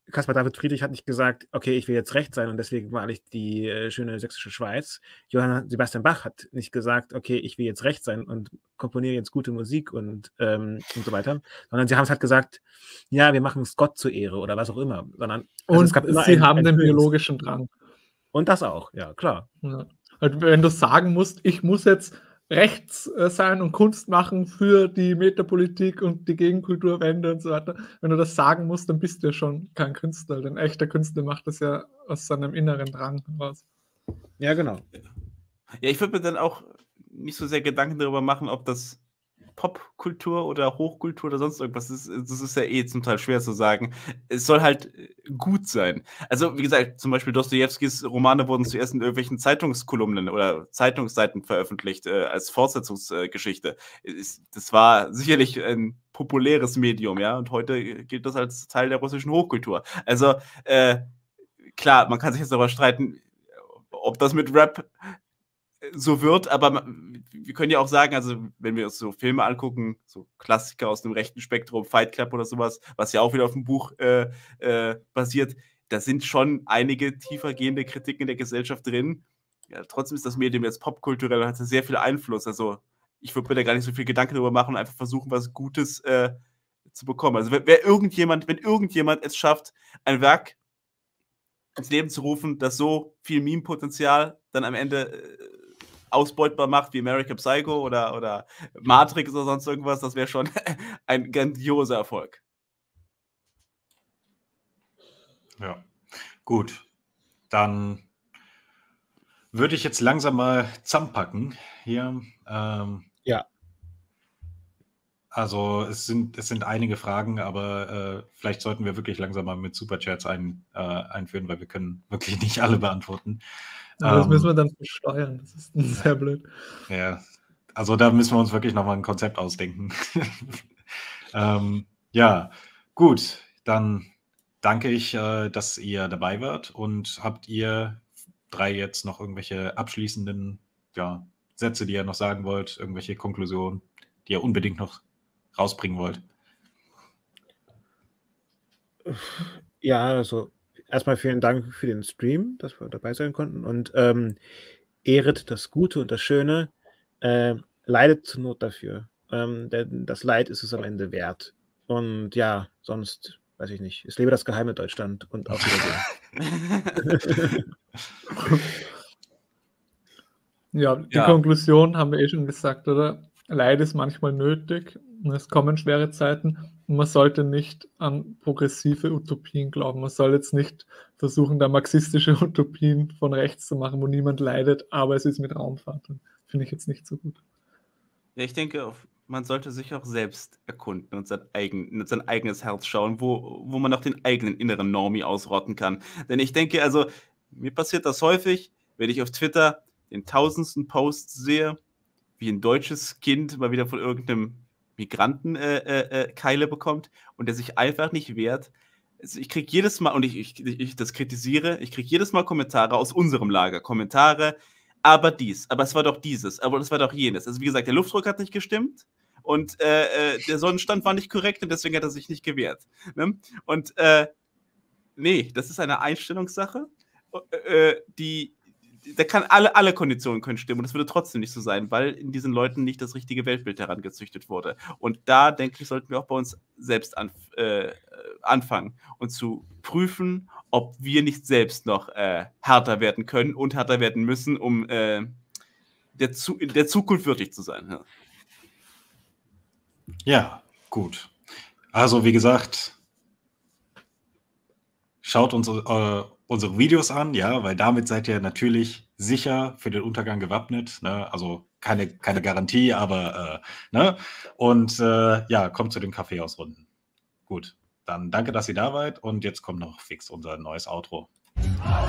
S3: Caspar David Friedrich hat nicht gesagt, okay, ich will jetzt rechts sein und deswegen male ich die schöne sächsische Schweiz. Johann Sebastian Bach hat nicht gesagt, okay, ich will jetzt rechts sein und komponiere jetzt gute Musik und so weiter, sondern sie haben es halt gesagt, ja, wir machen es Gott zur Ehre oder was auch immer. Sondern, also
S5: Und
S3: es gab immer
S5: sie haben den
S3: Königs-
S5: biologischen Drang.
S3: Und das auch, ja, klar.
S5: Ja. Also wenn du sagen musst, ich muss jetzt rechts sein und Kunst machen für die Metapolitik und die Gegenkulturwende und so weiter, wenn du das sagen musst, dann bist du ja schon kein Künstler. Denn echter Künstler macht das ja aus seinem inneren Drang heraus.
S3: Ja, genau.
S2: Ja, ich würde mir dann auch nicht so sehr Gedanken darüber machen, ob das Popkultur oder Hochkultur oder sonst irgendwas ist. Das ist ja eh zum Teil schwer zu sagen. Es soll halt gut sein. Also, wie gesagt, zum Beispiel Dostojewskis Romane wurden zuerst in irgendwelchen Zeitungskolumnen oder Zeitungsseiten veröffentlicht als Fortsetzungsgeschichte. Das war sicherlich ein populäres Medium, ja, und heute gilt das als Teil der russischen Hochkultur. Also, klar, man kann sich jetzt darüber streiten, ob das mit Rap so wird, aber wir können ja auch sagen, also wenn wir uns so Filme angucken, so Klassiker aus dem rechten Spektrum, Fight Club oder sowas, was ja auch wieder auf dem Buch basiert, da sind schon einige tiefergehende Kritiken in der Gesellschaft drin. Ja, trotzdem ist das Medium jetzt popkulturell und hat sehr viel Einfluss. Also ich würde mir da gar nicht so viel Gedanken darüber machen und einfach versuchen, was Gutes zu bekommen. Also wenn irgendjemand es schafft, ein Werk ins Leben zu rufen, das so viel Meme-Potenzial dann am Ende ausbeutbar macht wie American Psycho oder Matrix oder sonst irgendwas, das wäre schon ein grandioser Erfolg.
S1: Ja, gut. Dann würde ich jetzt langsam mal zusammenpacken hier.
S3: Ja.
S1: Also es sind einige Fragen, aber vielleicht sollten wir wirklich langsam mal mit Superchats einführen, weil wir können wirklich nicht alle beantworten.
S5: Das müssen wir dann versteuern. Das ist sehr blöd.
S1: Ja, also da müssen wir uns wirklich nochmal ein Konzept ausdenken. Ja, gut, dann danke ich, dass ihr dabei wart, und habt ihr drei jetzt noch irgendwelche abschließenden Sätze, die ihr noch sagen wollt, irgendwelche Konklusionen, die ihr unbedingt noch rausbringen wollt?
S3: Ja, also erstmal vielen Dank für den Stream, dass wir dabei sein konnten, und ehret das Gute und das Schöne, leidet zur Not dafür, denn das Leid ist es am Ende wert. Und ja, sonst weiß ich nicht. Es lebe das geheime Deutschland und auf Wiedersehen.
S5: Ja, die
S2: Ja.
S5: Konklusion haben wir eh schon gesagt, oder? Leid ist manchmal nötig. Es kommen schwere Zeiten und man sollte nicht an progressive Utopien glauben. Man soll jetzt nicht versuchen, da marxistische Utopien von rechts zu machen, wo niemand leidet, aber es ist mit Raumfahrt. Finde ich jetzt nicht so gut.
S2: Ja, ich denke, man sollte sich auch selbst erkunden und sein eigenes Herz schauen, wo man auch den eigenen inneren Normie ausrotten kann. Denn ich denke, also mir passiert das häufig, wenn ich auf Twitter den 1000. Post sehe, wie ein deutsches Kind mal wieder von irgendeinem Migranten Keile bekommt und der sich einfach nicht wehrt. Also ich kriege jedes Mal, und ich das kritisiere, ich kriege jedes Mal Kommentare aus unserem Lager. Kommentare, aber es war doch dieses, aber das war doch jenes. Also wie gesagt, der Luftdruck hat nicht gestimmt und der Sonnenstand war nicht korrekt und deswegen hat er sich nicht gewehrt. Ne? Und nee, das ist eine Einstellungssache, da kann alle Konditionen können stimmen und es würde trotzdem nicht so sein, weil in diesen Leuten nicht das richtige Weltbild herangezüchtet wurde. Und da, denke ich, sollten wir auch bei uns selbst anfangen und zu prüfen, ob wir nicht selbst noch härter werden können und härter werden müssen, um der Zukunft würdig zu sein. Ja,
S1: Ja, gut. Also wie gesagt, schaut uns unsere Videos an, ja, weil damit seid ihr natürlich sicher für den Untergang gewappnet, ne? Also keine Garantie, aber ne? Und ja, kommt zu den Kaffeehausrunden. Gut, dann danke, dass ihr da wart, und jetzt kommt noch fix unser neues Outro.